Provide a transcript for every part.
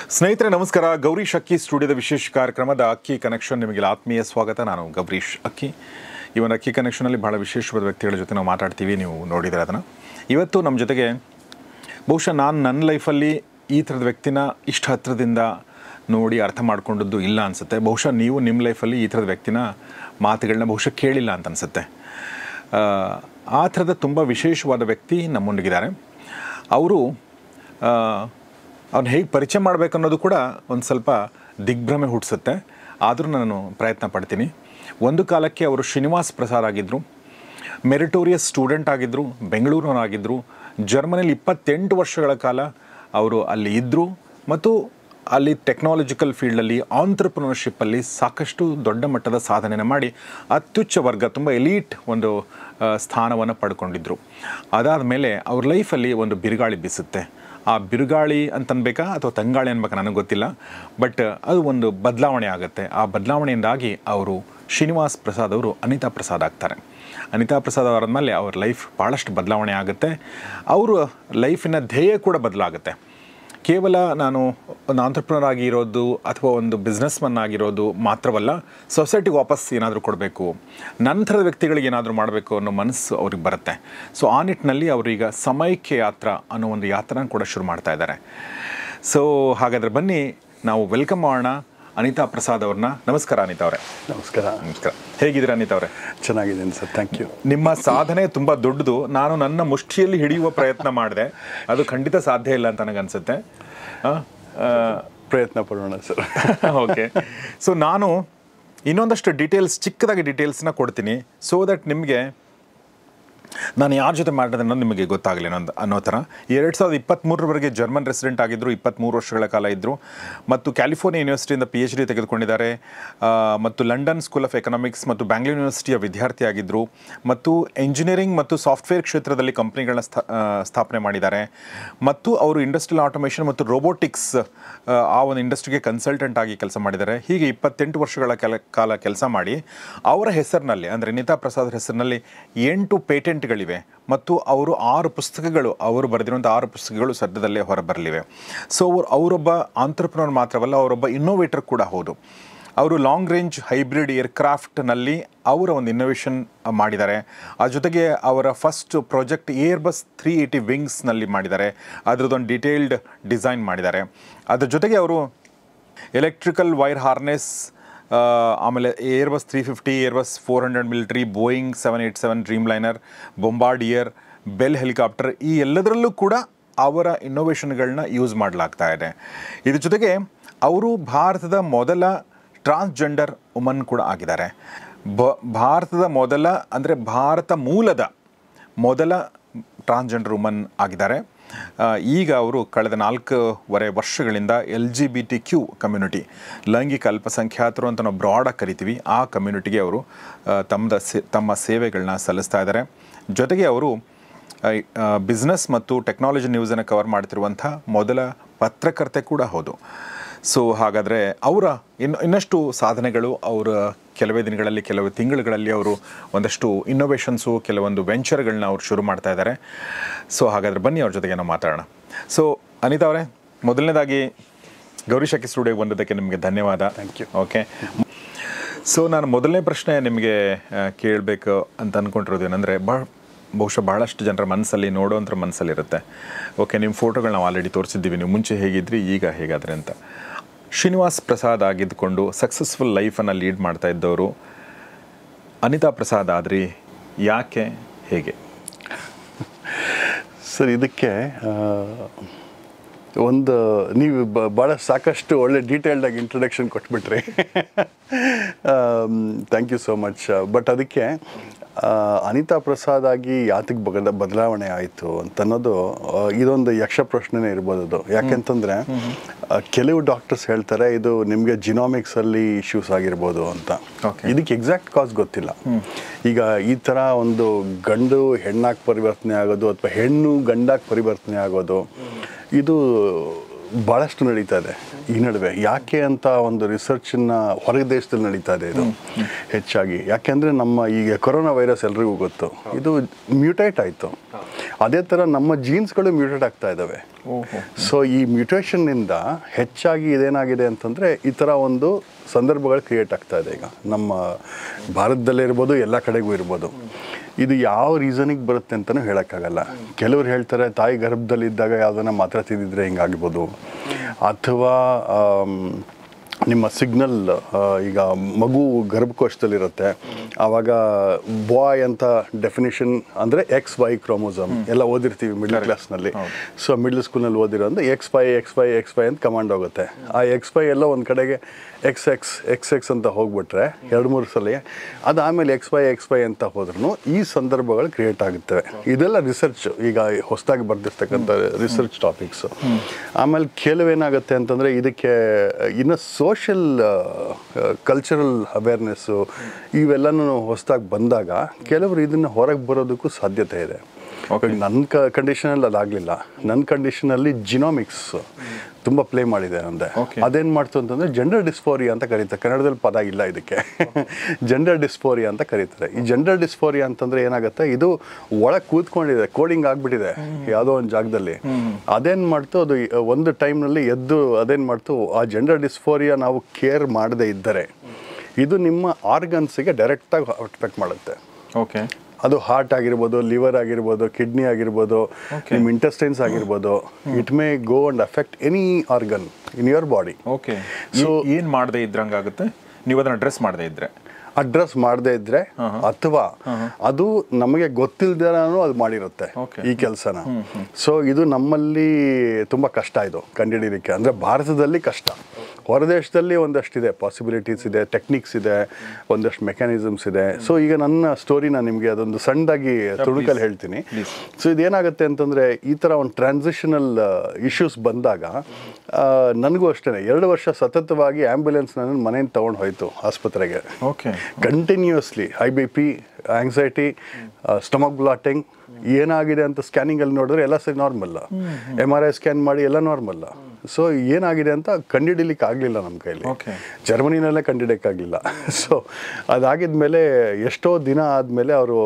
ಸ್ನೇಹಿತರೆ ನಮಸ್ಕಾರ. ಗೌರೀಶ್ ಅಕ್ಕಿ ಸ್ಟುಡಿಯೋದ ವಿಶೇಷ ಕಾರ್ಯಕ್ರಮದ ಅಕ್ಕಿ ಕನೆಕ್ಷನ್ ನಿಮಗೆ ಆತ್ಮೀಯ ಸ್ವಾಗತ. ನಾನು ಗೌರೀಶ್ ಅಕ್ಕಿ. ಇವನ್ ಅಕ್ಕಿ ಕನೆಕ್ಷನಲ್ಲಿ ಭಾಳ ವಿಶೇಷವಾದ ವ್ಯಕ್ತಿಗಳ ಜೊತೆ ನಾವು ಮಾತಾಡ್ತೀವಿ. ನೀವು ನೋಡಿದರೆ ಅದನ್ನು ಇವತ್ತು ನಮ್ಮ ಜೊತೆಗೆ ಬಹುಶಃ ನಾನು ನನ್ನ ಲೈಫಲ್ಲಿ ಈ ಥರದ ವ್ಯಕ್ತಿನ ಇಷ್ಟು ಹತ್ತಿರದಿಂದ ನೋಡಿ ಅರ್ಥ ಮಾಡ್ಕೊಂಡದ್ದು ಇಲ್ಲ ಅನಿಸುತ್ತೆ. ಬಹುಶಃ ನೀವು ನಿಮ್ಮ ಲೈಫಲ್ಲಿ ಈ ಥರದ ವ್ಯಕ್ತಿನ ಮಾತುಗಳನ್ನ ಬಹುಶಃ ಕೇಳಿಲ್ಲ ಅಂತ ಅನಿಸುತ್ತೆ. ಆ ಥರದ ತುಂಬ ವಿಶೇಷವಾದ ವ್ಯಕ್ತಿ ನಮ್ಮೊಂದಿಗಿದ್ದಾರೆ. ಅವರು ಅವ್ನು ಹೇಗೆ ಪರಿಚಯ ಮಾಡಬೇಕು ಅನ್ನೋದು ಕೂಡ ಒಂದು ಸ್ವಲ್ಪ ದಿಗ್ಭ್ರಮೆ ಹುಟ್ಟಿಸುತ್ತೆ. ಆದರೂ ನಾನು ಪ್ರಯತ್ನ ಪಡ್ತೀನಿ. ಒಂದು ಕಾಲಕ್ಕೆ ಅವರು ಶ್ರೀನಿವಾಸ್ ಪ್ರಸಾದ್ ಆಗಿದ್ದರು, ಮೆರಿಟೋರಿಯಸ್ ಸ್ಟೂಡೆಂಟ್ ಆಗಿದ್ದರು, ಬೆಂಗಳೂರಿನವರಾಗಿದ್ದರು. ಜರ್ಮನಿಲಿ 28 ವರ್ಷಗಳ ಕಾಲ ಅವರು ಅಲ್ಲಿ ಇದ್ದರು ಮತ್ತು ಅಲ್ಲಿ ಟೆಕ್ನಾಲಜಿಕಲ್ ಫೀಲ್ಡಲ್ಲಿ ಆಂಟ್ರಪ್ರಿನರ್ಶಿಪ್ಪಲ್ಲಿ ಸಾಕಷ್ಟು ದೊಡ್ಡ ಮಟ್ಟದ ಸಾಧನೆಯನ್ನು ಮಾಡಿ ಅತ್ಯುಚ್ಚ ವರ್ಗ, ತುಂಬ ಎಲೀಟ್ ಒಂದು ಸ್ಥಾನವನ್ನು ಪಡ್ಕೊಂಡಿದ್ದರು. ಅದಾದ ಮೇಲೆ ಅವ್ರ ಲೈಫಲ್ಲಿ ಒಂದು ಬಿರುಗಾಳಿ ಬೀಸುತ್ತೆ. ಆ ಬಿರುಗಾಳಿ ಅಂತನ್ಬೇಕಾ ಅಥವಾ ತಂಗಾಳಿ ಅನ್ಬೇಕಾ ನನಗೆ ಗೊತ್ತಿಲ್ಲ, ಬಟ್ ಅದು ಒಂದು ಬದಲಾವಣೆ ಆಗುತ್ತೆ. ಆ ಬದಲಾವಣೆಯಿಂದಾಗಿ ಅವರು ಶ್ರೀನಿವಾಸ್ ಪ್ರಸಾದ್ ಅವರು ಅನಿತಾ ಪ್ರಸಾದ್ ಆಗ್ತಾರೆ. ಅನಿತಾ ಪ್ರಸಾದ್ ಅವರಾದ್ಮೇಲೆ ಅವ್ರ ಲೈಫ್ ಭಾಳಷ್ಟು ಬದಲಾವಣೆ ಆಗುತ್ತೆ. ಅವರ ಲೈಫಿನ ಧ್ಯೇಯ ಕೂಡ ಬದಲಾಗುತ್ತೆ. ಕೇವಲ ನಾನು ಒಂದು ಆಂಟ್ರಪ್ರನರ್ ಆಗಿರೋದು ಅಥವಾ ಒಂದು ಬಿಸ್ನೆಸ್ ಮನ್ ಆಗಿರೋದು ಮಾತ್ರವಲ್ಲ, ಸೊಸೈಟಿಗೆ ವಾಪಸ್ ಏನಾದರೂ ಕೊಡಬೇಕು, ನಂತರದ ವ್ಯಕ್ತಿಗಳಿಗೆ ಏನಾದರೂ ಮಾಡಬೇಕು ಅನ್ನೋ ಮನಸ್ಸು ಅವ್ರಿಗೆ ಬರುತ್ತೆ. ಸೊ ಆ ನಿಟ್ಟಿನಲ್ಲಿ ಅವರೀಗ ಸಮೈಕ್ಯ ಯಾತ್ರಾ ಅನ್ನೋ ಒಂದು ಯಾತ್ರೆನ ಕೂಡ ಶುರು ಮಾಡ್ತಾ ಇದ್ದಾರೆ. ಸೊ ಹಾಗಾದರೆ ಬನ್ನಿ ನಾವು ವೆಲ್ಕಮ್ ಮಾಡೋಣ ಅನಿತಾ ಪ್ರಸಾದ್ ಅವ್ರನ್ನ. ನಮಸ್ಕಾರ ಅನಿತಾ ಅವರೇ. ನಮಸ್ಕಾರ. ನಮಸ್ಕಾರ. ಹೇಗಿದ್ದೀರಾ ಅನಿತಾ ಅವರೇ? ಚೆನ್ನಾಗಿದ್ದೀನಿ ಸರ್, ಥ್ಯಾಂಕ್ ಯು. ನಿಮ್ಮ ಸಾಧನೆ ತುಂಬ ದೊಡ್ಡದು. ನಾನು ನನ್ನ ಮುಷ್ಟಿಯಲ್ಲಿ ಹಿಡಿಯುವ ಪ್ರಯತ್ನ ಮಾಡಿದೆ, ಅದು ಖಂಡಿತ ಸಾಧ್ಯ ಇಲ್ಲ ಅಂತ ನನಗನ್ಸುತ್ತೆ. ಪ್ರಯತ್ನ ಪಡೋಣ ಸರ್. ಓಕೆ. ಸೊ ನಾನು ಇನ್ನೊಂದಷ್ಟು ಚಿಕ್ಕದಾಗಿ ಡೀಟೇಲ್ಸ್ನ ಕೊಡ್ತೀನಿ, ಸೋ ದಟ್ ನಿಮಗೆ ನಾನು ಯಾರ ಜೊತೆ ಮಾಡಿದೆ ಅನ್ನೋದು ನಿಮಗೆ ಗೊತ್ತಾಗಲಿ ಅನ್ನೋ ಥರ. 2023 ಜರ್ಮನ್ ರೆಸಿಡೆಂಟ್ ಆಗಿದ್ದರು, 23 ವರ್ಷಗಳ ಕಾಲ ಇದ್ದರು ಮತ್ತು ಕ್ಯಾಲಿಫೋರ್ನಿಯಾ ಯೂನಿವರ್ಸಿಟಿಯಿಂದ PhD ತೆಗೆದುಕೊಂಡಿದ್ದಾರೆ ಮತ್ತು ಲಂಡನ್ ಸ್ಕೂಲ್ ಆಫ್ ಎಕನಾಮಿಕ್ಸ್ ಮತ್ತು ಬ್ಯಾಂಗ್ಳೂರ್ ಯೂನಿವರ್ಸಿಟಿಯ ವಿದ್ಯಾರ್ಥಿ ಆಗಿದ್ದರು ಮತ್ತು ಎಂಜಿನಿಯರಿಂಗ್ ಮತ್ತು ಸಾಫ್ಟ್ವೇರ್ ಕ್ಷೇತ್ರದಲ್ಲಿ ಕಂಪ್ನಿಗಳನ್ನ ಸ್ಥಾಪನೆ ಮಾಡಿದ್ದಾರೆ ಮತ್ತು ಅವರು ಇಂಡಸ್ಟ್ರಿಯಲ್ ಆಟೋಮೇಷನ್ ಮತ್ತು ರೋಬೋಟಿಕ್ಸ್ ಆ ಒಂದು ಇಂಡಸ್ಟ್ರಿಗೆ ಕನ್ಸಲ್ಟೆಂಟ್ ಆಗಿ ಕೆಲಸ ಮಾಡಿದ್ದಾರೆ. ಹೀಗೆ 28 ವರ್ಷಗಳ ಕಾಲ ಕೆಲಸ ಮಾಡಿ ಅವರ ಹೆಸರಿನಲ್ಲಿ, ಅಂದರೆ ಅನಿತಾ ಪ್ರಸಾದ್ ಹೆಸರಿನಲ್ಲಿ 8 ಪೇಟೆಂಟ್ಗಳಿವೆ ಮತ್ತು ಅವರು 6 ಪುಸ್ತಕಗಳು, ಅವರು ಬರೆದಿರುವಂಥ 6 ಪುಸ್ತಕಗಳು ಸದ್ಯದಲ್ಲೇ ಹೊರಬರಲಿವೆ. ಸೊ ಅವರೊಬ್ಬ ಆಂಟ್ರಪ್ರನರ್ ಮಾತ್ರವಲ್ಲ, ಅವರೊಬ್ಬ ಇನ್ನೋವೇಟರ್ ಕೂಡ ಹೌದು. ಅವರು ಲಾಂಗ್ ರೇಂಜ್ ಹೈಬ್ರಿಡ್ ಏರ್ಕ್ರಾಫ್ಟ್ನಲ್ಲಿ ಅವರ ಒಂದು ಇನ್ನೋವೇಷನ್ ಮಾಡಿದ್ದಾರೆ. ಆ ಜೊತೆಗೆ ಅವರ ಫಸ್ಟ್ ಪ್ರಾಜೆಕ್ಟ್ ಏರ್ಬಸ್ 380 ವಿಂಗ್ಸ್ನಲ್ಲಿ ಮಾಡಿದ್ದಾರೆ. ಅದರದ್ದೊಂದು ಡೀಟೇಲ್ಡ್ ಡಿಸೈನ್ ಮಾಡಿದ್ದಾರೆ. ಅದ್ರ ಜೊತೆಗೆ ಅವರು ಎಲೆಕ್ಟ್ರಿಕಲ್ ವೈರ್ ಹಾರ್ನೆಸ್, ಆಮೇಲೆ Airbus 350, Airbus 400 military, Boeing 787 Dreamliner, Bombardier, Bell helicopter, ಈ ಎಲ್ಲದರಲ್ಲೂ ಕೂಡ ಅವರ ಇನ್ನೋವೇಷನ್ಗಳನ್ನ ಯೂಸ್ ಮಾಡಲಾಗ್ತಾ ಇದೆ. ಇದ್ರ ಜೊತೆಗೆ ಅವರು ಭಾರತದ ಮೊದಲ ಟ್ರಾನ್ಸ್ಜೆಂಡರ್ ವುಮನ್ ಕೂಡ ಆಗಿದ್ದಾರೆ. ಭಾರತದ ಮೊದಲ, ಅಂದರೆ ಭಾರತ ಮೂಲದ ಮೊದಲ ಟ್ರಾನ್ಸ್ಜೆಂಡರ್ ವುಮನ್ ಆಗಿದ್ದಾರೆ. ಈಗ ಅವರು ಕಳೆದ 4.5 ವರ್ಷಗಳಿಂದ LGBTQ ಕಮ್ಯುನಿಟಿ, ಲೈಂಗಿಕ ಅಲ್ಪಸಂಖ್ಯಾತರು ಅಂತ ನಾವು ಬ್ರಾಡಾಗಿ ಕರಿತೀವಿ, ಆ ಕಮ್ಯುನಿಟಿಗೆ ಅವರು ತಮ್ಮ ಸೇವೆಗಳನ್ನ ಸಲ್ಲಿಸ್ತಾ ಇದ್ದಾರೆ. ಜೊತೆಗೆ ಅವರು ಬಿಸ್ನೆಸ್ ಮತ್ತು ಟೆಕ್ನಾಲಜಿ ನ್ಯೂಸನ್ನು ಕವರ್ ಮಾಡ್ತಿರುವಂಥ ಮೊದಲ ಪತ್ರಕರ್ತೆ ಕೂಡ ಹೌದು. ಸೊ ಹಾಗಾದರೆ ಅವರ ಇನ್ನಷ್ಟು ಸಾಧನೆಗಳು, ಅವರ ಕೆಲವೇ ದಿನಗಳಲ್ಲಿ, ಕೆಲವು ತಿಂಗಳುಗಳಲ್ಲಿ ಅವರು ಒಂದಷ್ಟು ಇನ್ನೋವೇಷನ್ಸು, ಕೆಲವೊಂದು ವೆಂಚರ್ಗಳನ್ನ ಅವರು ಶುರು ಮಾಡ್ತಾ ಇದ್ದಾರೆ. ಸೊ ಹಾಗಾದರೆ ಬನ್ನಿ ಅವ್ರ ಜೊತೆಗೆ ನಾವು ಮಾತಾಡೋಣ. ಸೊ ಅನಿತಾ ಅವರೇ, ಮೊದಲನೇದಾಗಿ ಗೌರೀಶ್ ಅಕ್ಕಿ ಸ್ಟುಡಿಯೋಗೆ ಬಂದಿದ್ದಕ್ಕೆ ನಿಮಗೆ ಧನ್ಯವಾದ. Thank you. ಓಕೆ. ಸೊ ನಾನು ಮೊದಲನೇ ಪ್ರಶ್ನೆ ನಿಮಗೆ ಕೇಳಬೇಕು ಅಂತ ಅಂದ್ಕೊಂಡಿರೋದು ಏನಂದರೆ, ಬಹುಶಃ ಭಾಳಷ್ಟು ಜನರ ಮನಸ್ಸಲ್ಲಿ, ನೋಡೋಂಥ ಮನಸ್ಸಲ್ಲಿರುತ್ತೆ, ಓಕೆ ನಿಮ್ಮ ಫೋಟೋಗಳು ನಾವು ಆಲ್ರೆಡಿ ತೋರಿಸಿದ್ದೀವಿ, ನೀವು ಮುಂಚೆ ಹೇಗಿದ್ರಿ ಈಗ ಹೇಗಾದರೆ ಅಂತ. ಶ್ರೀನಿವಾಸ್ ಪ್ರಸಾದ್ ಆಗಿದ್ದುಕೊಂಡು ಸಕ್ಸಸ್ಫುಲ್ ಲೈಫನ್ನು ಲೀಡ್ ಮಾಡ್ತಾ ಇದ್ದವರು ಅನಿತಾ ಪ್ರಸಾದ್ ಆದ್ರಿ, ಯಾಕೆ, ಹೇಗೆ? ಸರ್, ಇದಕ್ಕೆ ಒಂದು ನೀವು ಭಾಳ ಸಾಕಷ್ಟು ಒಳ್ಳೆ ಡೀಟೇಲ್ಡಾಗಿ ಇಂಟ್ರೊಡಕ್ಷನ್ ಕೊಟ್ಬಿಟ್ರಿ. Thank you so much. But ಅದಕ್ಕೆ ಅನಿತಾ ಪ್ರಸಾದ್ ಆಗಿ ಯಾತಕ್ಕೆ ಬದಲಾವಣೆ ಆಯಿತು ಅಂತನ್ನೋದು ಇದೊಂದು ಯಕ್ಷ ಪ್ರಶ್ನೆನೇ ಇರ್ಬೋದು. ಅದು ಯಾಕೆಂತಂದರೆ ಕೆಲವು ಡಾಕ್ಟರ್ಸ್ ಹೇಳ್ತಾರೆ ಇದು ನಿಮಗೆ ಜಿನೋಮಿಕ್ಸಲ್ಲಿ ಇಶ್ಯೂಸ್ ಆಗಿರ್ಬೋದು ಅಂತ. ಇದಕ್ಕೆ ಎಕ್ಸಾಕ್ಟ್ ಕಾಸ್ ಗೊತ್ತಿಲ್ಲ. ಈಗ ಈ ಥರ ಒಂದು ಗಂಡು ಹೆಣ್ಣಾಗಿ ಪರಿವರ್ತನೆ ಆಗೋದು ಅಥವಾ ಹೆಣ್ಣು ಗಂಡಾಗಿ ಪರಿವರ್ತನೆ ಆಗೋದು, ಇದು ಭಾಳಷ್ಟು ನಡೀತಾ ಇದೆ ಈ ನಡುವೆ. ಯಾಕೆ ಅಂತ ಒಂದು ರಿಸರ್ಚನ್ನ ಹೊರಗೆ ದೇಶದಲ್ಲಿ ನಡೀತಾ ಇದೆ ಇದು ಹೆಚ್ಚಾಗಿ. ಯಾಕೆಂದರೆ ನಮ್ಮ ಈಗ ಕೊರೋನಾ ವೈರಸ್ ಎಲ್ರಿಗೂ ಗೊತ್ತು, ಇದು ಮ್ಯೂಟೇಟ್ ಆಯಿತು. ಅದೇ ಥರ ನಮ್ಮ ಜೀನ್ಸ್ಗಳು ಮ್ಯೂಟೇಟ್ ಆಗ್ತಾ ಇದ್ದಾವೆ. ಸೊ ಈ ಮ್ಯೂಟೇಷನ್ನಿಂದ ಹೆಚ್ಚಾಗಿ ಇದೇನಾಗಿದೆ ಅಂತಂದರೆ ಈ ಥರ ಒಂದು ಸಂದರ್ಭಗಳು ಕ್ರಿಯೇಟ್ ಆಗ್ತಾ ಇದೆ ಈಗ ನಮ್ಮ ಭಾರತದಲ್ಲೇ ಇರ್ಬೋದು, ಎಲ್ಲ ಕಡೆಗೂ ಇರ್ಬೋದು. ಇದು ಯಾವ ರೀಸನಿಗೆ ಬರುತ್ತೆ ಅಂತಲೂ ಹೇಳೋಕ್ಕಾಗಲ್ಲ. ಕೆಲವ್ರು ಹೇಳ್ತಾರೆ ತಾಯಿ ಗರ್ಭದಲ್ಲಿದ್ದಾಗ ಯಾವುದನ್ನ ಮಾತ್ರ ತಿಂದಿದ್ರೆ ಹಿಂಗಾಗ್ಬೋದು, ಅಥವಾ ನಿಮ್ಮ ಸಿಗ್ನಲ್ ಈಗ ಮಗು ಗರ್ಭಕೋಶದಲ್ಲಿರುತ್ತೆ, ಆವಾಗ ಬಾಯ್ ಅಂತ ಡೆಫಿನೇಷನ್ ಅಂದರೆ XY ಕ್ರೋಮೋಸಮ್ ಎಲ್ಲ ಓದಿರ್ತೀವಿ ಮಿಡ್ಲ್ ಕ್ಲಾಸ್ನಲ್ಲಿ. ಸೊ ಮಿಡ್ಲ್ ಸ್ಕೂಲ್ನಲ್ಲಿ ಓದಿರೋ ಅಂದರೆ XY ಅಂತ ಕಮಾಂಡ್ ಹೋಗುತ್ತೆ. ಆ XY ಎಲ್ಲ ಒಂದು ಕಡೆಗೆ XX ಅಂತ ಹೋಗ್ಬಿಟ್ರೆ 2-3 ಸಲ ಅದು ಆಮೇಲೆ XY ಅಂತ ಹೋದ್ರೂ ಈ ಸಂದರ್ಭಗಳು ಕ್ರಿಯೇಟ್ ಆಗುತ್ತವೆ. ಇದೆಲ್ಲ ರಿಸರ್ಚ್, ಈಗ ಹೊಸದಾಗಿ ಬರ್ದಿರ್ತಕ್ಕಂಥ ರಿಸರ್ಚ್ ಟಾಪಿಕ್ಸು. ಆಮೇಲೆ ಕೆಲವೇನಾಗುತ್ತೆ ಅಂತಂದರೆ ಇದಕ್ಕೆ ಇನ್ನು ಸೋಷಿಯಲ್ ಕಲ್ಚರಲ್ ಅವೇರ್ನೆಸ್ಸು ಇವೆಲ್ಲನೂ ಹೊಸದಾಗಿ ಬಂದಾಗ ಕೆಲವರು ಇದನ್ನು ಹೊರಗೆ ಬರೋದಕ್ಕೂ ಸಾಧ್ಯತೆ ಇದೆ. ನನ್ನ ಕಂಡೀಷನಲ್ಲಿ ಅದಾಗಲಿಲ್ಲ. ನನ್ನ ಕಂಡೀಷನಲ್ಲಿ ಜಿನೋಮಿಕ್ಸ್ ತುಂಬ ಪ್ಲೇ ಮಾಡಿದೆ ಅಂದೆ. ಅದೇನು ಮಾಡ್ತು ಅಂತಂದರೆ ಜೆಂಡರ್ ಡಿಸ್ಫೋರಿಯಾ ಅಂತ ಕರೀತಾರೆ. ಕನ್ನಡದಲ್ಲಿ ಪದ ಇಲ್ಲ ಇದಕ್ಕೆ. ಜೆಂಡರ್ ಡಿಸ್ಫೋರಿಯಾ ಅಂತ ಕರೀತಾರೆ. ಈ ಜೆಂಡರ್ ಡಿಸ್ಫೋರಿಯಾ ಅಂತಂದರೆ ಏನಾಗುತ್ತೆ, ಇದು ಒಳಗೆ ಕೂತ್ಕೊಂಡಿದೆ, ಕೋಡಿಂಗ್ ಆಗಿಬಿಟ್ಟಿದೆ ಯಾವುದೋ ಒಂದು ಜಾಗದಲ್ಲಿ. ಅದೇನು ಮಾಡ್ತು, ಅದು ಒಂದು ಟೈಮ್ನಲ್ಲಿ ಎದ್ದು ಅದೇನು ಮಾಡ್ತು, ಆ ಜೆಂಡರ್ ಡಿಸ್ಫೋರಿಯಾ ನಾವು ಕೇರ್ ಮಾಡದೇ ಇದ್ದರೆ ಇದು ನಿಮ್ಮ ಆರ್ಗನ್ಸಿಗೆ ಡೈರೆಕ್ಟಾಗಿ ಅಫೆಕ್ಟ್ ಮಾಡುತ್ತೆ. ಓಕೆ, ಅದು ಹಾರ್ಟ್ ಆಗಿರ್ಬೋದು, ಲಿವರ್ ಆಗಿರ್ಬೋದು, ಕಿಡ್ನಿ ಆಗಿರ್ಬೋದು, ನಿಮ್ಮ ಇಂಟೆಸ್ಟೈನ್ಸ್ ಆಗಿರ್ಬೋದು. It may go and affect any organ in your body. Okay, so ಏನು ಮಾಡದೇ ಇದ್ರಂಗಾಗುತ್ತೆ ನೀವು ಅದನ್ನು ಅಡ್ರೆಸ್ ಮಾಡದೇ ಇದ್ರೆ ಅಥವಾ ಅದು ನಮಗೆ ಗೊತ್ತಿಲ್ದೇನೂ ಅದು ಮಾಡಿರುತ್ತೆ ಈ ಕೆಲಸನ. ಸೊ ಇದು ನಮ್ಮಲ್ಲಿ ತುಂಬ ಕಷ್ಟ ಇದು ಕಂಡುಹಿಡಿಯೋದಕ್ಕೆ. ಅಂದರೆ ಭಾರತದಲ್ಲಿ ಕಷ್ಟ, ಹೊರದೇಶದಲ್ಲಿ ಒಂದಷ್ಟಿದೆ, ಪಾಸಿಬಿಲಿಟೀಸ್ ಇದೆ, ಟೆಕ್ನಿಕ್ಸ್ ಇದೆ, ಒಂದಷ್ಟು ಮೆಕ್ಯಾನಿಸಮ್ಸ್ ಇದೆ. ಸೊ ಈಗ ನನ್ನ ಸ್ಟೋರಿನ ನಿಮಗೆ ಅದೊಂದು ಸಣ್ಣದಾಗಿ ತುಣುಕಲ್ಲಿ ಹೇಳ್ತೀನಿ. ಸೊ ಇದೇನಾಗುತ್ತೆ ಅಂತಂದರೆ ಈ ಥರ ಒಂದು ಟ್ರಾನ್ಸಿಷನಲ್ ಇಶ್ಯೂಸ್ ಬಂದಾಗ ನನಗೂ ಅಷ್ಟೇ 2 ವರ್ಷ ಸತತವಾಗಿ ಆ್ಯಂಬುಲೆನ್ಸ್ ನನ್ನ ಮನೆಯಿಂದ ತೊಗೊಂಡು ಹೋಯ್ತು ಆಸ್ಪತ್ರೆಗೆ. Okay, continuously high BP, anxiety, stomach bloating ಏನಾಗಿದೆ ಅಂತ ಸ್ಕ್ಯಾನಿಂಗಲ್ಲಿ ನೋಡಿದ್ರೆ ಎಲ್ಲ ಸರಿ ನಾರ್ಮಲ್ಲ. MRI ಸ್ಕ್ಯಾನ್ ಮಾಡಿ ಎಲ್ಲ ನಾರ್ಮಲ್ಲ. ಸೊ ಏನಾಗಿದೆ ಅಂತ ಕಂಡುಹಿಡಿಲಿಕ್ಕೆ ಆಗಲಿಲ್ಲ ನಮ್ಮ ಕೈಲಿ. ಜರ್ಮನಿನಲ್ಲೇ ಕಂಡುಹಿಡಿಯೋಕ್ಕಾಗಲಿಲ್ಲ. ಸೊ ಅದಾಗಿದ್ಮೇಲೆ ಎಷ್ಟೋ ದಿನ ಆದಮೇಲೆ ಅವರು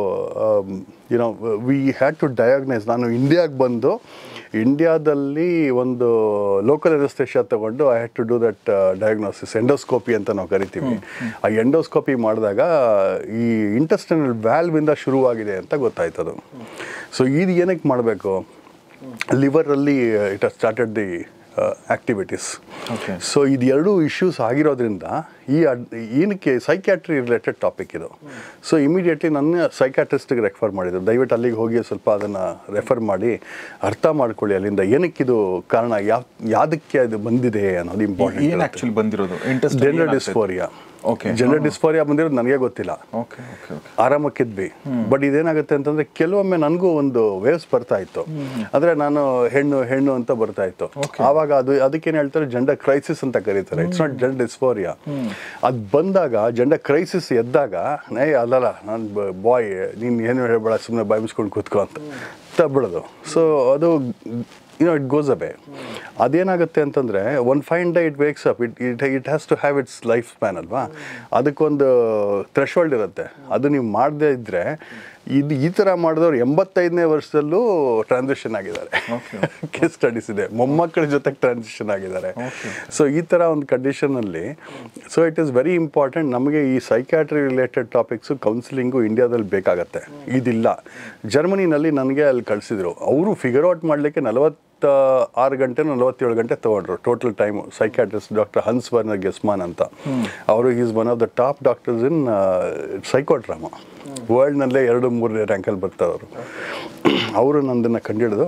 ವಿ ಹ್ಯಾಡ್ ಟು ಡಯಾಗ್ನೈಸ್. ನಾನು ಇಂಡಿಯಾಗೆ ಬಂದು ಇಂಡಿಯಾದಲ್ಲಿ ಒಂದು ಲೋಕಲ್ ಅನೆಸ್ಥೇಷಿಯಾ ತಗೊಂಡು I had to do that diagnosis. Endoscopy ಅಂತ ನಾವು ಕರಿತೀವಿ. ಆ ಎಂಡೋಸ್ಕೋಪಿ ಮಾಡಿದಾಗ ಈ ಇಂಟೆಸ್ಟೈನಲ್ ವ್ಯಾಲ್ವಿಂದ ಶುರುವಾಗಿದೆ ಅಂತ ಗೊತ್ತಾಯ್ತದು. ಸೊ ಇದು ಏನಕ್ಕೆ ಮಾಡಬೇಕು, ಲಿವರಲ್ಲಿ it has started the activities. So ಇದು 2 ಇಶ್ಯೂಸ್ ಆಗಿರೋದ್ರಿಂದ ಏನಕ್ಕೆ ಸೈಕ್ಯಾಟ್ರಿ ರಿಲೇಟೆಡ್ ಟಾಪಿಕ್ ಇದು. ಸೊ ಇಮಿಡಿಯೇಟ್ಲಿ ನನ್ನ ಸೈಕ್ಯಾಟ್ರಿಸ್ಟಿಗೆ ರೆಫರ್ ಮಾಡಿದ್ರು. ದಯವಿಟ್ಟು ಅಲ್ಲಿಗೆ ಹೋಗಿ ಸ್ವಲ್ಪ ಅದನ್ನು ರೆಫರ್ ಮಾಡಿ ಅರ್ಥ ಮಾಡ್ಕೊಳ್ಳಿ ಅಲ್ಲಿಂದ ಏನಕ್ಕಿದು ಕಾರಣ, ಯಾವುದಕ್ಕೆ ಅದು ಬಂದಿದೆ ಅನ್ನೋದು important. Gender dysphoria. Gender dysphoria ಬಂದಿರೋದು ನನಗೆ ಗೊತ್ತಿಲ್ಲ, ಆರಾಮಕ್ಕಿದ್ವಿ. ಬಟ್ ಇದೇನಾಗುತ್ತೆ ಅಂತಂದ್ರೆ ಕೆಲವೊಮ್ಮೆ ನನಗೂ ಒಂದು ವೇವ್ಸ್ ಬರ್ತಾ ಇತ್ತು. ಅಂದ್ರೆ ನಾನು ಹೆಣ್ಣು ಅಂತ ಬರ್ತಾ ಇತ್ತು. ಆವಾಗ ಅದಕ್ಕೇನು ಹೇಳ್ತಾರೆ, ಜೆಂಡರ್ ಕ್ರೈಸಿಸ್ ಅಂತ ಕರೀತಾರೆ. It's not gender dysphoria. ಅದು ಬಂದಾಗ ಜೆಂಡರ್ ಕ್ರೈಸಿಸ್ ಎದ್ದಾಗ ಅಲ್ಲಲ್ಲ ನಾನು ಬಾಯ್, ನೀನು ಏನು ಹೇಳ್ಬೇಡ, ಸುಮ್ಮನೆ ಬಾಯ್ ಮುಚ್ಕೊಂಡು ಕೂತ್ಕೊ ಅಂತ ತಬ್ಬಿಡೋದು. ಸೊ ಅದು ಇಟ್ ಗೋಸ್ ಅವೇ. ಅದೇನಾಗುತ್ತೆ ಅಂತಂದರೆ ಒಂದು fine day it wakes up, it has to have its life span ಅಲ್ವಾ. ಅದಕ್ಕೊಂದು ಥ್ರೆಶೋಲ್ಡ್ ಇರುತ್ತೆ. ಅದು ನೀವು ಮಾಡದೇ ಇದ್ದರೆ ಈ ಥರ ಮಾಡಿದವ್ರು 85ನೇ ವರ್ಷದಲ್ಲೂ ಟ್ರಾನ್ಸಿಷನ್ ಆಗಿದ್ದಾರೆ. ಕೇಸ್ ಸ್ಟಡೀಸ್ ಇದೆ, ಮೊಮ್ಮಕ್ಕಳ ಜೊತೆಗೆ ಟ್ರಾನ್ಸಿಷನ್ ಆಗಿದ್ದಾರೆ. ಸೊ ಈ ಥರ ಒಂದು ಕಂಡೀಷನಲ್ಲಿ so it is very important. ನಮಗೆ ಈ ಸೈಕ್ಯಾಟ್ರಿ ರಿಲೇಟೆಡ್ ಟಾಪಿಕ್ಸು ಕೌನ್ಸಿಲಿಂಗು ಇಂಡಿಯಾದಲ್ಲಿ ಬೇಕಾಗತ್ತೆ. ಇದಿಲ್ಲ. ಜರ್ಮನಿನಲ್ಲಿ ನನಗೆ ಅಲ್ಲಿ ಕಳಿಸಿದ್ರು. ಅವರು ಫಿಗರ್ ಔಟ್ ಮಾಡಲಿಕ್ಕೆ 46 ಗಂಟೆ 47 ಗಂಟೆ ತೊಗೊಂಡ್ರು total time. Psychiatrist doctor Hans Werner Gessmann ಅಂತ. ಅವರು is one of the top doctors in psychodrama. ವರ್ಲ್ಡ್ನಲ್ಲೇ 2-3 ರ್ಯಾಂಕಲ್ಲಿ ಬರ್ತಾರೆ ಅವರು. ನಂದನ್ನು ಕಂಡಿಡಿದು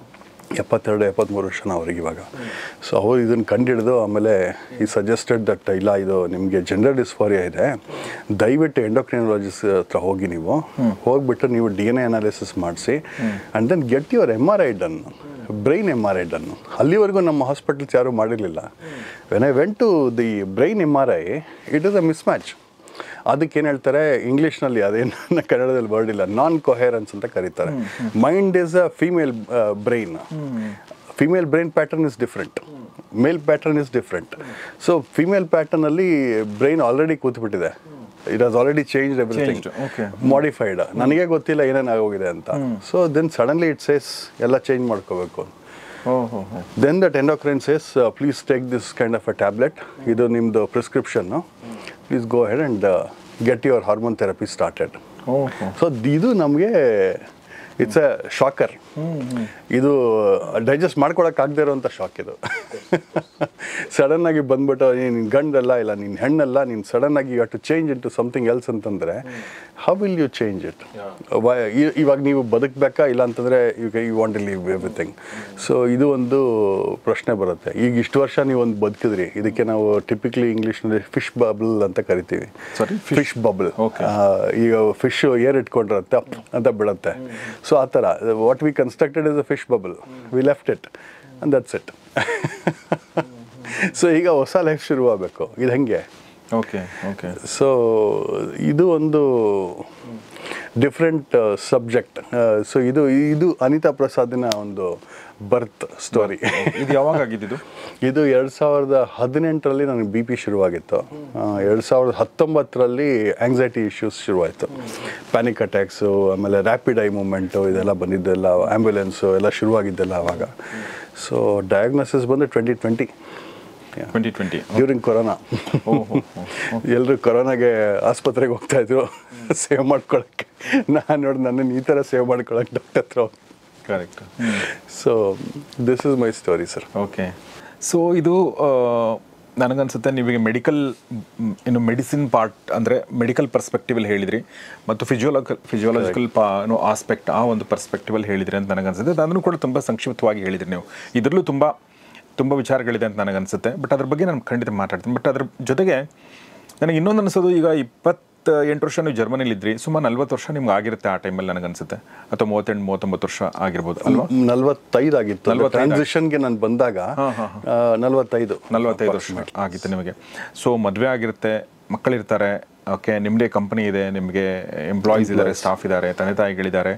72-73 ವರ್ಷನ ಅವ್ರಿಗೆ ಇವಾಗ. ಸೊ ಅವರು ಇದನ್ನು ಕಂಡಿಡಿದು ಆಮೇಲೆ ಈ ಸಜೆಸ್ಟೆಡ್ ದಟ್ ಇಲ್ಲ, ಇದು ನಿಮಗೆ ಜೆಂಡರ್ ಡಿಸ್ಫೋರಿಯಾ ಇದೆ, ದಯವಿಟ್ಟು ಎಂಡೋಕ್ರಿನಾಲಜಿಸ್ಟ್ ಹತ್ರ ಹೋಗಿ ನೀವು ಹೋಗ್ಬಿಟ್ಟು ನೀವು DNA ಅನಾಲಿಸಿಸ್ ಮಾಡಿಸಿ and then get your MRI done, brain MRI done. ಅಲ್ಲಿವರೆಗೂ ನಮ್ಮ ಹಾಸ್ಪಿಟಲ್ಸ್ ಯಾರೂ ಮಾಡಿರಲಿಲ್ಲ. When I went to the brain MRI, it is a mismatch. ಅದಕ್ಕೇನು ಹೇಳ್ತಾರೆ ಇಂಗ್ಲೀಷ್ನಲ್ಲಿ, ಅದೇನು ಕನ್ನಡದಲ್ಲಿ ವರ್ಡ್ ಇಲ್ಲ, ನಾನ್ ಕೊಹೆರೆನ್ಸ್ ಅಂತ ಕರೀತಾರೆ. Mind is a female brain. Female brain pattern is different, male pattern is different. So female ಪ್ಯಾಟರ್ನಲ್ಲಿ ಬ್ರೈನ್ ಆಲ್ರೆಡಿ ಕೂತ್ಬಿಟ್ಟಿದೆ, it has already change everything, Okay. Modified. ನನಗೆ ಗೊತ್ತಿಲ್ಲ ಏನೇನು ಆಗೋಗಿದೆ ಅಂತ. So then suddenly it says ಎಲ್ಲ ಚೇಂಜ್ ಮಾಡ್ಕೋಬೇಕು. Then that endocrine says please take this kind of a tablet, ಇದು ನಿಮ್ಮದು prescription, please go head and get your hormone therapy started. So ಇದು ನಮಗೆ ಇಟ್ಸ್ ಎ ಶಾಕರ್. ಇದು digest ಮಾಡ್ಕೊಳಕ್ಕಾಗದೇ ಇರೋಂಥ shock ಇದು. ಸಡನ್ನಾಗಿ ಬಂದ್ಬಿಟ್ಟು ನೀನು ಗಂಡಲ್ಲ, ಇಲ್ಲ ನೀನು ಹೆಣ್ಣಲ್ಲ, ನೀನು ಸಡನ್ನಾಗಿ you have to change it to something else ಅಂತಂದರೆ how will you change it? ಇವಾಗ ನೀವು ಬದುಕಬೇಕಾ, ಇಲ್ಲ ಅಂತಂದರೆ you want to leave everything. So ಇದು ಒಂದು ಪ್ರಶ್ನೆ ಬರುತ್ತೆ. ಈಗ ಇಷ್ಟು ವರ್ಷ ನೀವು ಒಂದು ಬದುಕಿದ್ರಿ, ಇದಕ್ಕೆ ನಾವು ಟಿಪಿಕ್ಲಿ ಇಂಗ್ಲೀಷ್ನಲ್ಲಿ ಫಿಶ್ ಬಬಲ್ ಅಂತ ಕರಿತೀವಿ. Fish bubble. ಈಗ ಫಿಶ್ ಏರ್ ಇಟ್ಕೊಂಡಿರುತ್ತೆ ಅಂತ ಬಿಡುತ್ತೆ. ಸೊ ಆ ಥರ what we constructed is a fish bubble, we left it and that's it. So ಈಗ ಹೊಸ ಲೈಫ್ ಶುರುವಾಗಬೇಕು. ಇದು ಹೆಂಗೆ? ಓಕೆ. ಸೊ ಇದು ಒಂದು ಡಿಫ್ರೆಂಟ್ ಸಬ್ಜೆಕ್ಟ್. ಸೊ ಇದು ಅನಿತಾ ಪ್ರಸಾದಿನ ಒಂದು ಬರ್ತ್ ಸ್ಟೋರಿ. ಇದು ಯಾವಾಗ ಆಗಿದ್ದು? ಇದು 2018ರಲ್ಲಿ ನನಗೆ ಬಿ ಪಿ ಶುರುವಾಗಿತ್ತು. 2019ರಲ್ಲಿ ಆಂಗ್ಸೈಟಿ ಇಶ್ಯೂಸ್ ಶುರುವಾಯಿತು, ಪ್ಯಾನಿಕ್ ಅಟ್ಯಾಕ್ಸು, ಆಮೇಲೆ ರ್ಯಾಪಿಡ್ ಐ ಮೂಮೆಂಟು ಇದೆಲ್ಲ ಬಂದಿದ್ದೆಲ್ಲ, ಆ್ಯಂಬುಲೆನ್ಸು ಎಲ್ಲ ಶುರುವಾಗಿದ್ದೆಲ್ಲ ಆವಾಗ. ಸೊ ಡಯಾಗ್ನೋಸಿಸ್ ಬಂದು 2020 ಡ್ಯೂರಿಂಗ್ ಕೊರೋನಾ. ಎಲ್ಲರೂ ಕೊರೋನಾಗೆ ಆಸ್ಪತ್ರೆಗೆ ಹೋಗ್ತಾಯಿದ್ರು ಸೇವ್ ಮಾಡ್ಕೊಳಕ್ಕೆ. ನಾನು ನೋಡಿ ನನ್ನನ್ನು ಈ ಥರ ಸೇವ್ ಮಾಡ್ಕೊಳಕ್ಕೆ ಡಾಕ್ಟರ್ ಹತ್ರ. Correct. So this is my story sir. Okay. So ಇದು ನನಗನ್ಸುತ್ತೆ ನೀವೀಗ ಮೆಡಿಸಿನ್ ಪಾರ್ಟ್ ಅಂದರೆ ಮೆಡಿಕಲ್ ಪರ್ಸ್ಪೆಕ್ಟಿವಲ್ಲಿ ಹೇಳಿದ್ರಿ, ಮತ್ತು ಫಿಸಿಯೋಲಾಜಿಕಲ್ ಆಸ್ಪೆಕ್ಟ್ ಆ ಒಂದು ಪರ್ಸ್ಪೆಕ್ಟಿವಲ್ಲಿ ಹೇಳಿದ್ರಿ ಅಂತ ನನಗನ್ಸುತ್ತೆ. ಅದನ್ನು ಕೂಡ ತುಂಬ ಸಂಕ್ಷಿಪ್ತವಾಗಿ ಹೇಳಿದ್ರಿ ನೀವು. ಇದರಲ್ಲೂ ತುಂಬ ವಿಚಾರಗಳಿದೆ ಅಂತ ನನಗನ್ಸುತ್ತೆ. ಬಟ್ ಅದ್ರ ಬಗ್ಗೆ ನಾನು ಖಂಡಿತ ಮಾತಾಡ್ತೀನಿ. ಬಟ್ ಅದ್ರ ಜೊತೆಗೆ ನನಗೆ ಇನ್ನೊಂದು ಅನಿಸೋದು, ಈಗ 28 ವರ್ಷ ನೀವು ಜರ್ಮನಿಲಿದ್ರಿ, ಸುಮಾರು 40 ವರ್ಷ ನಿಮ್ಗೆ ಆಗಿರುತ್ತೆ ಆ ಟೈಮಲ್ಲಿ ನನಗನ್ಸುತ್ತೆ, ಅಥವಾ 38-39 ವರ್ಷ ಆಗಿರ್ಬೋದು ಅಲ್ವಾ? 45 ಆಗಿತ್ತು. ಟ್ರಾನ್ಸಿಷನ್ಗೆ ನಾನು ಬಂದಾಗ 45 ವರ್ಷ ಆಗಿತ್ತು ನಿಮಗೆ. ಸೊ ಮದುವೆ ಆಗಿರುತ್ತೆ, ಮಕ್ಕಳಿರ್ತಾರೆ, ಓಕೆ, ನಿಮ್ಮದೇ ಕಂಪನಿ ಇದೆ, ನಿಮಗೆ ಎಂಪ್ಲಾಯೀಸ್ ಇದ್ದಾರೆ, ಸ್ಟಾಫ್ ಇದ್ದಾರೆ, ತಂದೆ ತಾಯಿಗಳಿದ್ದಾರೆ.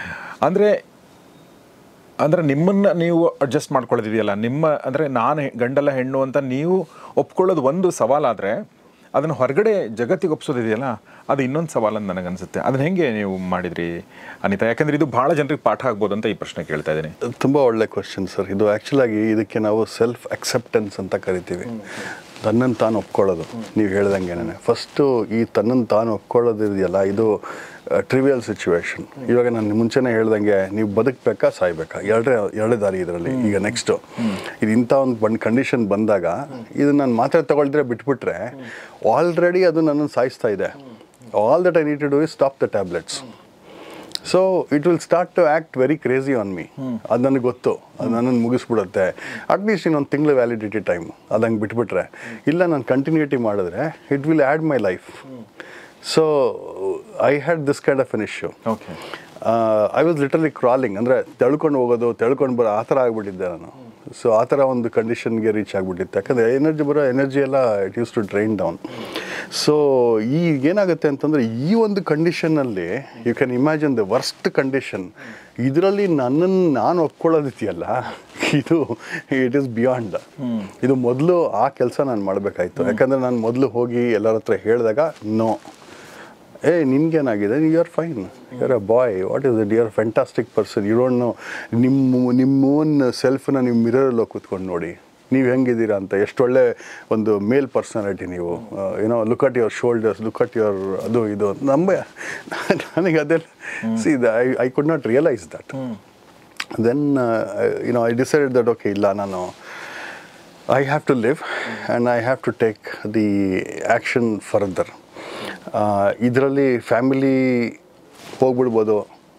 ಅಂದರೆ ನಿಮ್ಮನ್ನು ನೀವು ಅಡ್ಜಸ್ಟ್ ಮಾಡ್ಕೊಳ್ಳೋದಿದೆಯಲ್ಲ, ಅಂದರೆ ನಾನು ಗಂಡಲ್ಲ ಹೆಣ್ಣು ಅಂತ ನೀವು ಒಪ್ಕೊಳ್ಳೋದು ಒಂದು ಸವಾಲಾದರೆ, ಅದನ್ನು ಹೊರಗಡೆ ಜಗತ್ತಿಗೆ ಒಪ್ಸೋದಿದೆಯಲ್ಲ, ಅದು ಇನ್ನೊಂದು ಸವಾಲಂತ ನನಗನ್ಸುತ್ತೆ. ಅದನ್ನ ಹೆಂಗೆ ನೀವು ಮಾಡಿದ್ರಿ ಅನಿತಾ? ಯಾಕಂದರೆ ಇದು ಭಾಳ ಜನರಿಗೆ ಪಾಠ ಆಗ್ಬೋದು ಅಂತ ಈ ಪ್ರಶ್ನೆ ಕೇಳ್ತಾ ಇದ್ದೀನಿ. ತುಂಬ ಒಳ್ಳೆ ಕ್ವಶನ್ ಸರ್. ಇದು ಆ್ಯಕ್ಚುಲಾಗಿ ಇದಕ್ಕೆ ನಾವು ಸೆಲ್ಫ್ ಅಕ್ಸೆಪ್ಟೆನ್ಸ್ ಅಂತ ಕರಿತೀವಿ. ತನ್ನನ್ನು ತಾನು ಒಪ್ಕೊಳ್ಳೋದು. ನೀವು ಹೇಳ್ದಂಗೆನೇ ಫಸ್ಟು ಈ ತನ್ನನ್ನು ತಾನು ಒಪ್ಕೊಳ್ಳೋದಿದೆಯಲ್ಲ, ಇದು ಟ್ರಿವಿಯಲ್ ಸಿಚುವೇಶನ್. ಇವಾಗ ನಾನು ಮುಂಚೆನೇ ಹೇಳ್ದಂಗೆ, ನೀವು ಬದುಕಬೇಕಾ ಸಾಯ್ಬೇಕಾ, ಎರಡೇ ದಾರಿ ಇದರಲ್ಲಿ. ಈಗ ನೆಕ್ಸ್ಟು ಇದು ಇಂಥ ಒಂದು ಕಂಡೀಷನ್ ಬಂದಾಗ, ಇದು ನಾನು ಮಾತ್ರೆ ತಗೊಳ್ದ್ರೆ ಬಿಟ್ಬಿಟ್ರೆ ಆಲ್ರೆಡಿ ಅದು ನನ್ನನ್ನು ಸಾಯಿಸ್ತಾ ಇದೆ. All that I need to do is stop the tablets. So it will start to act very crazy on me. ಅದು ನನಗೆ ಗೊತ್ತು, ಅದು ನನ್ನನ್ನು ಮುಗಿಸ್ಬಿಡುತ್ತೆ. ಅಟ್ಲೀಸ್ಟ್ ಇನ್ನೊಂದು ತಿಂಗಳು ವ್ಯಾಲಿಡಿಟಿ ಟೈಮ್ ಅದು ಹಂಗೆ ಬಿಟ್ಬಿಟ್ರೆ, ಇಲ್ಲ ನಾನು ಕಂಟಿನ್ಯೂಟಿ ಮಾಡಿದ್ರೆ it will add my life. So I had this kind of an issue. I was literally crawling, ಅಂದರೆ ತೆಳ್ಕೊಂಡು ಹೋಗೋದು, ತೆಳ್ಕೊಂಡು ಬರೋ ಆ ಥರ ಆಗಿಬಿಟ್ಟಿದ್ದೆ ನಾನು. ಸೊ ಆ ಥರ ಒಂದು ಕಂಡೀಷನ್ಗೆ ರೀಚ್ ಆಗಿಬಿಟ್ಟಿತ್ತು. ಯಾಕಂದರೆ ಎನರ್ಜಿ ಎಲ್ಲ it use to drain down. So ಈಗ ಏನಾಗುತ್ತೆ ಅಂತಂದರೆ, ಈ ಒಂದು ಕಂಡೀಷನ್ನಲ್ಲಿ you can imagine the worst condition. ಇದರಲ್ಲಿ ನನ್ನನ್ನು ನಾನು ಒಪ್ಕೊಳ್ಳೋದಿದೆಯಲ್ಲ, ಇದು ಇಟ್ ಈಸ್ ಬಿಯಾಂಡ್. ಇದು ಮೊದಲು ಆ ಕೆಲಸ ನಾನು ಮಾಡಬೇಕಾಯ್ತು. ಯಾಕಂದರೆ ನಾನು ಮೊದಲು ಹೋಗಿ ಎಲ್ಲರ ಹತ್ರ ಹೇಳಿದಾಗ, ನೋ, ನಿಮ್ಗೇನಾಗಿದೆ, you are fine, you are a boy, what is it, you are fantastic person, you don't know. ನಿಮ್ಮ ಓನ್ ಸೆಲ್ಫನ್ನ ನೀವು ಮಿರರಲ್ಲಿ ಕೂತ್ಕೊಂಡು ನೋಡಿ, ನೀವು ಹೆಂಗಿದ್ದೀರಾ ಅಂತ. ಎಷ್ಟೊಳ್ಳೆ ಒಂದು ಮೇಲ್ ಪರ್ಸನಾಲಿಟಿ ನೀವು. ಏನೋ look at your shoulders, look at your ಅದು ಇದು. ನನಗೆ ಅದೆಲ್ಲ I could not realise that. Then I decided that okay, ಇಲ್ಲ, ನಾನು I have to live and I have to take the action further. ಇದರಲ್ಲಿ ಫ್ಯಾಮಿಲಿ ಹೋಗ್ಬಿಡ್ಬೋದು,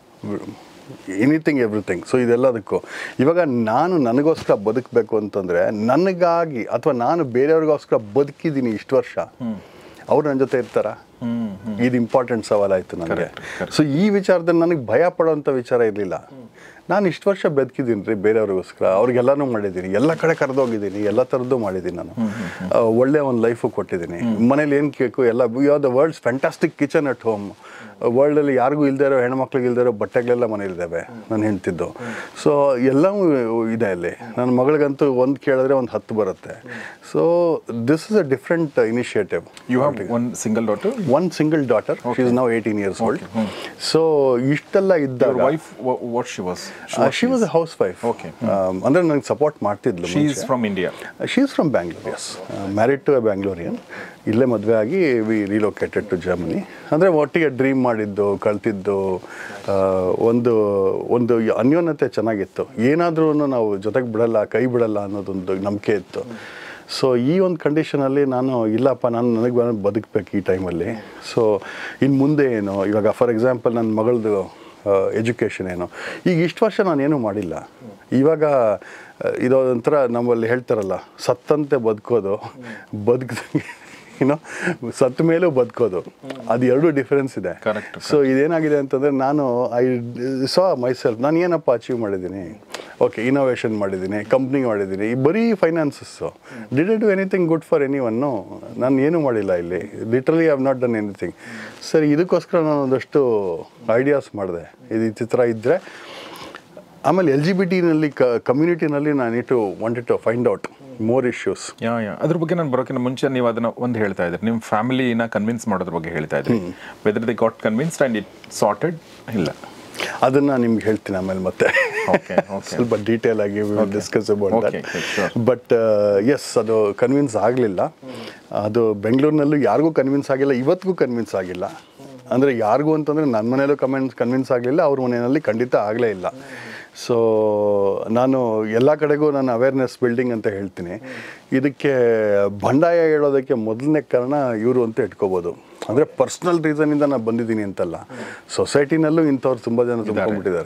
ಎನಿಥಿಂಗ್ ಎವ್ರಿಥಿಂಗ್. ಸೊ ಇದೆಲ್ಲದಕ್ಕೂ ಇವಾಗ ನಾನು ನನಗೋಸ್ಕರ ಬದುಕಬೇಕು ಅಂತಂದರೆ, ನನಗಾಗಿ ಅಥವಾ ನಾನು ಬೇರೆಯವ್ರಿಗೋಸ್ಕರ ಬದುಕಿದ್ದೀನಿ ಇಷ್ಟು ವರ್ಷ, ಅವ್ರು ನನ್ನ ಜೊತೆ ಇರ್ತಾರ? ಇದು ಇಂಪಾರ್ಟೆಂಟ್ ಸವಾಲಾಯಿತು ನನಗೆ. ಸೊ ಈ ವಿಚಾರದಲ್ಲಿ ನನಗೆ ಭಯ ಪಡೋವಂಥ ವಿಚಾರ ಇರಲಿಲ್ಲ. ನಾನು ಇಷ್ಟು ವರ್ಷ ಬದುಕಿದ್ದೀನಿ ರೀ ಬೇರೆಯವ್ರಿಗೋಸ್ಕರ, ಅವ್ರಿಗೆಲ್ಲನೂ ಮಾಡಿದ್ದೀನಿ, ಎಲ್ಲ ಕಡೆ ಕರೆದೋಗಿದ್ದೀನಿ, ಎಲ್ಲ ಥರದ್ದು ಮಾಡಿದ್ದೀನಿ ನಾನು. ಒಳ್ಳೆ ಒಂದು ಲೈಫು ಕೊಟ್ಟಿದ್ದೀನಿ. ಮನೇಲಿ ಏನು ಕೇಕು ಎಲ್ಲ, you are the world's fantastic kitchen at home. ವರ್ಲ್ಡಲ್ಲಿ ಯಾರಿಗೂ ಇಲ್ಲದೇ ಇರೋ, ಹೆಣ್ಮಕ್ಳಿಗೆ ಇಲ್ಲದೇ ಇರೋ ಬಟ್ಟೆಗಳೆಲ್ಲ ಮನೇಲಿದ್ದಾವೆ ನಾನು ಹೆಂಡ್ತಿದ್ದು. ಸೊ ಎಲ್ಲವೂ ಇದೆ ಅಲ್ಲಿ. ನನ್ನ ಮಗಳಿಗಂತೂ ಒಂದು ಕೇಳಿದ್ರೆ ಒಂದು 10 ಬರುತ್ತೆ. So this is a different initiative. You have one single daughter? One single daughter, she is now 18 years old. So ಇಷ್ಟೆಲ್ಲ ಇದ್ದಾಗ wife what she was she was a housewife. Okay. ಅಂದರೆ ನನಗೆ ಸಪೋರ್ಟ್ ಮಾಡ್ತಿದ್ಲು. She is from India. She is from Bangalore, yes, married to a Bangalorean. ಇಲ್ಲೇ ಮದುವೆ ಆಗಿ V ರಿಲೊಕೇಟೆಡ್ to Germany. ಅಂದರೆ ಒಟ್ಟಿಗೆ ಡ್ರೀಮ್ ಮಾಡಿದ್ದು, ಕಳ್ತಿದ್ದು, ಒಂದು ಒಂದು ಅನ್ಯೋನ್ಯತೆ ಚೆನ್ನಾಗಿತ್ತು. ಏನಾದ್ರೂ ನಾವು ಜೊತೆಗೆ ಬಿಡಲ್ಲ, ಕೈ ಬಿಡಲ್ಲ ಅನ್ನೋದೊಂದು ನಂಬಿಕೆ ಇತ್ತು. ಸೊ ಈ ಒಂದು ಕಂಡೀಷನಲ್ಲಿ ನಾನು ಇಲ್ಲಪ್ಪ, ನನಗೆ ಬದುಕಬೇಕು ಈ ಟೈಮಲ್ಲಿ. ಸೊ ಇನ್ನು ಮುಂದೆ ಏನು, ಇವಾಗ ಫಾರ್ ಎಕ್ಸಾಂಪಲ್ ನನ್ನ ಮಗಳದು ಎಜುಕೇಷನ್ ಏನು, ಈಗ ಇಷ್ಟು ವರ್ಷ ನಾನೇನು ಮಾಡಿಲ್ಲ. ಇವಾಗ ಇದೊಂಥರ ನಮ್ಮಲ್ಲಿ ಹೇಳ್ತಾರಲ್ಲ, ಸತ್ತಂತೆ ಬದುಕೋದು, ಬದುಕಿದಂಗೆ ಏನೋ ಸತ್ತ ಮೇಲೂ ಬದುಕೋದು, ಅದು ಎರಡು ಡಿಫರೆನ್ಸ್ ಇದೆ. ಸೊ ಇದೇನಾಗಿದೆ ಅಂತಂದರೆ, ನಾನು ಐ ಸಾ ಮೈಸೆಲ್ಫ್, ನಾನು ಏನಪ್ಪ ಅಚೀವ್ ಮಾಡಿದ್ದೀನಿ, ಓಕೆ ಇನೋವೇಷನ್ ಮಾಡಿದ್ದೀನಿ, ಕಂಪ್ನಿ ಮಾಡಿದ್ದೀನಿ, ಬರೀ finances. Did I do anything good for any one? ನಾನು ಏನೂ ಮಾಡಿಲ್ಲ ಇಲ್ಲಿ, literally I have not done anything. ಸರಿ, ಇದಕ್ಕೋಸ್ಕರ ನಾನು ಒಂದಷ್ಟು ಐಡಿಯಾಸ್ ಮಾಡಿದೆ, ಈ ಥರ ಇದ್ದರೆ. ಆಮೇಲೆ LGBT ಕಮ್ಯುನಿಟಿನಲ್ಲಿ ನಾನು wanted to find out more issues. ಅದ್ರ ಬಗ್ಗೆ ನಾನು ಬರೋಕ್ಕಿಂತ ಮುಂಚೆ ನೀವು ಅದನ್ನ ಒಂದು ಹೇಳ್ತಾ ಇದ್ರಿ, ನಿಮ್ಮ ಫ್ಯಾಮಿಲಿನ ಕನ್ವಿನ್ಸ್ ಮಾಡೋದ್ರ ಬಗ್ಗೆ ಹೇಳ್ತಾ ಇದ್ರಿ. Whether they got convinced and it sorted ಇಲ್ಲ, ಅದನ್ನು ನಿಮ್ಗೆ ಹೇಳ್ತೀನಿ ಆಮೇಲೆ ಮತ್ತೆ ಸ್ವಲ್ಪ ಡೀಟೇಲ್ ಆಗಿ discuss about that. But yes, ಅದು ಕನ್ವಿನ್ಸ್ ಆಗಲಿಲ್ಲ. ಅದು ಬೆಂಗಳೂರಿನಲ್ಲೂ ಯಾರಿಗೂ ಕನ್ವಿನ್ಸ್ ಆಗಿಲ್ಲ, ಇವತ್ತಿಗೂ ಕನ್ವಿನ್ಸ್ ಆಗಿಲ್ಲ. ಅಂದರೆ ಯಾರಿಗೂ ಅಂತಂದರೆ ನನ್ನ ಮನೆಯಲ್ಲೂ ಕನ್ವಿನ್ಸ್ ಆಗಲಿಲ್ಲ, ಅವ್ರ ಮನೆಯಲ್ಲಿ ಖಂಡಿತ ಆಗಲೇ ಇಲ್ಲ. ಸೊ ನಾನು ಎಲ್ಲ ಕಡೆಗೂ ನಾನು ಅವೇರ್ನೆಸ್ ಬಿಲ್ಡಿಂಗ್ ಅಂತ ಹೇಳ್ತೀನಿ. ಇದಕ್ಕೆ ಬಂಡಾಯ ಹೇಳೋದಕ್ಕೆ ಮೊದಲನೇ ಕಾರಣ ಇವರು ಅಂತ ಇಟ್ಕೋಬೋದು. ಅಂದರೆ ಪರ್ಸ್ನಲ್ ರೀಸನಿಂದ ನಾನು ಬಂದಿದ್ದೀನಿ ಅಂತಲ್ಲ, ಸೊಸೈಟಿನಲ್ಲೂ ಇಂಥವ್ರು ತುಂಬ ಜನ ತುಂಬ್ಕೊಂಡ್ಬಿಟ್ಟಿದ್ದಾರೆ,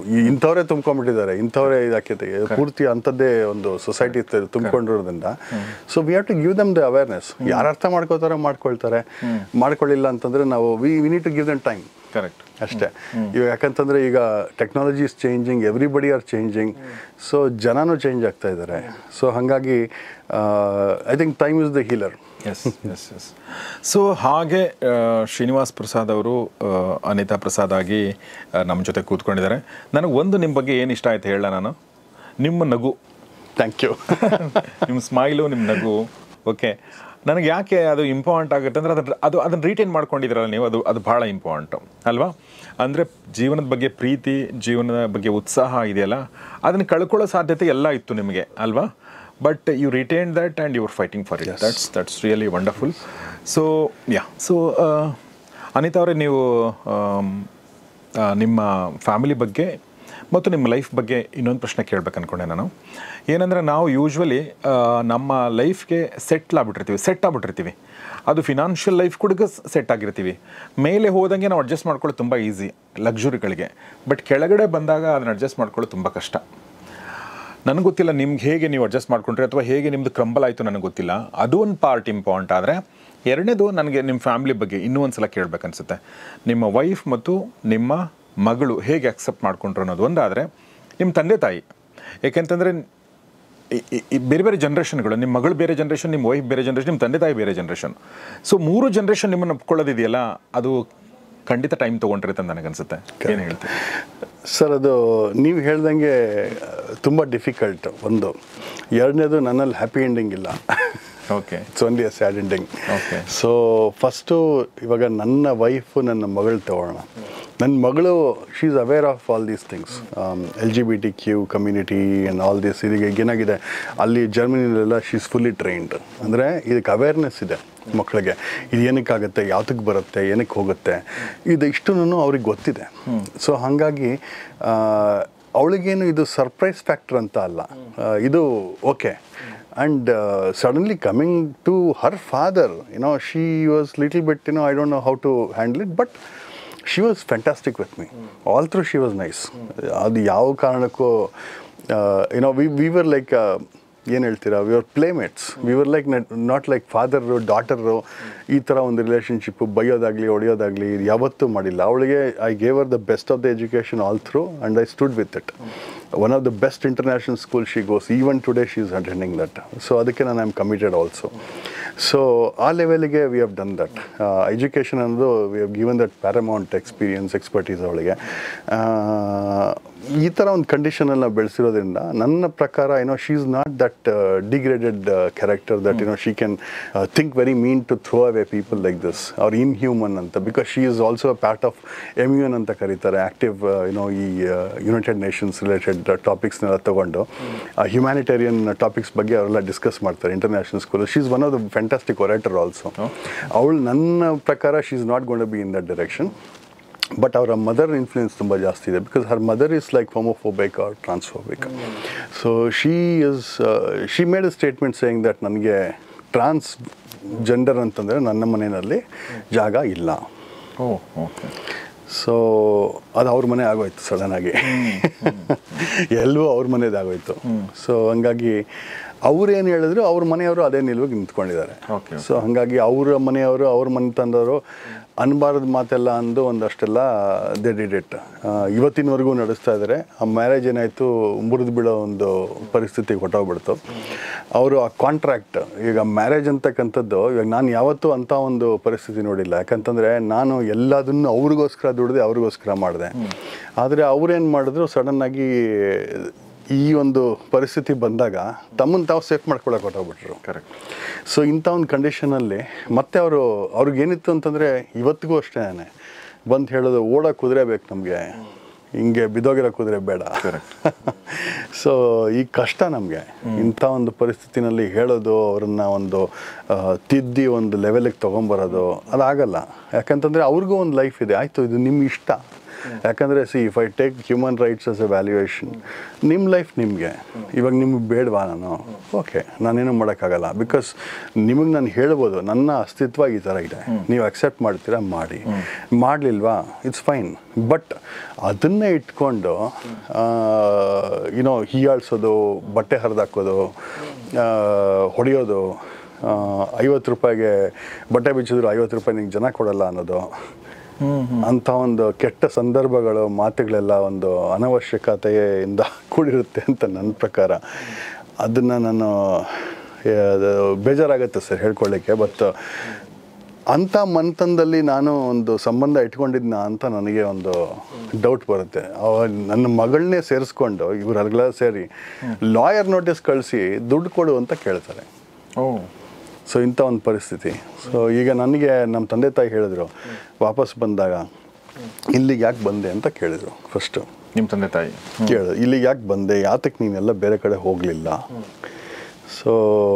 ಇಂಥವರೇ ಇದಕ್ಕೆ ಪೂರ್ತಿ ಅಂಥದ್ದೇ ಒಂದು ಸೊಸೈಟಿ ತುಂಬಿಕೊಂಡಿರೋದ್ರಿಂದ. So we have to give them the awareness. ಯಾರು ಅರ್ಥ ಮಾಡ್ಕೋತಾರೆ ಮಾಡ್ಕೊಳ್ತಾರೆ, ಮಾಡ್ಕೊಳ್ಳಿಲ್ಲ ಅಂತಂದರೆ ನಾವು we need to give them time. Correct ಅಷ್ಟೇ. ಇವಾಗ ಯಾಕಂತಂದರೆ ಈಗ technology is changing, everybody are changing. So ಜನನೂ ಚೇಂಜ್ ಆಗ್ತಾ ಇದ್ದಾರೆ. ಸೊ ಹಾಗಾಗಿ I think time is the healer. Yes. So ಹಾಗೆ ಶ್ರೀನಿವಾಸ್ ಪ್ರಸಾದ್ ಅವರು ಅನಿತಾ ಪ್ರಸಾದ್ ಆಗಿ ನಮ್ಮ ಜೊತೆ ಕೂತ್ಕೊಂಡಿದ್ದಾರೆ. ನನಗೆ ಒಂದು ನಿಮ್ಮ ಬಗ್ಗೆ ಏನು ಇಷ್ಟ ಆಯ್ತು ಹೇಳ, ನಾನು ನಿಮ್ಮ ನಗು. Thank you. ನಿಮ್ಮ ಸ್ಮೈಲು, ನಿಮ್ಮ ನಗು. ಓಕೆ, ನನಗೆ ಯಾಕೆ ಅದು ಇಂಪಾರ್ಟೆಂಟ್ ಆಗುತ್ತೆ ಅಂದರೆ ಅದನ್ನು ರೀಟೈನ್ ಮಾಡ್ಕೊಂಡಿದ್ದೀರಲ್ಲ ನೀವು, ಅದು ಭಾಳ ಇಂಪಾರ್ಟೆಂಟು ಅಲ್ವಾ? ಅಂದರೆ ಜೀವನದ ಬಗ್ಗೆ ಪ್ರೀತಿ, ಜೀವನದ ಬಗ್ಗೆ ಉತ್ಸಾಹ ಇದೆಯಲ್ಲ, ಅದನ್ನು ಕಳ್ಕೊಳ್ಳೋ ಸಾಧ್ಯತೆ ಎಲ್ಲ ಇತ್ತು ನಿಮಗೆ ಅಲ್ವಾ? But you retain that and you are fighting for it. That's really wonderful. So Anita ಅವರೇ, ನೀವು ನಿಮ್ಮ ಫ್ಯಾಮಿಲಿ ಬಗ್ಗೆ ಮತ್ತು ನಿಮ್ಮ ಲೈಫ್ ಬಗ್ಗೆ ಇನ್ನೊಂದು ಪ್ರಶ್ನೆ ಕೇಳಬೇಕು ಅಂದ್ಕೊಂಡೆ ನಾನು. ಏನಂದರೆ, ನಾವು ಯೂಶ್ವಲಿ ನಮ್ಮ ಲೈಫ್ಗೆ ಸೆಟ್ ಆಗ್ಬಿಟ್ಟಿರ್ತೀವಿ. ಅದು ಫಿನಾನ್ಷಿಯಲ್ ಲೈಫ್ ಕೂಡ ಸೆಟ್ ಆಗಿರ್ತೀವಿ. ಮೇಲೆ ಹೋದಂಗೆ ನಾವು ಅಡ್ಜಸ್ಟ್ ಮಾಡ್ಕೊಳ್ಳೋದು ತುಂಬ ಈಸಿ ಲಕ್ಸುರಿಗಳಿಗೆ. ಬಟ್ ಕೆಳಗಡೆ ಬಂದಾಗ ಅದನ್ನ ಅಡ್ಜಸ್ಟ್ ಮಾಡ್ಕೊಳ್ಳೋದು ತುಂಬ ಕಷ್ಟ. ನನಗೆ ಗೊತ್ತಿಲ್ಲ ನಿಮ್ಗೆ ಹೇಗೆ ನೀವು ಅಡ್ಜಸ್ಟ್ ಮಾಡ್ಕೊಂಡ್ರಿ ಅಥವಾ ಹೇಗೆ ನಿಮ್ಮದು ಕ್ರಂಬಲ್ ಆಯಿತು, ನನಗೆ ಗೊತ್ತಿಲ್ಲ. ಅದು ಒಂದು ಪಾರ್ಟ್ ಇಂಪಾರ್ಟೆಂಟ್. ಆದರೆ ಎರಡನೇದು, ನನಗೆ ನಿಮ್ಮ ಫ್ಯಾಮಿಲಿ ಬಗ್ಗೆ ಇನ್ನೂ ಒಂದು ಸಲ ಕೇಳಬೇಕನ್ಸುತ್ತೆ. ನಿಮ್ಮ ವೈಫ್ ಮತ್ತು ನಿಮ್ಮ ಮಗಳು ಹೇಗೆ ಅಕ್ಸೆಪ್ಟ್ ಮಾಡ್ಕೊಂಡ್ರು ಅನ್ನೋದು ಒಂದಾದರೆ, ನಿಮ್ಮ ತಂದೆ ತಾಯಿ, ಏಕೆಂತಂದರೆ ಬೇರೆ ಬೇರೆ ಜನ್ರೇಷನ್ಗಳು, ನಿಮ್ಮ ಮಗಳು ಬೇರೆ ಜನ್ರೇಷನ್, ನಿಮ್ಮ ವೈಫ್ ಬೇರೆ ಜನ್ರೇಷನ್, ನಿಮ್ಮ ತಂದೆ ತಾಯಿ ಬೇರೆ ಜನ್ರೇಷನ್. ಸೊ 3 ಜನ್ರೇಷನ್ ನಿಮ್ಮನ್ನು ಒಪ್ಕೊಳ್ಳೋದಿದೆಯಲ್ಲ, ಅದು ಖಂಡಿತ ಟೈಮ್ ತೊಗೊಂಡಿರುತ್ತೆ ಅಂತ ನನಗನ್ಸುತ್ತೆ. ಏನು ಹೇಳ್ತೀವಿ ಸರ್? ಅದು ನೀವು ಹೇಳ್ದಂಗೆ ತುಂಬ ಡಿಫಿಕಲ್ಟ್. ಒಂದು ಎರಡನೇದು, ನನ್ನಲ್ಲಿ ಹ್ಯಾಪಿ ಎಂಡಿಂಗ್ ಇಲ್ಲ. Okay, it's only a sad ending. Okay. So first ಇವಾಗ ನನ್ನ ವೈಫು, ನನ್ನ ಮಗಳು ತಗೊಳ್ಳೋಣ. ನನ್ನ ಮಗಳು, she is aware of all these things, LGBTQ community and all this. ಇದೀಗ ಏನಾಗಿದೆ ಅಲ್ಲಿ ಜರ್ಮನಿಲೆಲ್ಲ, ಶಿ ಈಸ್ ಫುಲ್ಲಿ ಟ್ರೈನ್ಡ್. ಅಂದರೆ ಇದಕ್ಕೆ ಅವೇರ್ನೆಸ್ ಇದೆ ಮಕ್ಕಳಿಗೆ. ಇದು ಏನಕ್ಕಾಗುತ್ತೆ, ಯಾತಕ್ಕೆ ಬರುತ್ತೆ, ಏನಕ್ಕೆ ಹೋಗುತ್ತೆ, ಇದು ಇಷ್ಟೂ ಅವ್ರಿಗೆ ಗೊತ್ತಿದೆ. ಸೊ ಹಾಗಾಗಿ ಅವಳಿಗೇನು ಇದು ಸರ್ಪ್ರೈಸ್ ಫ್ಯಾಕ್ಟರ್ ಅಂತ ಅಲ್ಲ, ಇದು okay. And suddenly coming to her father, she was little bit, I don't know how to handle it, but she was fantastic with me. All through she was nice. ಅದು ಯಾವ ಕಾರಣಕ್ಕೂ we were like ಏನು ಹೇಳ್ತೀರಾ, we are playmates. We were like not like father daughter. ಈ ಥರ ಒಂದು relationship ಬೈಯೋದಾಗಲಿ ಹೊಡೆಯೋದಾಗಲಿ ಇದು ಯಾವತ್ತೂ ಮಾಡಿಲ್ಲ. ಅವಳಿಗೆ I gave her the best of the education all through and I stood with it. One of the best international school she goes, even today she is attending that. So ಅದಕ್ಕೆ ನಾನು I am committed also. So ಆ ಲೆವೆಲ್ಗೆ we have done that. Education ಅನ್ನೋದು we have given that paramount experience, expertise ಅವಳಿಗೆ. ಈ ಥರ ಒಂದು ಕಂಡೀಷನಲ್ಲಿ ನಾವು ಬೆಳೆಸಿರೋದ್ರಿಂದ ನನ್ನ ಪ್ರಕಾರ she is not that degraded character that she can think very mean to throw away people like this ಅವ್ರ ಇನ್ಹ್ಯೂಮನ್ ಅಂತ, because she is also a part of MUN ಅಂತ ಕರೀತಾರೆ, ಆ್ಯಕ್ಟಿವ್ ಈ ಯುನೈಟೆಡ್ ನೇಷನ್ಸ್ ರಿಲೇಟೆಡ್ ಟಾಪಿಕ್ಸ್ನೆಲ್ಲ ತಗೊಂಡು humanitarian topics ಬಗ್ಗೆ ಅವರೆಲ್ಲ discuss ಮಾಡ್ತಾರೆ international school. She is one of the fantastic orator also. ಅವಳು ನನ್ನ ಪ್ರಕಾರ she is not gone to be in that direction. But ಅವರ ಮದರ್ ಇನ್ಫ್ಲುಯೆನ್ಸ್ ತುಂಬ ಜಾಸ್ತಿ ಇದೆ, because her mother is like homophobic or transphobic. So she made a statement saying that ನನಗೆ ಟ್ರಾನ್ಸ್ gender ಅಂತಂದರೆ ನನ್ನ ಮನೆಯಲ್ಲಿ ಜಾಗ ಇಲ್ಲ. ಸೊ ಅದು ಅವ್ರ ಮನೆ ಆಗೋಯ್ತು ಸಡನ್ನಾಗಿ, ಎಲ್ಲವೂ ಅವ್ರ ಮನೆಯದಾಗೋಯ್ತು. ಸೊ ಹಂಗಾಗಿ ಅವ್ರೇನು ಹೇಳಿದ್ರು ಅವ್ರ ಮನೆಯವರು ಅದೇ ನಿಲುವಿಗೆ ನಿಂತ್ಕೊಂಡಿದ್ದಾರೆ. ಸೊ ಹಾಗಾಗಿ ಅವರ ಮನೆಯವರು ಅವ್ರ ಮನೆ ತಂದವರು ಅನ್ಬಾರ್ದು ಮಾತೆಲ್ಲ ಅಂದು ಒಂದಷ್ಟೆಲ್ಲ ದೇ ಡಿಡ್ ಇಟ್. ಇವತ್ತಿನವರೆಗೂ ನಡೆಸ್ತಾ ಇದ್ದಾರೆ. ಆ ಮ್ಯಾರೇಜ್ ಏನಾಯಿತು ಮುರಿದು ಬೀಳೋ ಒಂದು ಪರಿಸ್ಥಿತಿಗೆ ಹೊಟ್ಟೋಗ್ಬಿಡ್ತು. ಅವರು ಆ ಕಾಂಟ್ರಾಕ್ಟ್, ಈಗ ಮ್ಯಾರೇಜ್ ಅಂತಕ್ಕಂಥದ್ದು ಇವಾಗ ನಾನು ಯಾವತ್ತೂ ಅಂಥ ಒಂದು ಪರಿಸ್ಥಿತಿ ನೋಡಿಲ್ಲ. ಯಾಕಂತಂದರೆ ನಾನು ಎಲ್ಲದನ್ನು ಅವ್ರಿಗೋಸ್ಕರ ದುಡಿದೆ, ಅವ್ರಿಗೋಸ್ಕರ ಮಾಡಿದೆ. ಆದರೆ ಅವ್ರೇನು ಮಾಡಿದ್ರು ಸಡನ್ನಾಗಿ ಈ ಒಂದು ಪರಿಸ್ಥಿತಿ ಬಂದಾಗ ತಮ್ಮನ್ನು ತಾವು ಸೇಫ್ ಮಾಡ್ಕೊಳಕ್ಕೆ ಹೊಟ್ಟೋಗ್ಬಿಟ್ರು. ಕರೆಕ್ಟ್. ಸೊ ಇಂಥ ಒಂದು ಕಂಡೀಷನಲ್ಲಿ ಮತ್ತೆ ಅವ್ರಿಗೇನಿತ್ತು ಅಂತಂದರೆ ಇವತ್ತಿಗೂ ಅಷ್ಟೇ ಬಂದು ಹೇಳೋದು, ಓಡೋ ಕುದುರೆ ಬೇಕು ನಮಗೆ, ಹಿಂಗೆ ಬಿದ್ದೋಗಿರೋ ಕುದುರೆ ಬೇಡ. ಸೊ ಈ ಕಷ್ಟ ನಮಗೆ ಇಂಥ ಒಂದು ಪರಿಸ್ಥಿತಿನಲ್ಲಿ ಹೇಳೋದು, ಅವ್ರನ್ನ ಒಂದು ತಿದ್ದಿ ಒಂದು ಲೆವೆಲಿಗೆ ತೊಗೊಂಬರೋದು ಅದಾಗಲ್ಲ. ಯಾಕಂತಂದರೆ ಅವ್ರಿಗೂ ಒಂದು ಲೈಫ್ ಇದೆ. ಆಯಿತು, ಇದು ನಿಮ್ಮ ಇಷ್ಟ. ಯಾಕಂದರೆ if I take human rights as a valuation, ನಿಮ್ಮ ಲೈಫ್ ನಿಮಗೆ, ಇವಾಗ ನಿಮಗೆ ಬೇಡವಾ ನಾನು, ಓಕೆ ನಾನೇನು ಮಾಡೋಕ್ಕಾಗಲ್ಲ. ಬಿಕಾಸ್ ನಿಮಗೆ ನಾನು ಹೇಳ್ಬೋದು ನನ್ನ ಅಸ್ತಿತ್ವ ಈ ಥರ ಇದೆ, ನೀವು ಅಕ್ಸೆಪ್ಟ್ ಮಾಡ್ತೀರಾ ಮಾಡಿ, ಮಾಡಲಿಲ್ವಾ ಇಟ್ಸ್ ಫೈನ್. ಬಟ್ ಅದನ್ನೇ ಇಟ್ಕೊಂಡು ಹೀಯಾಳ್ಸೋದು, ಬಟ್ಟೆ ಹರಿದಾಕೋದು, ಹೊಡೆಯೋದು, 50 ರೂಪಾಯಿಗೆ ಬಟ್ಟೆ ಬಿಚ್ಚಿದ್ರು 50 ರೂಪಾಯಿ ನಿಂಗೆ ಜನ ಕೊಡಲ್ಲ ಅನ್ನೋದು, ಅಂಥ ಒಂದು ಕೆಟ್ಟ ಸಂದರ್ಭಗಳು, ಮಾತುಗಳೆಲ್ಲ ಒಂದು ಅನವಶ್ಯಕತೆಯಿಂದ ಕೂಡಿರುತ್ತೆ ಅಂತ ನನ್ನ ಪ್ರಕಾರ. ಅದನ್ನು ನಾನು ಬೇಜಾರಾಗುತ್ತೆ ಸರ್ ಹೇಳ್ಕೊಳ್ಳಿಕ್ಕೆ. ಬಟ್ ಅಂಥ ಮನೆತನದಲ್ಲಿ ನಾನು ಒಂದು ಸಂಬಂಧ ಇಟ್ಕೊಂಡಿದ್ನ ಅಂತ ನನಗೆ ಒಂದು ಡೌಟ್ ಬರುತ್ತೆ. ನನ್ನ ಮಗಳನ್ನೇ ಸೇರಿಸ್ಕೊಂಡು ಇವರೆಲ್ಲ ಸೇರಿ ಲಾಯರ್ ನೋಟಿಸ್ ಕಳಿಸಿ ದುಡ್ಡು ಕೊಡು ಅಂತ ಕೇಳ್ತಾರೆ. ಸೊ ಇಂಥ ಒಂದು ಪರಿಸ್ಥಿತಿ. ಸೊ ಈಗ ನನಗೆ ನಮ್ಮ ತಂದೆ ತಾಯಿ ಹೇಳಿದ್ರು ವಾಪಸ್ ಬಂದಾಗ, ಇಲ್ಲಿಗೆ ಯಾಕೆ ಬಂದೆ ಅಂತ ಕೇಳಿದರು. ಫಸ್ಟು ನಿಮ್ಮ ತಂದೆ ತಾಯಿ ಕೇಳಿದ್ರು, ಇಲ್ಲಿಗೆ ಯಾಕೆ ಬಂದೆ, ಯಾತಕ್ಕೆ ನೀನೆಲ್ಲ ಬೇರೆ ಕಡೆ ಹೋಗಲಿಲ್ಲ. ಸೊ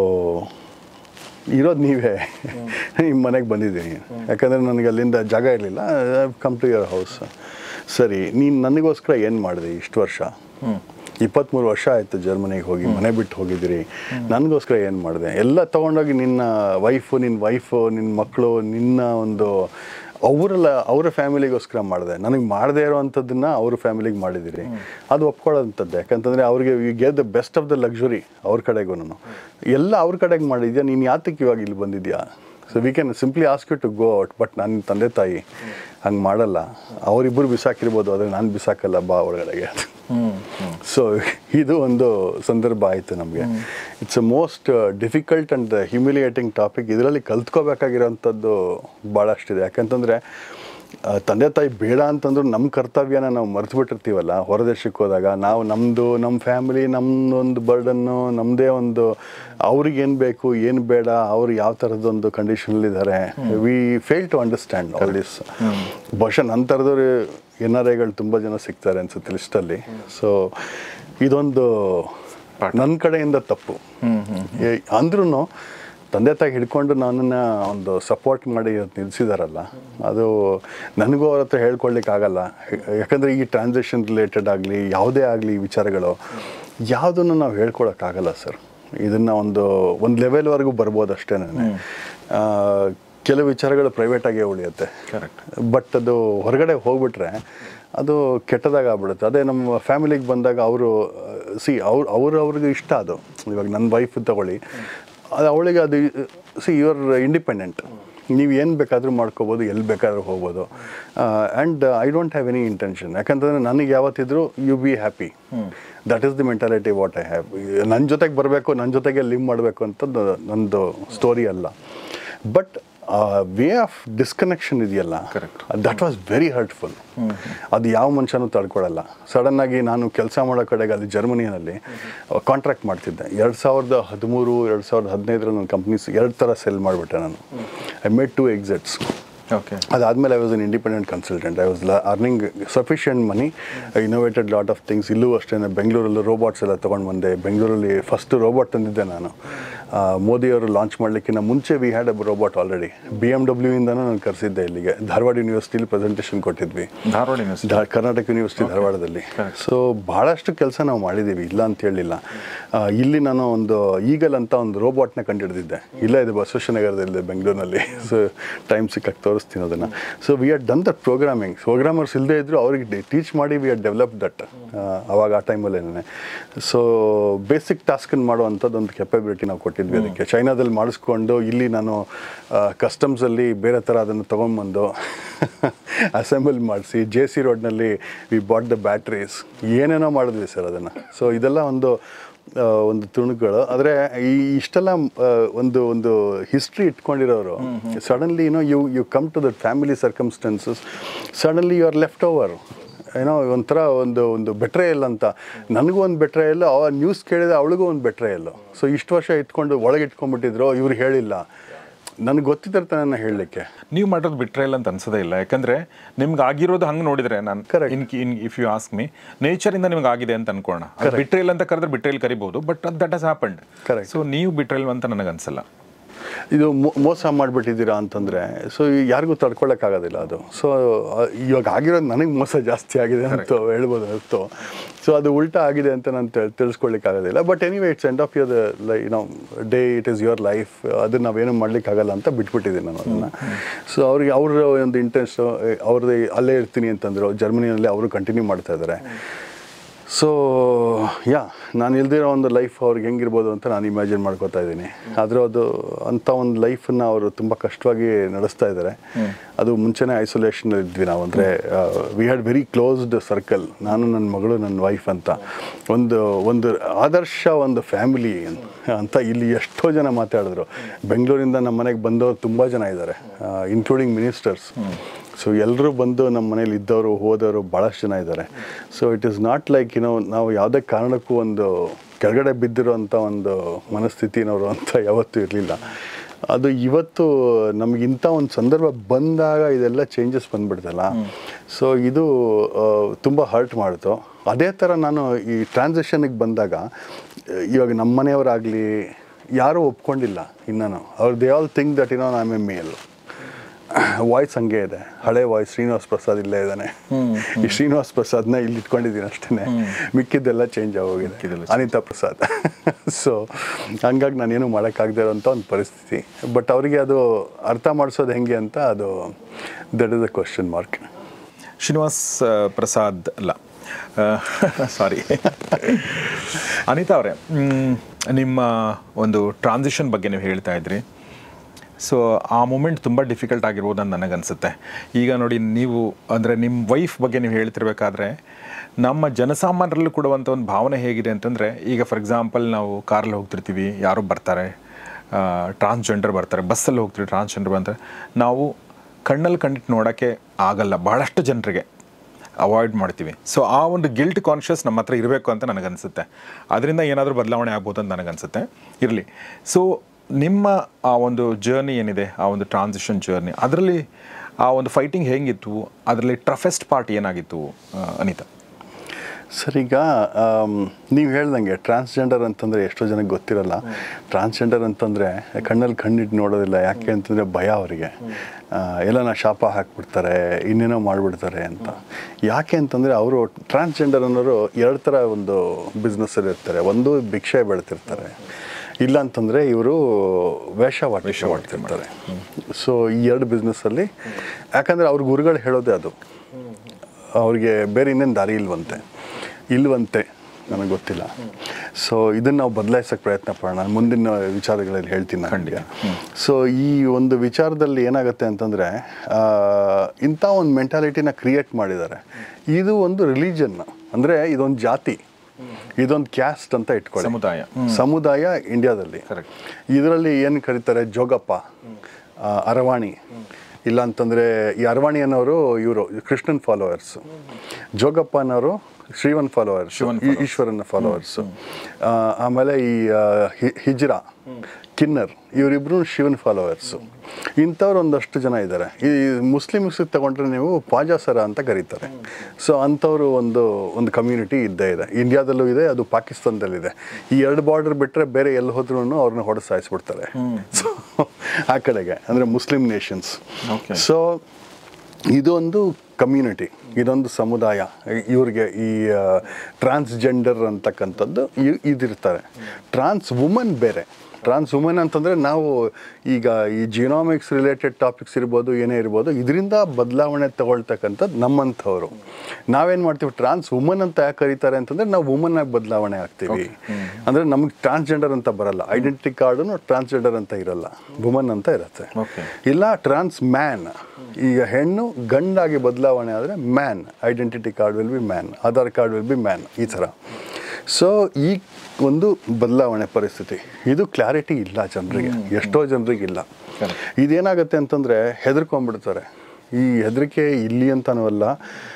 ಇರೋದು ನೀವೇ, ನಿಮ್ಮ ಮನೆಗೆ ಬಂದಿದ್ದೀನಿ, ಯಾಕಂದರೆ ನನಗೆ ಅಲ್ಲಿಂದ ಜಾಗ ಇರಲಿಲ್ಲ, ಕಮ್ ಟು ಯುವರ್ ಹೌಸ್. ಸರಿ, ನೀನು ನನಗೋಸ್ಕರ ಏನು ಮಾಡಿದೆ ಇಷ್ಟು ವರ್ಷ? 23 ವರ್ಷ ಆಯಿತು ಜರ್ಮನಿಗೆ ಹೋಗಿ, ಮನೆ ಬಿಟ್ಟು ಹೋಗಿದ್ದೀರಿ, ನನಗೋಸ್ಕರ ಏನು ಮಾಡಿದೆ? ಎಲ್ಲ ತೊಗೊಂಡೋಗಿ ನಿನ್ನ ವೈಫು, ನಿನ್ನ ಮಕ್ಕಳು, ನಿನ್ನ ಒಂದು ಅವರ ಫ್ಯಾಮಿಲಿಗೋಸ್ಕರ ಮಾಡಿದೆ. ನನಗೆ ಮಾಡದೇ ಇರೋವಂಥದ್ದನ್ನು ಅವ್ರ ಫ್ಯಾಮಿಲಿಗೆ ಮಾಡಿದ್ದೀರಿ, ಅದು ಒಪ್ಕೊಳ್ಳೋಂಥದ್ದು. ಯಾಕಂತಂದರೆ ಅವ್ರಿಗೆ you get the best of the luxury. ಅವ್ರ ಕಡೆಗೂ ಎಲ್ಲ ಅವ್ರ ಕಡೆಗೆ ಮಾಡಿದ್ಯಾ, ನೀನು ಯಾತಕ್ಕೆ ಇವಾಗ ಇಲ್ಲಿ ಬಂದಿದ್ಯಾ? So we can simply ask you to go out. But ನನ್ನ ತಂದೆ ತಾಯಿ ಹಂಗೆ ಮಾಡಲ್ಲ. ಅವರಿಬ್ಬರು ಬಿಸಾಕಿರ್ಬೋದು, ಆದರೆ ನಾನು ಬಿಸಾಕಲ್ಲ, ಬಾ ಒಳಗಡೆಗೆ. ಸೊ ಇದು ಒಂದು ಸಂದರ್ಭ ಆಯಿತು ನಮಗೆ. It's a most difficult and humiliating topic. ಇದರಲ್ಲಿ ಕಲ್ತ್ಕೋಬೇಕಾಗಿರೋಂಥದ್ದು ಭಾಳಷ್ಟಿದೆ. ಯಾಕಂತಂದರೆ ತಂದೆ ತಾಯಿ ಬೇಡ ಅಂತಂದ್ರು ನಮ್ಮ ಕರ್ತವ್ಯನ ನಾವು ಮರೆತು ಬಿಟ್ಟಿರ್ತೀವಲ್ಲ. ಹೊರದೇಶಕ್ಕೆ ಹೋದಾಗ ನಾವು ನಮ್ಮ ಫ್ಯಾಮಿಲಿ, ನಮ್ಮದೊಂದು ಬರ್ಡನ್ನು, ನಮ್ಮದೇ ಒಂದು ಅವ್ರಿಗೇನು ಬೇಕು ಏನು ಬೇಡ, ಅವ್ರು ಯಾವ ಥರದ್ದೊಂದು ಕಂಡೀಷನಲ್ಲಿದ್ದಾರೆ, we fail to understand all this. ಬಹುಶಃ ನನ್ನ ಥರದವ್ರು NRIಗಳು ತುಂಬ ಜನ ಸಿಗ್ತಾರೆ ಅನ್ಸುತ್ತೆ ಲಿಸ್ಟಲ್ಲಿ. ಸೊ ಇದೊಂದು ನನ್ನ ಕಡೆಯಿಂದ ತಪ್ಪು. ಅಂದ್ರೂ ತಂದೆ ತಾಯಿ ಹಿಡ್ಕೊಂಡು ನನ್ನನ್ನು ಒಂದು ಸಪೋರ್ಟ್ ಮಾಡಿ ನಿಲ್ಲಿಸಿದಾರಲ್ಲ, ಅದು ನನಗೂ ಅವ್ರ ಹತ್ರ ಹೇಳ್ಕೊಳ್ಳಿಕ್ಕಾಗಲ್ಲ. ಯಾಕಂದರೆ ಈ ಟ್ರಾನ್ಸಾಕ್ಷನ್ ರಿಲೇಟೆಡ್ ಆಗಲಿ ಯಾವುದೇ ಆಗಲಿ ವಿಚಾರಗಳು ಯಾವುದನ್ನು ನಾವು ಹೇಳ್ಕೊಳಕ್ಕಾಗಲ್ಲ ಸರ್. ಇದನ್ನು ಒಂದು ಲೆವೆಲ್ವರೆಗೂ ಬರ್ಬೋದು ಅಷ್ಟೇ. ಕೆಲವು ವಿಚಾರಗಳು ಪ್ರೈವೇಟಾಗೇ ಉಳಿಯುತ್ತೆ. ಬಟ್ ಅದು ಹೊರಗಡೆ ಹೋಗ್ಬಿಟ್ರೆ ಅದು ಕೆಟ್ಟದಾಗ ಆಗ್ಬಿಡುತ್ತೆ. ಅದೇ ನಮ್ಮ ಫ್ಯಾಮಿಲಿಗೆ ಬಂದಾಗ ಅವ್ರಿಗೆ ಇಷ್ಟ ಅದು. ಇವಾಗ ನನ್ನ ವೈಫ್ ತಗೊಳ್ಳಿ, ಅದು ಅವಳಿಗೆ ಅದು ಯುವರ್ ಇಂಡಿಪೆಂಡೆಂಟ್, ನೀವು ಏನು ಬೇಕಾದರೂ ಮಾಡ್ಕೋಬೋದು, ಎಲ್ಲಿ ಬೇಕಾದರೂ ಹೋಗ್ಬೋದು. And I don't have any intention. ಯಾಕಂತಂದರೆ ನನಗೆ ಯಾವತ್ತಿದ್ರು you be happy, that is the mentality what I have. ನನ್ನ ಜೊತೆಗೆ ಬರಬೇಕು, ನನ್ನ ಜೊತೆಗೆ ಲಿವ್ ಮಾಡಬೇಕು ಅಂತದ್ದು ನಂದು ಸ್ಟೋರಿ ಅಲ್ಲ. ಬಟ್ ವೇ ಆಫ್ ಡಿಸ್ಕನೆಕ್ಷನ್ ಇದೆಯಲ್ಲ, Correct. That was very hurtful. ಅದು ಯಾವ ಮನುಷ್ಯನೂ ತಡ್ಕೊಳ್ಳಲ್ಲ. ಸಡನ್ನಾಗಿ ನಾನು ಕೆಲಸ ಮಾಡೋ ಕಡೆಗೆ ಅಲ್ಲಿ ಜರ್ಮನಿಯಲ್ಲಿ ಕಾಂಟ್ರಾಕ್ಟ್ ಮಾಡ್ತಿದ್ದೆ. 2013 2015 ನನ್ನ ಕಂಪ್ನೀಸ್ 2 ಥರ ಸೆಲ್ ಮಾಡಿಬಿಟ್ಟೆ ನಾನು. I made 2 exits. ಓಕೆ. ಅದಾದಮೇಲೆ I was an independent consultant. I was earning sufficient money. I innovated lot of things. ಇಲ್ಲೂ ಅಷ್ಟೇ ಬೆಂಗಳೂರಲ್ಲೂ ರೋಬೋಟ್ಸ್ ಎಲ್ಲ ತೊಗೊಂಡು ಬಂದೆ. ಬೆಂಗಳೂರಲ್ಲಿ ಫಸ್ಟ್ ರೋಬೋಟ್ ತಂದಿದ್ದೆ ನಾನು. ಮೋದಿಯವರು ಲಾಂಚ್ ಮಾಡಲಿಕ್ಕಿಂತ ಮುಂಚೆ we had a robot already. BMW ಇಂದನೂ ನಾನು ಕರೆಸಿದ್ದೆ ಇಲ್ಲಿಗೆ. ಧಾರವಾಡ ಯೂನಿವರ್ಸಿಟಿಲಿ ಪ್ರೆಸೆಂಟೇಷನ್ ಕೊಟ್ಟಿದ್ವಿ. ಧಾರವಾಡ ಯೂನಿವರ್ಸಿಟಿ, ಕರ್ನಾಟಕ ಯೂನಿವರ್ಸಿಟಿ ಧಾರವಾಡದಲ್ಲಿ. ಸೊ ಭಾಳಷ್ಟು ಕೆಲಸ ನಾವು ಮಾಡಿದ್ದೀವಿ, ಇಲ್ಲ ಅಂತ ಹೇಳಿಲ್ಲ. ಇಲ್ಲಿ ನಾನು ಒಂದು ಈಗಲ್ ಅಂತ ಒಂದು ರೋಬೋಟ್ನ ಕಂಡುಹಿಡಿದಿದ್ದೆ. ಇಲ್ಲ, ಇದು ಬಸವೇಶ್ವರನಗರದಲ್ಲಿದೆ ಬೆಂಗಳೂರಿನಲ್ಲಿ. ಸೊ ಟೈಮ್ ಸಿಕ್ಕಾಗಿ ತೋರಿಸ್ತೀನಿ ಅದನ್ನು. So we had done that programming. Programmers ಇಲ್ಲದೆ ಇದ್ದರೂ ಅವ್ರಿಗೆ ಟೀಚ್ ಮಾಡಿ ವಿ ಹ್ಯಾಡ್ ಡೆವಲಪ್ ದಟ್ ಅವಾಗ ಆ ಟೈಮಲ್ಲೇನೆ. ಸೊ ಬೇಸಿಕ್ ಟಾಸ್ಕನ್ನು ಮಾಡುವಂಥದ್ದು ಒಂದು ಕೆಪಬಿಲಿಟಿ ನಾವು ಕೊಟ್ಟಿದ್ವಿ ಅದಕ್ಕೆ. ಚೈನಾದಲ್ಲಿ ಮಾಡಿಸ್ಕೊಂಡು ಇಲ್ಲಿ ನಾನು ಕಸ್ಟಮ್ಸಲ್ಲಿ ಬೇರೆ ಥರ ಅದನ್ನು ತೊಗೊಂಬಂದು ಅಸೆಂಬಲ್ ಮಾಡಿಸಿ JC ರೋಡ್ನಲ್ಲಿ ವಿ ಬಾಟ್ ದ ಬ್ಯಾಟ್ರೀಸ್, ಏನೇನೋ ಮಾಡಿದ್ವಿ ಸರ್ ಅದನ್ನು. ಸೊ ಇದೆಲ್ಲ ಒಂದು ತುಣುಕುಗಳು. ಆದರೆ ಇಷ್ಟೆಲ್ಲ ಒಂದು ಹಿಸ್ಟ್ರಿ ಇಟ್ಕೊಂಡಿರೋರು suddenly you come to that family circumstances, suddenly you are left over. ಒಂಥರ ಒಂದು ಬೆಟ್ರೇಯಲ್ ಅಂತ. ನನಗೂ ಒಂದು ಬೆಟ್ರೇಯಲ್, ಆ ನ್ಯೂಸ್ ಕೇಳಿದ್ರೆ ಅವಳಿಗೂ ಒಂದು ಬೆಟ್ರೇಯಲ್. ಸೊ ಇಷ್ಟು ವರ್ಷ ಇಟ್ಕೊಂಡು ಒಳಗೆ ಇಟ್ಕೊಂಡ್ಬಿಟ್ಟಿದ್ರು, ಇವ್ರು ಹೇಳಿಲ್ಲ. ನನಗೆ ಗೊತ್ತಿದ್ದಿರ್ತಾನೆ ನನ್ನ ಹೇಳಲಿಕ್ಕೆ. ನೀವು ಮಾಡೋದು ಬಿಟ್ರೇಲ್ ಅಂತ ಅನ್ಸೋದೇ ಇಲ್ಲ. ಯಾಕಂದ್ರೆ ನಿಮ್ಗೆ ಆಗಿರೋದು ಹಂಗೆ ನೋಡಿದ್ರೆ, ನಾನು ಇಫ್ ಯು ಆಸ್ಕ್ ಮೀ, ನೇಚರಿಂದ ನಿಮ್ಗೆ ಆಗಿದೆ ಅಂತ ಅನ್ಕೋಣ. ಬಿಟ್ರೇಲ್ ಅಂತ ಕರೆದ್ರೆ ಬಿಟ್ರೇಲ್ ಕರಿಬಹುದು, but that has happened. So ನೀವು ಬಿಟ್ರೇಲ್ ಅಂತ ನನಗೆ ಅನ್ಸಲ್ಲ. ಇದು ಮೋಸ ಮಾಡಿಬಿಟ್ಟಿದ್ದೀರಾ ಅಂತಂದರೆ ಸೊ ಯಾರಿಗೂ ತಡ್ಕೊಳ್ಳೋಕ್ಕಾಗೋದಿಲ್ಲ ಅದು. ಸೊ ಇವಾಗ ಆಗಿರೋದು ನನಗೆ ಮೋಸ ಜಾಸ್ತಿ ಆಗಿದೆ ಅಂತ ಹೇಳ್ಬೋದು ಹೊರತು ಸೊ ಅದು ಉಲ್ಟಾ ಆಗಿದೆ ಅಂತ ನಾನು ತಿಳಿಸ್ಕೊಳ್ಳಿಕ್ಕಾಗೋದಿಲ್ಲ. But anyway it's end of your day, it is your life. ಅದನ್ನು ನಾವೇನು ಮಾಡಲಿಕ್ಕಾಗಲ್ಲ ಅಂತ ಬಿಟ್ಬಿಟ್ಟಿದ್ದೀನಿ ನಾನು ಅದನ್ನು. ಸೊ ಅವ್ರಿಗೆ ಅವ್ರ ಒಂದು ಇಂಟ್ರೆಸ್ಟ್, ಅವ್ರದ್ದು ಅಲ್ಲೇ ಇರ್ತೀನಿ ಅಂತಂದರು. ಜರ್ಮನಿಯಲ್ಲಿ ಅವರು ಕಂಟಿನ್ಯೂ ಮಾಡ್ತಾ ಇದ್ದಾರೆ. ಸೊ ನಾನು ಇಲ್ದಿರೋ ಒಂದು ಲೈಫ್ ಅವ್ರಿಗೆ ಹೆಂಗಿರ್ಬೋದು ಅಂತ ನಾನು ಇಮ್ಯಾಜಿನ್ ಮಾಡ್ಕೋತಾ ಇದ್ದೀನಿ. ಆದರೆ ಅದು ಅಂಥ ಒಂದು ಲೈಫನ್ನು ಅವರು ತುಂಬ ಕಷ್ಟವಾಗಿ ನಡೆಸ್ತಾ ಇದ್ದಾರೆ. ಅದು ಮುಂಚೆನೇ ಐಸೋಲೇಷನಲ್ಲಿ ಇದ್ವಿ ನಾವು. ಅಂದರೆ we had very closed circle, ನಾನು, ನನ್ನ ಮಗಳು, ನನ್ನ ವೈಫ್ ಅಂತ. ಒಂದು ಆದರ್ಶ ಒಂದು ಫ್ಯಾಮಿಲಿ ಅಂತ ಇಲ್ಲಿ ಎಷ್ಟೋ ಜನ ಮಾತಾಡಿದ್ರು. ಬೆಂಗಳೂರಿಂದ ನಮ್ಮ ಮನೆಗೆ ಬಂದವರು ತುಂಬ ಜನ ಇದ್ದಾರೆ, ಇನ್ಕ್ಲೂಡಿಂಗ್ ಮಿನಿಸ್ಟರ್ಸ್. ಸೊ ಎಲ್ಲರೂ ಬಂದು ನಮ್ಮ ಮನೇಲಿ ಇದ್ದವರು ಹೋದವರು ಭಾಳಷ್ಟು ಜನ ಇದ್ದಾರೆ. So it is not like ನಾವು ಯಾವುದೇ ಕಾರಣಕ್ಕೂ ಒಂದು ಕೆಳಗಡೆ ಬಿದ್ದಿರೋಂಥ ಒಂದು ಮನಸ್ಥಿತಿನವರು ಅಂತ ಯಾವತ್ತೂ ಇರಲಿಲ್ಲ. ಅದು ಇವತ್ತು ನಮಗಿಂಥ ಒಂದು ಸಂದರ್ಭ ಬಂದಾಗ ಇದೆಲ್ಲ ಚೇಂಜಸ್ ಬಂದುಬಿಡ್ತಲ್ಲ. ಸೊ ಇದು ತುಂಬ ಹರ್ಟ್ ಮಾಡ್ತು. ಅದೇ ಥರ ನಾನು ಈ ಟ್ರಾನ್ಸಿಷನ್ಗೆ ಬಂದಾಗ ಇವಾಗ ನಮ್ಮ ಮನೆಯವರಾಗಲಿ ಯಾರೂ ಒಪ್ಕೊಂಡಿಲ್ಲ ಇನ್ನೂ. They all think that I am a male. Voice ಹಂಗೆ ಇದೆ, ಹಳೆ ವಾಯ್ಸ್. ಶ್ರೀನಿವಾಸ್ ಪ್ರಸಾದ್ ಇಲ್ಲೇ ಇದ್ದಾನೆ. ಈ ಶ್ರೀನಿವಾಸ್ ಪ್ರಸಾದ್ನ ಇಲ್ಲಿ ಇಟ್ಕೊಂಡಿದ್ದೀನಿ ಅಷ್ಟೇ, ಮಿಕ್ಕಿದ್ದೆಲ್ಲ ಚೇಂಜ್ ಆಗೋಗಿದೆ, ಅನಿತಾ ಪ್ರಸಾದ್. ಸೊ ಹಂಗಾಗಿ ನಾನೇನು ಮಾಡೋಕ್ಕಾಗದೇ ಇರೋಂಥ ಒಂದು ಪರಿಸ್ಥಿತಿ. ಬಟ್ ಅವರಿಗೆ ಅದು ಅರ್ಥ ಮಾಡಿಸೋದು ಹೆಂಗೆ ಅಂತ ಅದು that is a question mark. Srinivas Prasad ಅಲ್ಲ, ಸಾರಿ, ಅನಿತಾ ಅವರೇ, ನಿಮ್ಮ ಒಂದು ಟ್ರಾನ್ಸಿಷನ್ ಬಗ್ಗೆ ನೀವು ಹೇಳ್ತಾ ಇದ್ರಿ. ಸೊ ಆ ಮೂಮೆಂಟ್ ತುಂಬ ಡಿಫಿಕಲ್ಟ್ ಆಗಿರ್ಬೋದು ಅಂತ ನನಗನ್ಸುತ್ತೆ. ಈಗ ನೋಡಿ, ನೀವು ಅಂದರೆ ನಿಮ್ಮ ವೈಫ್ ಬಗ್ಗೆ ನೀವು ಹೇಳ್ತಿರ್ಬೇಕಾದ್ರೆ ನಮ್ಮ ಜನಸಾಮಾನ್ಯರಲ್ಲೂ ಕೊಡುವಂಥ ಒಂದು ಭಾವನೆ ಹೇಗಿದೆ ಅಂತಂದರೆ, ಈಗ ಫಾರ್ ಎಕ್ಸಾಂಪಲ್ ನಾವು ಕಾರಲ್ಲಿ ಹೋಗ್ತಿರ್ತೀವಿ, ಯಾರೋ ಬರ್ತಾರೆ ಟ್ರಾನ್ಸ್ಜೆಂಡರ್ ಬರ್ತಾರೆ, ಬಸ್ಸಲ್ಲಿ ಹೋಗ್ತೀವಿ ಟ್ರಾನ್ಸ್ಜೆಂಡರ್ ಬಂದರೆ ನಾವು ಕಣ್ಣಲ್ಲಿ ಕಂಡಿಟ್ಟು ನೋಡೋಕ್ಕೆ ಆಗಲ್ಲ, ಭಾಳಷ್ಟು ಜನರಿಗೆ ಅವಾಯ್ಡ್ ಮಾಡ್ತೀವಿ. ಸೊ ಆ ಒಂದು ಗಿಲ್ಟ್ ಕಾನ್ಷಿಯಸ್ ನಮ್ಮ ಹತ್ರ ಇರಬೇಕು ಅಂತ ನನಗನ್ಸುತ್ತೆ. ಅದರಿಂದ ಏನಾದರೂ ಬದಲಾವಣೆ ಆಗ್ಬೋದು ಅಂತ ನನಗನ್ಸುತ್ತೆ. ಇರಲಿ. ಸೊ ನಿಮ್ಮ ಆ ಒಂದು ಜರ್ನಿ ಏನಿದೆ, ಆ ಒಂದು ಟ್ರಾನ್ಸಿಷನ್ ಜರ್ನಿ, ಅದರಲ್ಲಿ ಆ ಒಂದು ಫೈಟಿಂಗ್ ಹೇಗಿತ್ತು, ಅದರಲ್ಲಿ ಟಫೆಸ್ಟ್ ಪಾರ್ಟ್ ಏನಾಗಿತ್ತು ಅನಿತಾ? ಸರ್, ಈಗ ನೀವು ಹೇಳ್ದಂಗೆ ಟ್ರಾನ್ಸ್ಜೆಂಡರ್ ಅಂತಂದರೆ ಎಷ್ಟೋ ಜನಕ್ಕೆ ಗೊತ್ತಿರಲ್ಲ. ಟ್ರಾನ್ಸ್ಜೆಂಡರ್ ಅಂತಂದರೆ ಕಣ್ಣಲ್ಲಿ ಕಣ್ಣಿಟ್ಟು ನೋಡೋದಿಲ್ಲ. ಯಾಕೆ ಅಂತಂದರೆ ಭಯ ಅವರಿಗೆ. ಎಲ್ಲ ಶಾಪ ಹಾಕ್ಬಿಡ್ತಾರೆ, ಇನ್ನೇನೋ ಮಾಡಿಬಿಡ್ತಾರೆ ಅಂತ. ಯಾಕೆ ಅಂತಂದರೆ ಅವರು ಟ್ರಾನ್ಸ್ಜೆಂಡರ್ ಅನ್ನೋರು 2 ಥರ ಒಂದು ಬಿಸ್ನೆಸ್ಸಲ್ಲಿ ಇರ್ತಾರೆ. ಒಂದು ಭಿಕ್ಷೆ ಬೆಳ್ತಿರ್ತಾರೆ, ಇಲ್ಲ ಅಂತಂದರೆ ಇವರು ವೇಷವಾಟ ಮಾಡ್ತಿರ್ತಾರೆ. ಸೊ ಈ 2 ಬಿಸ್ನೆಸ್ಸಲ್ಲಿ, ಯಾಕಂದರೆ ಅವ್ರ ಗುರುಗಳು ಹೇಳೋದೇ ಅದು. ಅವ್ರಿಗೆ ಬೇರೆ ಇನ್ನೇನು ದಾರಿ ಇಲ್ವಂತೆ ನನಗೆ ಗೊತ್ತಿಲ್ಲ. ಸೊ ಇದನ್ನು ನಾವು ಬದಲಾಯಿಸೋಕ್ಕೆ ಪ್ರಯತ್ನ ಪಡೋಣ. ಮುಂದಿನ ವಿಚಾರಗಳಲ್ಲಿ ಹೇಳ್ತೀನಿ ಖಂಡಿತ. ಸೊ ಈ ಒಂದು ವಿಚಾರದಲ್ಲಿ ಏನಾಗುತ್ತೆ ಅಂತಂದರೆ, ಇಂಥ ಒಂದು ಮೆಂಟಾಲಿಟಿನ ಕ್ರಿಯೇಟ್ ಮಾಡಿದ್ದಾರೆ. ಇದು ಒಂದು ರಿಲಿಜನ್, ಅಂದರೆ ಇದೊಂದು ಜಾತಿ, ಇದೊಂದು ಕ್ಯಾಸ್ಟ್ ಅಂತ ಇಟ್ಕೊಳ್ಳಿ, ಸಮುದಾಯ ಇಂಡಿಯಾದಲ್ಲಿ. ಇದರಲ್ಲಿ ಏನು ಕರೀತಾರೆ, ಜೋಗಪ್ಪ, ಅರವಾಣಿ, ಇಲ್ಲ ಅಂತಂದರೆ ಈ ಅರವಾಣಿ ಅನ್ನೋರು ಇವರು ಕೃಷ್ಣನ್ ಫಾಲೋವರ್ಸು, ಜೋಗಪ್ಪ ಅನ್ನೋರು ಶ್ರೀವನ್ ಫಾಲೋವರ್ಸ್, ಈಶ್ವರನ ಫಾಲೋವರ್ಸು, ಆಮೇಲೆ ಈ ಹಿಜ್ರಾ ಕಿನ್ನರ್ ಇವರಿಬ್ರು ಶಿವನ್ ಫಾಲೋವರ್ಸು. ಇಂಥವ್ರು ಒಂದಷ್ಟು ಜನ ಇದ್ದಾರೆ. ಈ ಮುಸ್ಲಿಮ್ಸಿಗೆ ತಗೊಂಡ್ರೆ ನೀವು ಪಾಜಾಸರ ಅಂತ ಕರೀತಾರೆ. ಸೊ ಅಂಥವ್ರು ಒಂದು ಕಮ್ಯುನಿಟಿ ಇದ್ದೇ ಇದೆ, ಇಂಡಿಯಾದಲ್ಲೂ ಇದೆ, ಅದು ಪಾಕಿಸ್ತಾನದಲ್ಲಿದೆ. ಈ 2 ಬಾರ್ಡರ್ ಬಿಟ್ಟರೆ ಬೇರೆ ಎಲ್ಲಿ ಹೋದ್ರೂ ಅವ್ರನ್ನ ಹೊಡೆದು ಸಾಯಿಸ್ಬಿಡ್ತಾರೆ. ಸೊ ಆ ಕಡೆಗೆ ಅಂದರೆ ಮುಸ್ಲಿಂ ನೇಷನ್ಸ್. ಸೊ ಇದೊಂದು ಕಮ್ಯುನಿಟಿ, ಇದೊಂದು ಸಮುದಾಯ. ಇವ್ರಿಗೆ ಈ ಟ್ರಾನ್ಸ್ಜೆಂಡರ್ ಅಂತಕ್ಕಂಥದ್ದು ಇದಿರ್ತಾರೆ. ಟ್ರಾನ್ಸ್ ವುಮನ್ ಬೇರೆ. ಟ್ರಾನ್ಸ್ ವುಮನ್ ಅಂತಂದರೆ ನಾವು ಈಗ ಈ ಜಿನೋಮಿಕ್ಸ್ ರಿಲೇಟೆಡ್ ಟಾಪಿಕ್ಸ್ ಇರ್ಬೋದು, ಏನೇ ಇರ್ಬೋದು, ಇದರಿಂದ ಬದಲಾವಣೆ ತಗೊಳ್ತಕ್ಕಂಥದ್ದು ನಮ್ಮಂಥವ್ರು. ನಾವೇನು ಮಾಡ್ತೀವಿ, ಟ್ರಾನ್ಸ್ ವುಮನ್ ಅಂತ ಯಾಕೆ ಕರೀತಾರೆ ಅಂತಂದರೆ ನಾವು ವುಮನ್ ಆಗಿ ಬದಲಾವಣೆ ಆಗ್ತೀವಿ. ಅಂದರೆ ನಮಗೆ ಟ್ರಾನ್ಸ್ಜೆಂಡರ್ ಅಂತ ಬರಲ್ಲ, ಐಡೆಂಟಿಟಿ ಕಾರ್ಡು ಟ್ರಾನ್ಸ್ಜೆಂಡರ್ ಅಂತ ಇರಲ್ಲ, ವುಮನ್ ಅಂತ ಇರುತ್ತೆ. ಇಲ್ಲ ಟ್ರಾನ್ಸ್ ಮ್ಯಾನ್, ಈಗ ಹೆಣ್ಣು ಗಂಡಾಗಿ ಬದಲಾವಣೆ ಆದರೆ man, identity card will be man, Aadhaar card will be man, ಈ ಥರ. ಸೊ ಈ ಒಂದು ಬದಲಾವಣೆ ಪರಿಸ್ಥಿತಿ, ಇದು ಕ್ಲಾರಿಟಿ ಇಲ್ಲ ಜನರಿಗೆ, ಎಷ್ಟೋ ಜನರಿಗಿಲ್ಲ. ಇದೇನಾಗುತ್ತೆ ಅಂತಂದರೆ ಹೆದರ್ಕೊಂಡ್ಬಿಡ್ತಾರೆ. ಈ ಹೆದರಿಕೆ ಇಲ್ಲಿ ಅಂತನೂ ಅಲ್ಲ,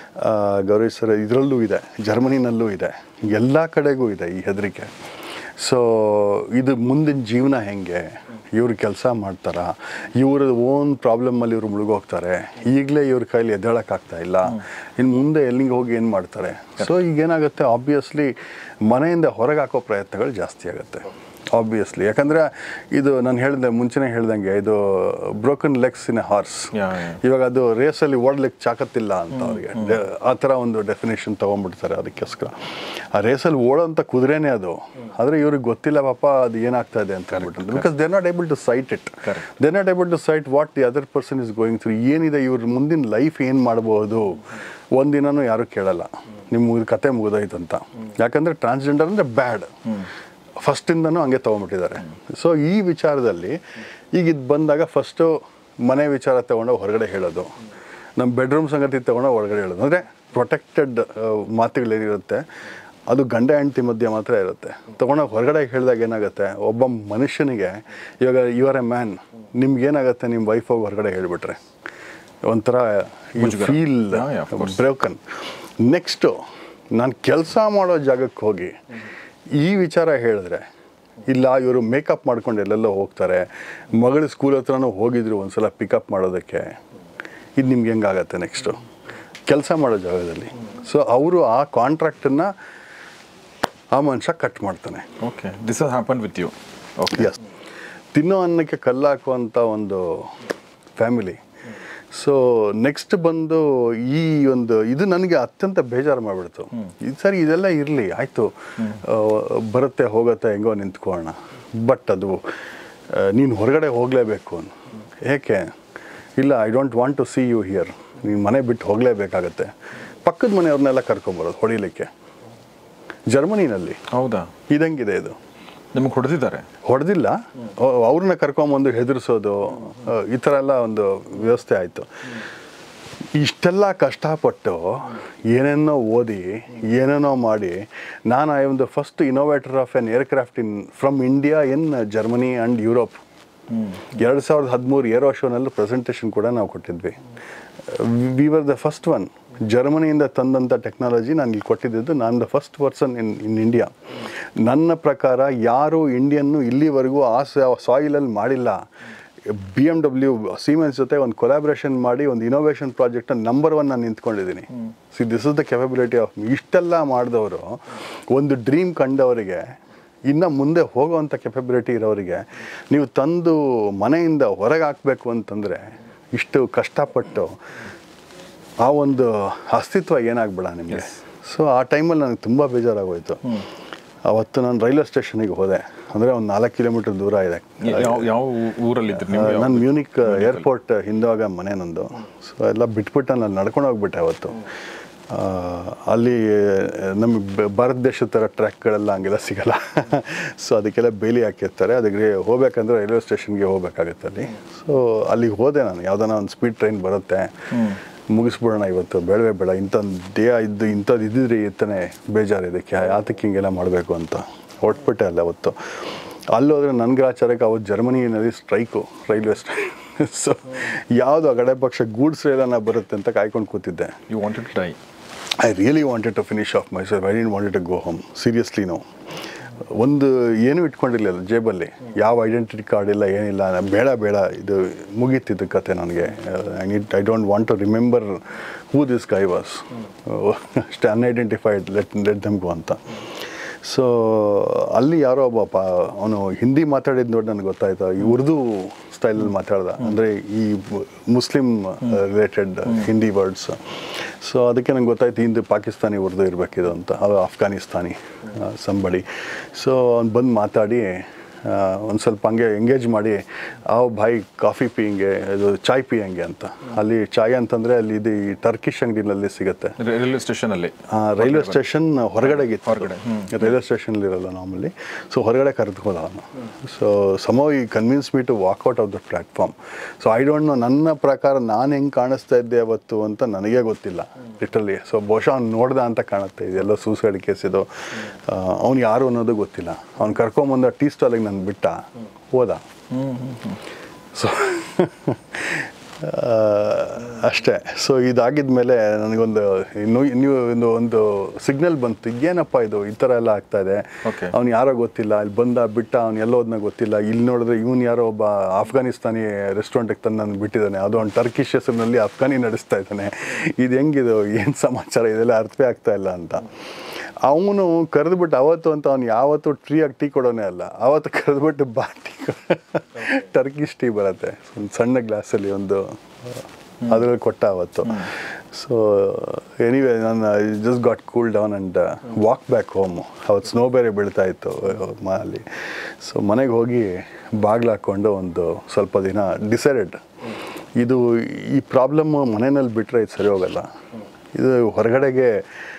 ಗೌರಿ ಸರ್, ಇದರಲ್ಲೂ ಇದೆ, ಜರ್ಮನಿನಲ್ಲೂ ಇದೆ, ಎಲ್ಲ ಕಡೆಗೂ ಇದೆ ಈ ಹೆದರಿಕೆ. ಸೊ ಇದು ಮುಂದಿನ ಜೀವನ ಹೆಂಗೆ, ಇವರು ಕೆಲಸ ಮಾಡ್ತಾರಾ, ಇವ್ರ ಓನ್ ಪ್ರಾಬ್ಲಮ್ಮಲ್ಲಿ ಇವರು ಮುಳುಗೋಗ್ತಾರೆ, ಈಗಲೇ ಇವ್ರ ಕೈಲಿ ಎದ್ದೇಳೋಕ್ಕಾಗ್ತಾ ಇಲ್ಲ, ಇನ್ನು ಮುಂದೆ ಎಲ್ಲಿಗೆ ಹೋಗಿ ಏನು ಮಾಡ್ತಾರೆ. ಸೊ ಈಗೇನಾಗುತ್ತೆ, ಆಬ್ವಿಯಸ್ಲಿ ಮನೆಯಿಂದ ಹೊರಗೆ ಹಾಕೋ ಪ್ರಯತ್ನಗಳು ಜಾಸ್ತಿ ಆಗುತ್ತೆ, ಆಬ್ವಿಯಸ್ಲಿ. ಯಾಕಂದರೆ ಇದು ನಾನು ಮುಂಚೆನೇ ಹೇಳ್ದಂಗೆ, ಇದು broken legs in a horse. ಇವಾಗ ಅದು ರೇಸಲ್ಲಿ ಓಡ್ಲಿಕ್ಕೆ ಚಾಕತ್ತಿಲ್ಲ ಅಂತ ಅವ್ರಿಗೆ ಆ ಥರ ಒಂದು ಡೆಫಿನೇಷನ್ ತೊಗೊಂಡ್ಬಿಡ್ತಾರೆ. ಅದಕ್ಕೋಸ್ಕರ ಆ ರೇಸಲ್ಲಿ ಓಡೋಂಥ ಕುದುರೆನೇ ಅದು, ಆದರೆ ಇವ್ರಿಗೆ ಗೊತ್ತಿಲ್ಲ ಪಾಪ ಅದು ಏನಾಗ್ತಾ ಇದೆ ಅಂತ ಹೇಳ್ಬಿಟ್ಟು. Because they not able to sight it, they not able to sight what the other person is going through. ಏನಿದೆ ಇವ್ರ ಮುಂದಿನ ಲೈಫ್ ಏನು ಮಾಡ್ಬೋದು, ಒಂದಿನೂ ಯಾರೂ ಕೇಳಲ್ಲ ನಿಮ್ಮ ಕತೆ ಮುಗಿದೋಯ್ತಂತ. ಯಾಕಂದರೆ ಟ್ರಾನ್ಸ್ಜೆಂಡರ್ ಅಂದರೆ ಬ್ಯಾಡ್, ಫಸ್ಟಿಂದನೂ ಹಂಗೆ ತೊಗೊಂಡ್ಬಿಟ್ಟಿದ್ದಾರೆ. ಸೊ ಈ ವಿಚಾರದಲ್ಲಿ ಈಗ ಇದು ಬಂದಾಗ ಫಸ್ಟು ಮನೆ ವಿಚಾರ ತೊಗೊಂಡೋಗಿ ಹೊರಗಡೆ ಹೇಳೋದು, ನಮ್ಮ ಬೆಡ್ರೂಮ್ ಸಂಗತಿ ತೊಗೊಂಡೋಗಿ ಹೊರಗಡೆ ಹೇಳೋದು. ಅಂದರೆ ಪ್ರೊಟೆಕ್ಟೆಡ್ ಮಾತುಗಳೇನಿರುತ್ತೆ ಅದು ಗಂಡ ಹೆಂಡತಿ ಮಧ್ಯೆ ಮಾತ್ರ ಇರುತ್ತೆ. ತೊಗೊಂಡೋಗಿ ಹೊರಗಡೆ ಹೇಳಿದಾಗ ಏನಾಗುತ್ತೆ, ಒಬ್ಬ ಮನುಷ್ಯನಿಗೆ ಇವಾಗ ಯುವರ್ ಎ ಮ್ಯಾನ್, ನಿಮ್ಗೇನಾಗುತ್ತೆ, ನಿಮ್ಮ ವೈಫ್ ಹೋಗಿ ಹೊರಗಡೆ ಹೇಳಿಬಿಟ್ರೆ ಒಂಥರ ಫೀಲ್ ಬ್ರೋಕನ್. ನೆಕ್ಸ್ಟು ನಾನು ಕೆಲಸ ಮಾಡೋ ಜಾಗಕ್ಕೆ ಹೋಗಿ ಈ ವಿಚಾರ ಹೇಳಿದ್ರೆ, ಇಲ್ಲ ಇವರು ಮೇಕಪ್ ಮಾಡ್ಕೊಂಡು ಎಲ್ಲೆಲ್ಲೋ ಹೋಗ್ತಾರೆ, ಮಗಳ ಸ್ಕೂಲ್ ಹತ್ರನೂ ಹೋಗಿದ್ರು ಒಂದ್ಸಲ ಪಿಕಪ್ ಮಾಡೋದಕ್ಕೆ, ಇದು ನಿಮ್ಗೆ ಹೆಂಗಾಗತ್ತೆ ನೆಕ್ಸ್ಟು ಕೆಲಸ ಮಾಡೋ ಜಾಗದಲ್ಲಿ. ಸೊ ಅವರು ಆ ಕಾಂಟ್ರಾಕ್ಟನ್ನು ಆ ಮನುಷ್ಯ ಕಟ್ ಮಾಡ್ತಾನೆ. Okay, this has happen with you. Okay, yes. ತಿನ್ನೋ ಅನ್ನಕ್ಕೆ ಕಲ್ಲು ಹಾಕುವಂಥ ಒಂದು ಫ್ಯಾಮಿಲಿ. ಸೊ ನೆಕ್ಸ್ಟ್ ಬಂದು ಈ ಒಂದು ಇದು ನನಗೆ ಅತ್ಯಂತ ಬೇಜಾರು ಮಾಡಿಬಿಡ್ತು. ಸರಿ ಇದೆಲ್ಲ ಇರಲಿ, ಆಯಿತು, ಬರುತ್ತೆ ಹೋಗುತ್ತೆ, ಹೆಂಗೋ ನಿಂತ್ಕೊಳ್ಳೋಣ, ಬಟ್ ಅದು ನೀನು ಹೊರಗಡೆ ಹೋಗಲೇಬೇಕು ಅನ್ನು. ಏಕೆ? ಇಲ್ಲ, I don't want to see you here, ನೀನು ಮನೆ ಬಿಟ್ಟು ಹೋಗಲೇಬೇಕಾಗತ್ತೆ. ಪಕ್ಕದ ಮನೆಯವ್ರನ್ನೆಲ್ಲ ಕರ್ಕೊಂಬರೋದು ಹೊಡಿಲಿಕ್ಕೆ ಜರ್ಮನಿನಲ್ಲಿ. ಹೌದಾ? ಇದಂಗಿದೆ ಇದು. ನಿಮಗೆ ಹೊಡೆದಿದ್ದಾರೆ? ಹೊಡೆದಿಲ್ಲ, ಅವ್ರನ್ನ ಕರ್ಕೊಂಬಂದು ಹೆದರಿಸೋದು, ಈ ಥರ ಎಲ್ಲ ಒಂದು ವ್ಯವಸ್ಥೆ ಆಯಿತು. ಇಷ್ಟೆಲ್ಲ ಕಷ್ಟಪಟ್ಟು ಏನೇನೋ ಓದಿ ಏನೇನೋ ಮಾಡಿ ನಾನು I am the first innovator of an aircraft from India in Germany and Europe. 2013 aero ಶೋನಲ್ಲಿ ಪ್ರೆಸೆಂಟೇಷನ್ ಕೂಡ ನಾವು ಕೊಟ್ಟಿದ್ವಿ. We were the first one. ಜರ್ಮನಿಯಿಂದ ತಂದಂಥ ಟೆಕ್ನಾಲಜಿ ನಾನು ಇಲ್ಲಿ ಕೊಟ್ಟಿದ್ದು, ನಾನು the first person in India. ನನ್ನ ಪ್ರಕಾರ ಯಾರು ಇಂಡಿಯನ್ನು ಇಲ್ಲಿವರೆಗೂ ಆ ಸಾಯಿಲಲ್ಲಿ ಮಾಡಿಲ್ಲ. BMW ಸೀಮೆನ್ಸ್ ಜೊತೆ ಒಂದು ಕೊಲಾಬ್ರೇಷನ್ ಮಾಡಿ ಒಂದು ಇನೋವೇಷನ್ ಪ್ರಾಜೆಕ್ಟನ್ನು ನಂಬರ್ 1 ನಾನು ನಿಂತ್ಕೊಂಡಿದ್ದೀನಿ. This is the capability of me. ಇಷ್ಟೆಲ್ಲ ಮಾಡಿದವರು, ಒಂದು ಡ್ರೀಮ್ ಕಂಡವರಿಗೆ, ಇನ್ನು ಮುಂದೆ ಹೋಗೋವಂಥ ಕೆಪಬಿಲಿಟಿ ಇರೋರಿಗೆ ನೀವು ತಂದು ಮನೆಯಿಂದ ಹೊರಗೆ ಹಾಕಬೇಕು ಅಂತಂದರೆ ಇಷ್ಟು ಕಷ್ಟಪಟ್ಟು ಆ ಒಂದು ಅಸ್ತಿತ್ವ ಏನಾಗ್ಬೇಡ ನಿಮಗೆ. ಸೊ ಆ ಟೈಮಲ್ಲಿ ನನಗೆ ತುಂಬ ಬೇಜಾರಾಗೋಯ್ತು. ಅವತ್ತು ನಾನು ರೈಲ್ವೆ ಸ್ಟೇಷನಿಗೆ ಹೋದೆ, ಅಂದರೆ ಒಂದು 4 ಕಿಲೋಮೀಟರ್ ದೂರ ಇದೆ. ಯಾವ ಊರಲ್ಲಿ? ನಾನು ಮ್ಯೂನಿಕ್ ಏರ್ಪೋರ್ಟ್ ಹಿಂದುವಾಗ ಮನೆ ನಂದು. ಸೊ ಎಲ್ಲ ಬಿಟ್ಬಿಟ್ಟು ನಾನು ನಡ್ಕೊಂಡು ಹೋಗ್ಬಿಟ್ಟೆ ಅವತ್ತು. ಅಲ್ಲಿ ನಮಗೆ ಭಾರತ ದೇಶದ ಥರ ಟ್ರ್ಯಾಕ್ಗಳೆಲ್ಲ ಹಂಗೆಲ್ಲ ಸಿಗಲ್ಲ. ಸೊ ಅದಕ್ಕೆಲ್ಲ ಬೇಲಿ ಹಾಕಿರ್ತಾರೆ. ಅದಕ್ಕೆ ಹೋಗ್ಬೇಕಂದ್ರೆ ರೈಲ್ವೆ ಸ್ಟೇಷನ್ಗೆ ಹೋಗ್ಬೇಕಾಗತ್ತೆ ಅಲ್ಲಿ. ಸೊ ಅಲ್ಲಿಗೆ ಹೋದೆ ನಾನು, ಯಾವುದಾನ ಒಂದು ಸ್ಪೀಡ್ ಟ್ರೈನ್ ಬರುತ್ತೆ, ಮುಗಿಸ್ಬಿಡೋಣ ಇವತ್ತು, ಬೇಡವೇ ಬೇಡ, ಇಂಥದ್ದು ಇದ್ದಿದ್ರೆ ಇರ್ತಾನೆ, ಬೇಜಾರು ಇದಕ್ಕೆ, ಯಾತಕ್ಕೆ ಹಿಂಗೆಲ್ಲ ಮಾಡಬೇಕು ಅಂತ ಹೊರಟ್ಬಿಟ್ಟೆ ಅಲ್ಲ ಅವತ್ತು. ಅಲ್ಲೋದ್ರೆ ನನ್ನ ಗ್ರಾಚಾರಕ್ಕೆ ಅವತ್ತು ಜರ್ಮನಿಯಲ್ಲಿ ಸ್ಟ್ರೈಕು, ಸೊ ಯಾವುದು ಆ ಕಡೆ ಪಕ್ಷ ಗೂಡ್ಸ್ರೆಲ್ಲ ಬರುತ್ತೆ ಅಂತ ಕಾಯ್ಕೊಂಡು ಕೂತಿದ್ದೆ. You wanted to die. I really wanted to finish off my self. I didn't wanted to go home. Seriously no. ಒಂದು ಏನೂ ಇಟ್ಕೊಂಡಿರಲಿಲ್ಲ ಜೇಬಲ್ಲಿ, ಯಾವ ಐಡೆಂಟಿಟಿ ಕಾರ್ಡ್ ಇಲ್ಲ, ಏನಿಲ್ಲ. ಬೇಡ ಇದು ಮುಗೀತಿದ್ದು ಕತೆ ನನಗೆ. I don't want to remember who this guy was. ಅಷ್ಟೇ ಅನ್ಐಡೆಂಟಿಫೈಡ್, ಲೆಟ್ ದೆಮ್ ಗೋ ಅಂತ. ಸೊ ಅಲ್ಲಿ ಯಾರೋ ಒಬ್ಬ ಅವನು ಹಿಂದಿ ಮಾತಾಡಿದ್ದು ನೋಡಿ ನನಗೆ ಗೊತ್ತಾಯ್ತು. ಈ ಉರ್ದು ಸ್ಟೈಲಲ್ಲಿ ಮಾತಾಡ್ದ, ಅಂದರೆ ಈ Muslim related Hindi words. So ಅದಕ್ಕೆ ನಂಗೆ ಗೊತ್ತಾಯ್ತು ಹಿಂದೆ ಪಾಕಿಸ್ತಾನಿ ಉರ್ದು ಇರಬೇಕಿದು ಅಂತ, ಅದು ಅಫ್ಘಾನಿಸ್ತಾನಿ ಸಂಬಡಿ. ಸೊ ಅವ್ನು ಬಂದು ಮಾತಾಡಿ ಒಂದು ಸ್ವಲ್ಪ ಹಂಗೆ ಎಂಗೇಜ್ ಮಾಡಿ, ಭಾಯ್ ಕಾಫಿ ಪಿಯಂಗೆ, ಇದು ಚಾಯ್ ಪಿಯಂಗೆ ಅಂತ. ಅಲ್ಲಿ ಚಾಯ್ ಅಂತಂದರೆ ಅಲ್ಲಿ ಇದು ಈ ಟರ್ಕಿಶ್ ಅಂಗಡಿನಲ್ಲಿ ಸಿಗುತ್ತೆ ರೈಲ್ವೆ ಸ್ಟೇಷನಲ್ಲಿ. ರೈಲ್ವೆ ಸ್ಟೇಷನ್ ಹೊರಗಡೆಗಿತ್ತು. ರೈಲ್ವೆ ಸ್ಟೇಷನ್ಲಿರಲ್ಲ ನಾರ್ಮಲಿ. ಸೊ ಹೊರಗಡೆ ಕರೆದುಕೋದ ಅವನು. So somehow he convince me to walk out of the platform. So I don't know, ನನ್ನ ಪ್ರಕಾರ ನಾನು ಹೆಂಗೆ ಕಾಣಿಸ್ತಾ ಇದ್ದೆ ಅವತ್ತು ಅಂತ ನನಗೇ ಗೊತ್ತಿಲ್ಲ ಲಿಟ್ರಲಿ. ಸೊ ಬಹುಶಃ ಅವ್ನು ನೋಡ್ದ ಅಂತ ಕಾಣುತ್ತೆ. ಇದೆಲ್ಲ ಸೂಸೈಡ್ ಕೇಸ್ ಇದು. ಅವ್ನು ಯಾರು ಅನ್ನೋದು ಗೊತ್ತಿಲ್ಲ. ಅವ್ನು ಕರ್ಕೊಂಬಂದ ಟೀ ಸ್ಟಾಲಿಗೆ ನಾನು ಬಿಟ್ಟ, ಹೋದ. ಸೊ ಅಷ್ಟೇ. ಸೊ ಇದಾಗಿದ ಮೇಲೆ ನನಗೊಂದು ಒಂದು ಸಿಗ್ನಲ್ ಬಂತು, ಏನಪ್ಪ ಇದು ಈ ಥರ ಎಲ್ಲ ಆಗ್ತಾಯಿದೆ. ಅವ್ನು ಯಾರೋ ಗೊತ್ತಿಲ್ಲ, ಇಲ್ಲಿ ಬಂದ ಬಿಟ್ಟ, ಅವ್ನು ಎಲ್ಲೋದನ್ನ ಗೊತ್ತಿಲ್ಲ. ಇಲ್ಲಿ ನೋಡಿದ್ರೆ ಇವನು ಯಾರೋ ಒಬ್ಬ ಆಫ್ಘಾನಿಸ್ತಾನಿ ರೆಸ್ಟೋರೆಂಟಿಗೆ ತಂದು ನಾನು ಬಿಟ್ಟಿದ್ದಾನೆ, ಅದು ಅವ್ನು ಟರ್ಕಿಶ್ ಹೆಸರಿನಲ್ಲಿ ಅಫ್ಘಾನಿ ನಡೆಸ್ತಾ ಇದ್ದಾನೆ. ಇದು ಹೆಂಗಿದು, ಏನು ಸಮಾಚಾರ, ಇದೆಲ್ಲ ಅರ್ಥವೇ ಆಗ್ತಾ ಇಲ್ಲ ಅಂತ. ಅವನು ಕರೆದ್ಬಿಟ್ಟು ಅವತ್ತು ಅಂತ ಅವ್ನು ಯಾವತ್ತೂ ಟೀ ಕೊಡೋನೇ ಅಲ್ಲ, ಅವತ್ತು ಕರೆದ್ಬಿಟ್ಟು ಟೀ ಟರ್ಕಿಶ್ ಟೀ ಬರುತ್ತೆ ಒಂದು ಸಣ್ಣ ಗ್ಲಾಸಲ್ಲಿ, ಒಂದು ಅದರಲ್ಲಿ ಕೊಟ್ಟ ಅವತ್ತು. ಸೊ ಎನಿವೇ ನಾನು just got cool down and walk back home. ಅವತ್ತು ಸ್ನೋ ಬೇರೆ ಬೀಳ್ತಾ ಇತ್ತು ಅಲ್ಲಿ. ಸೊ ಮನೆಗೆ ಹೋಗಿ ಬಾಗಿಲು ಹಾಕ್ಕೊಂಡು ಒಂದು ಸ್ವಲ್ಪ ದಿನ ಡಿಸೈಡೆಡ್, ಇದು ಈ ಪ್ರಾಬ್ಲಮ್ಮು ಮನೆಯಲ್ಲಿ ಬಿಟ್ಟರೆ ಇದು ಸರಿ ಹೋಗಲ್ಲ. ಇದು ಹೊರಗಡೆಗೆ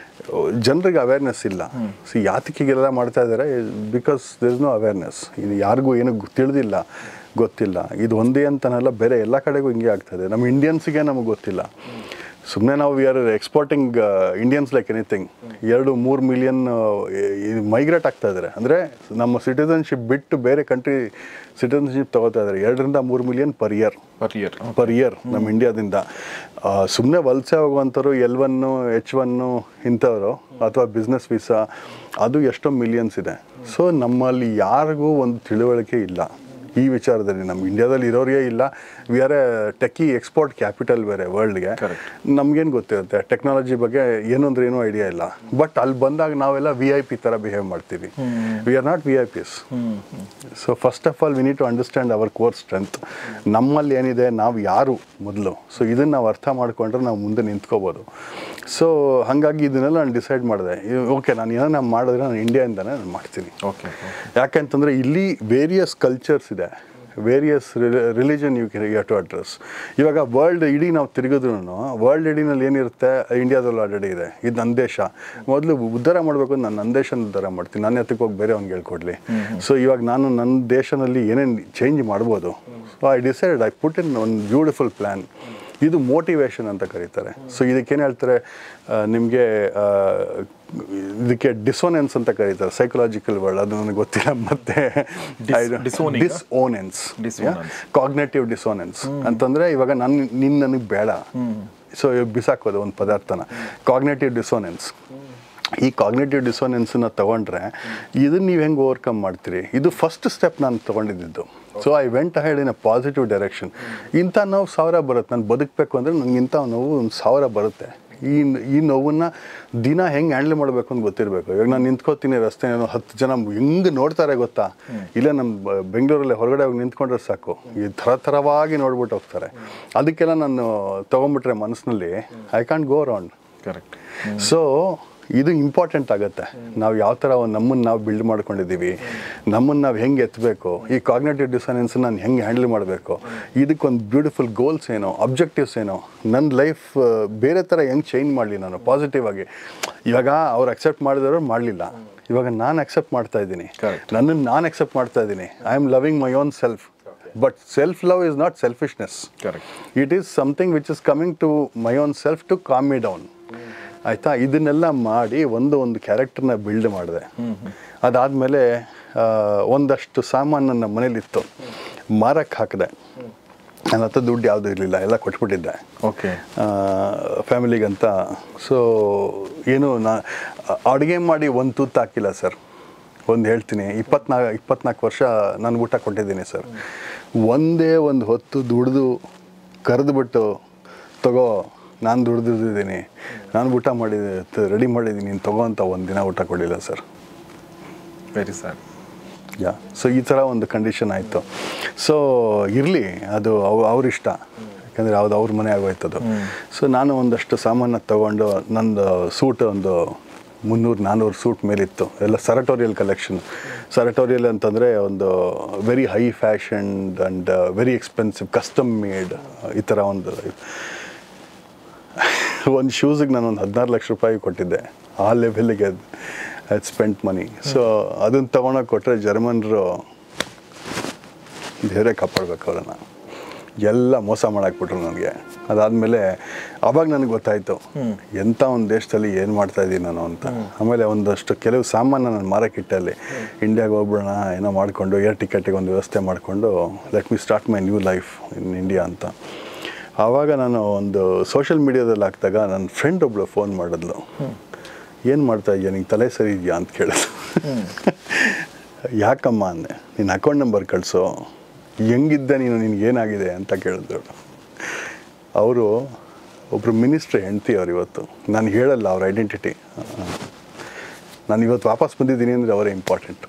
ಜನರಿಗೆ ಅವೇರ್ನೆಸ್ ಇಲ್ಲ. ಸೊ ಯಾತಕ್ಕಿಗೆಲ್ಲ ಮಾಡ್ತಾ ಇದ್ದಾರೆ, because there is no awareness. ಇದು ಯಾರಿಗೂ ಏನೂ ತಿಳಿದಿಲ್ಲ, ಗೊತ್ತಿಲ್ಲ. ಇದು ಒಂದೇ ಅಂತನಲ್ಲ, ಬೇರೆ ಎಲ್ಲ ಕಡೆಗೂ ಹಿಂಗೆ ಆಗ್ತದೆ. ನಮ್ಮ ಇಂಡಿಯನ್ಸಿಗೆ ನಮಗೆ ಗೊತ್ತಿಲ್ಲ. ಸುಮ್ಮನೆ ನಾವು we are exporting Indians like anything. 2-3 million migrate ಆಗ್ತಾ ಇದ್ದಾರೆ. ಅಂದರೆ ನಮ್ಮ ಸಿಟಿಸನ್ಶಿಪ್ ಬಿಟ್ಟು ಬೇರೆ ಕಂಟ್ರಿ ಸಿಟಿಸನ್ಶಿಪ್ ತೊಗೋತಾ ಇದ್ದಾರೆ. 2-3 ಮಿಲಿಯನ್ ಪರ್ ಇಯರ್ ನಮ್ಮ ಇಂಡಿಯಾದಿಂದ. ಸುಮ್ಮನೆ ವಲಸೆ ಹೋಗುವಂಥವ್ರು L1 H1 ಇಂಥವರು, ಅಥವಾ ಬಿಸ್ನೆಸ್ ವೀಸಾ, ಅದು ಎಷ್ಟೋ ಮಿಲಿಯನ್ಸ್ ಇದೆ. ಸೊ ನಮ್ಮಲ್ಲಿ ಯಾರಿಗೂ ಒಂದು ತಿಳುವಳಿಕೆ ಇಲ್ಲ ಈ ವಿಚಾರದಲ್ಲಿ. ನಮ್ಮ ಇಂಡಿಯಾದಲ್ಲಿ ಇರೋರಿಗೆ ಇಲ್ಲ. We are a techie export capital ಬೇರೆ ವರ್ಲ್ಡ್ಗೆ. ನಮಗೇನು ಗೊತ್ತಿರುತ್ತೆ ಟೆಕ್ನಾಲಜಿ ಬಗ್ಗೆ, ಏನು ಅಂದ್ರೆ ಏನೂ ಐಡಿಯಾ ಇಲ್ಲ. ಬಟ್ ಅಲ್ಲಿ ಬಂದಾಗ ನಾವೆಲ್ಲ VIP ಥರ ಬಿಹೇವ್ ಮಾಡ್ತೀವಿ. We are not VIPs. So first of all we need to understand our core strength. ನಮ್ಮಲ್ಲಿ ಏನಿದೆ, ನಾವು ಯಾರು ಮೊದಲು. ಸೊ ಇದನ್ನು ನಾವು ಅರ್ಥ ಮಾಡಿಕೊಂಡ್ರೆ ನಾವು ಮುಂದೆ ನಿಂತ್ಕೋಬೋದು. ಸೊ ಹಾಗಾಗಿ ಇದನ್ನೆಲ್ಲ ನಾನು ಡಿಸೈಡ್ ಮಾಡಿದೆ, ಓಕೆ ನಾನು ಏನೋ ಮಾಡಿದ್ರೆ ನಾನು ಇಂಡಿಯಾಯಿಂದನೇ ನಾನು ಮಾಡ್ತೀನಿ. ಯಾಕೆಂತಂದರೆ ಇಲ್ಲಿ ವೇರಿಯಸ್ ಕಲ್ಚರ್ಸ್ ಇದೆ, various religion you have to address. ಇವಾಗ ವರ್ಲ್ಡ್ ಇಡೀ ನಾವು ತಿರುಗಿದ್ರೂ ವರ್ಲ್ಡ್ ಇಡೀನಲ್ಲಿ ಏನಿರುತ್ತೆ, ಇಂಡಿಯಾದಲ್ಲಿ ಆಲ್ರೆಡಿ ಇದೆ. ಇದು ನನ್ನ ದೇಶ. ಮೊದಲು ಉದ್ಧಾರ ಮಾಡಬೇಕು ಅಂದ್ರೆ ನಾನು ನನ್ನ ದೇಶನ ಉದ್ಧಾರ ಮಾಡ್ತೀನಿ, ನನ್ನ ಎತ್ತಕ್ಕೆ ಹೋಗಿ ಬೇರೆ ಅವ್ನಿಗೆ ಹೇಳ್ಕೊಡ್ಲಿ. ಸೊ ಇವಾಗ ನಾನು ನನ್ನ ದೇಶದಲ್ಲಿ ಏನೇನು ಚೇಂಜ್ ಮಾಡ್ಬೋದು. So I decide, I put in ಒಂದು ಬ್ಯೂಟಿಫುಲ್ ಪ್ಲ್ಯಾನ್. ಇದು ಮೋಟಿವೇಶನ್ ಅಂತ ಕರೀತಾರೆ. ಸೊ ಇದಕ್ಕೇನು ಹೇಳ್ತಾರೆ ನಿಮಗೆ, ಇದಕ್ಕೆ ಡಿಸೋನೆನ್ಸ್ ಅಂತ ಕರೀತಾರೆ, ಸೈಕಲಾಜಿಕಲ್ ವರ್ಡ್, ಅದು ನನಗೆ ಗೊತ್ತಿಲ್ಲ. ಮತ್ತೆ ಡಿಸೋನೆನ್ಸ್, ಕಾಗ್ನೇಟಿವ್ ಡಿಸೋನೆನ್ಸ್ ಅಂತಂದರೆ ಇವಾಗ ನನಗೆ ಬೇಡ, ಸೊ ಬಿಸಾಕೋದು ಒಂದು ಪದಾರ್ಥನ, ಕಾಗ್ನೇಟಿವ್ ಡಿಸೋನೆನ್ಸ್. ಈ ಕಾಗ್ನೇಟಿವ್ ಡಿಸೋನೆನ್ಸನ್ನ ತೊಗೊಂಡ್ರೆ ಇದನ್ನು ನೀವು ಹೆಂಗೆ ಓವರ್ಕಮ್ ಮಾಡ್ತೀರಿ, ಇದು ಫಸ್ಟ್ ಸ್ಟೆಪ್ ನಾನು ತೊಗೊಂಡಿದ್ದು. So I went ahead in a positive direction. ಇಂಥ ನೋವು 1000 ಬರುತ್ತೆ, ನಾನು ಬದುಕಬೇಕು ಅಂದರೆ ನನಗೆ ಇಂಥ ನೋವು ಒಂದು 1000 ಬರುತ್ತೆ. ಈ ನೋವನ್ನು ದಿನ ಹೆಂಗೆ ಹ್ಯಾಂಡಲ್ ಮಾಡಬೇಕು ಅಂತ ಗೊತ್ತಿರಬೇಕು. ಇವಾಗ ನಾನು ನಿಂತ್ಕೋತೀನಿ ರಸ್ತೆ, 10 ಜನ ಹೆಂಗೆ ನೋಡ್ತಾರೆ ಗೊತ್ತಾ, ಇಲ್ಲ ನಮ್ಮ ಬೆಂಗಳೂರಲ್ಲಿ ಹೊರಗಡೆ ಹೋಗಿ ನಿಂತ್ಕೊಂಡ್ರೆ ಸಾಕು, ಈ ಥರವಾಗಿ ನೋಡ್ಬಿಟ್ಟು ಹೋಗ್ತಾರೆ. ಅದಕ್ಕೆಲ್ಲ ನಾನು ತೊಗೊಂಬಿಟ್ರೆ ಮನಸ್ಸಿನಲ್ಲಿ I can't go around. Correct. So ಇದು ಇಂಪಾರ್ಟೆಂಟ್ ಆಗುತ್ತೆ. ನಾವು ಯಾವ ಥರ ನಮ್ಮನ್ನು ನಾವು ಬಿಲ್ಡ್ ಮಾಡ್ಕೊಂಡಿದ್ದೀವಿ, ನಮ್ಮನ್ನು ನಾವು ಹೆಂಗೆ ಎತ್ತಬೇಕು, ಈ ಕಾಗ್ನೇಟಿವ್ ಡಿಸೋನೆನ್ಸ್ ನಾನು ಹೆಂಗೆ ಹ್ಯಾಂಡಲ್ ಮಾಡಬೇಕು, ಇದಕ್ಕೊಂದು ಬ್ಯೂಟಿಫುಲ್ ಗೋಲ್ಸ್ ಏನೋ, ಅಬ್ಜೆಕ್ಟಿವ್ಸ್ ಏನೋ, ನನ್ನ ಲೈಫ್ ಬೇರೆ ಥರ ಹೆಂಗೆ ಚೇಂಜ್ ಮಾಡಲಿ ನಾನು ಪಾಸಿಟಿವ್ ಆಗಿ. ಇವಾಗ ಅವ್ರು ಅಕ್ಸೆಪ್ಟ್ ಮಾಡಿದವರು ಮಾಡಲಿಲ್ಲ, ಇವಾಗ ನಾನು ಅಕ್ಸೆಪ್ಟ್ ಮಾಡ್ತಾ ಇದ್ದೀನಿ, ನನ್ನನ್ನು ನಾನು ಅಕ್ಸೆಪ್ಟ್ ಮಾಡ್ತಾ ಇದ್ದೀನಿ. I am loving my own self. But self love is not selfishness. It is something which is coming to my own self to calm me down. ಆಯಿತಾ, ಇದನ್ನೆಲ್ಲ ಮಾಡಿ ಒಂದು ಕ್ಯಾರೆಕ್ಟರ್ನ ಬಿಲ್ಡ್ ಮಾಡಿದೆ. ಅದಾದಮೇಲೆ ಒಂದಷ್ಟು ಸಾಮಾನು ನನ್ನ ಮನೇಲಿತ್ತು, ಮಾರಕ್ಕೆ ಹಾಕಿದೆ. ನನ್ನ ಹತ್ರ ದುಡ್ಡು ಯಾವುದೂ ಇರಲಿಲ್ಲ, ಎಲ್ಲ ಕೊಟ್ಬಿಟ್ಟಿದ್ದೆ ಓಕೆ. ಫ್ಯಾಮಿಲಿಗಂತ. ಸೊ ಏನು ಅಡುಗೆ ಮಾಡಿ ಒಂದು ತುತ್ತು ಹಾಕಿಲ್ಲ ಸರ್. ಒಂದು ಹೇಳ್ತೀನಿ, 24 ವರ್ಷ ನಾನು ಊಟ ಕೊಟ್ಟಿದ್ದೀನಿ ಸರ್. ಒಂದೇ ಒಂದು ಹೊತ್ತು ದುಡ್ದು ಕರೆದುಬಿಟ್ಟು ತಗೋ ನಾನು ದುಡ್ದಿದ್ದೀನಿ, ನಾನು ಊಟ ಮಾಡಿದ್ದೆ ರೆಡಿ ಮಾಡಿದ್ದೀನಿ, ನೀನು ತಗೋ ಅಂತ ಒಂದು ದಿನ ಊಟ ಕೊಡಲಿಲ್ಲ sir. Very sad. Yeah. So ಈ ಥರ ಒಂದು ಕಂಡೀಷನ್ ಆಯಿತು. ಸೊ ಇರಲಿ, ಅದು ಅವ್ರಿಷ್ಟ, ಯಾಕಂದರೆ ಅವ್ರ ಮನೆ ಆಗೋಯ್ತದು. ಸೊ ನಾನು ಒಂದಷ್ಟು ಸಾಮಾನು ತೊಗೊಂಡು ನಂದು ಸೂಟ್ ಒಂದು 300-400 ಸೂಟ್ ಮೇಲಿತ್ತು, ಎಲ್ಲ ಸರಟೋರಿಯಲ್ ಕಲೆಕ್ಷನ್. ಸರಟೋರಿಯಲ್ ಅಂತಂದರೆ ಒಂದು very high fashioned and very expensive custom made ಈ ಥರ ಒಂದು ಶೂಸಿಗೆ ನಾನು ಒಂದು 16 ಲಕ್ಷ ರೂಪಾಯಿ ಕೊಟ್ಟಿದ್ದೆ. ಆ ಲೆವೆಲ್ಗೆ ಐ ಸ್ಪೆಂಟ್ ಮನಿ. ಸೊ ಅದನ್ನು ತೊಗೊಳಕ್ಕೆ ಕೊಟ್ಟರೆ ಜರ್ಮನ್ರು ಬೇರೆ ಕಾಪಾಡ್ಬೇಕು ಅವ್ರನ್ನ, ಎಲ್ಲ ಮೋಸ ಮಾಡಾಕ್ಬಿಟ್ರು ನನಗೆ. ಅದಾದಮೇಲೆ ಆವಾಗ ನನಗೆ ಗೊತ್ತಾಯಿತು ಎಂಥ ಒಂದು ದೇಶದಲ್ಲಿ ಏನು ಮಾಡ್ತಾಯಿದ್ದೀನಿ ನಾನು ಅಂತ. ಆಮೇಲೆ ಒಂದಷ್ಟು ಕೆಲವು ಸಾಮಾನು ನಾನು ಮಾರಕ್ಕಿಟ್ಟೆ ಅಲ್ಲಿ. ಇಂಡಿಯಾಗೆ ಹೋಗ್ಬಿಡೋಣ ಏನೋ ಮಾಡಿಕೊಂಡು ಏರ್ ಟಿಕೆಟಿಗೆ ಒಂದು ವ್ಯವಸ್ಥೆ ಮಾಡಿಕೊಂಡು let me start my new life in India ಅಂತ. ಆವಾಗ ನಾನು ಒಂದು ಸೋಷಿಯಲ್ ಮೀಡಿಯಾದಲ್ಲಿ ಹಾಕಿದಾಗ ನನ್ನ ಫ್ರೆಂಡ್ ಒಬ್ಬಳು ಫೋನ್ ಮಾಡಿದ್ಲು. ಏನು ಮಾಡ್ತಾ ಇದೆಯಾ, ನಿಂಗೆ ತಲೆ ಸರಿ ಇದೆಯಾ ಅಂತ ಕೇಳಿದ್ರು. ಯಾಕಮ್ಮ ಅಂದೆ. ನಿನ್ನ ಅಕೌಂಟ್ ನಂಬರ್ ಕಳಿಸು, ಹೆಂಗಿದ್ದೆ ನೀನು, ನಿನಗೇನಾಗಿದೆ ಅಂತ ಕೇಳಿದ್ರು. ಅವರು ಒಬ್ಬರು ಮಿನಿಸ್ಟ್ರ್ ಹೆಂಡ್ತಿ ಅವ್ರು ಇವತ್ತು. ನಾನು ಹೇಳಲ್ಲ ಅವ್ರ ಐಡೆಂಟಿಟಿ. ನಾನು ಇವತ್ತು ವಾಪಸ್ ಬಂದಿದ್ದೀನಿ ಅಂದರೆ ಅವರೇ ಇಂಪಾರ್ಟೆಂಟ್.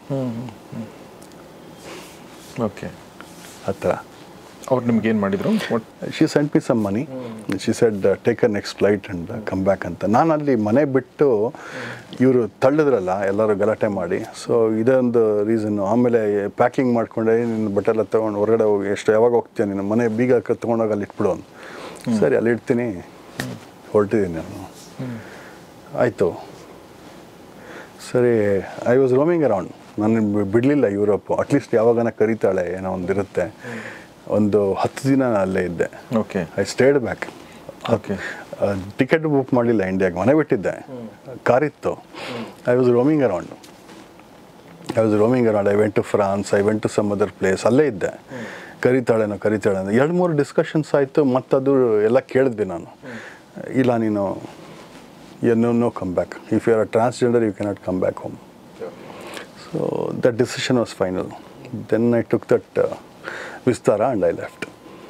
ಓಕೆ. ಆ ಥರ ಅವ್ರು ನಿಮ್ಗೆ ಏನು ಮಾಡಿದರು? She sent me some money. She said take a next flight and come back ಅಂತ. ನಾನು ಅಲ್ಲಿ ಮನೆ ಬಿಟ್ಟು ಇವರು ತಳ್ಳಿದ್ರಲ್ಲ ಎಲ್ಲರೂ ಗಲಾಟೆ ಮಾಡಿ. ಸೊ ಇದೊಂದು ರೀಸನ್ನು. ಆಮೇಲೆ ಪ್ಯಾಕಿಂಗ್ ಮಾಡ್ಕೊಂಡೆ, ನಿನ್ನ ಬಟ್ಟೆ ಎಲ್ಲ ತೊಗೊಂಡು ಹೊರಗಡೆ ಹೋಗಿ ಯಾವಾಗ ಹೋಗ್ತೀಯ, ನಿನ್ನ ಮನೆ ಬೀಗ ತೊಗೊಂಡೋಗಿ ಅಲ್ಲಿ ಇಟ್ಬಿಡು ಅಂತ. ಸರಿ ಅಲ್ಲಿ ಇಡ್ತೀನಿ, ಹೊರಟಿದ್ದೀನಿ ನಾನು. ಆಯಿತು ಸರಿ. I was roaming around. ನಾನು ಬಿಡಲಿಲ್ಲ ಯುರೋಪು. ಅಟ್ಲೀಸ್ಟ್ ಯಾವಾಗನ ಕರೀತಾಳೆ ಏನೋ ಒಂದಿರುತ್ತೆ. ಒಂದು 10 ದಿನ ಅಲ್ಲೇ ಇದ್ದೆ. Okay. I stayed back. Okay. Ticket book ಮಾಡಲಿಲ್ಲ ಇಂಡಿಯಾಗೆ, ಮನೆ ಬಿಟ್ಟಿದ್ದೆ, ಕಾರಿತ್ತು. I was roaming around. I went to France, I went to some other place. ಅಲ್ಲೇ ಇದ್ದೆ. ಕರೀತಾಳೇನೋ ಅಂತ 2-3 ಡಿಸ್ಕಷನ್ಸ್ ಆಯಿತು. ಮತ್ತದು ಎಲ್ಲ ಕೇಳಿದ್ವಿ ನಾನು. ಇಲ್ಲ ನೀನು no come back. If you are a transgender you cannot come back home. So that decision was final. Then I took that Vistara and I left.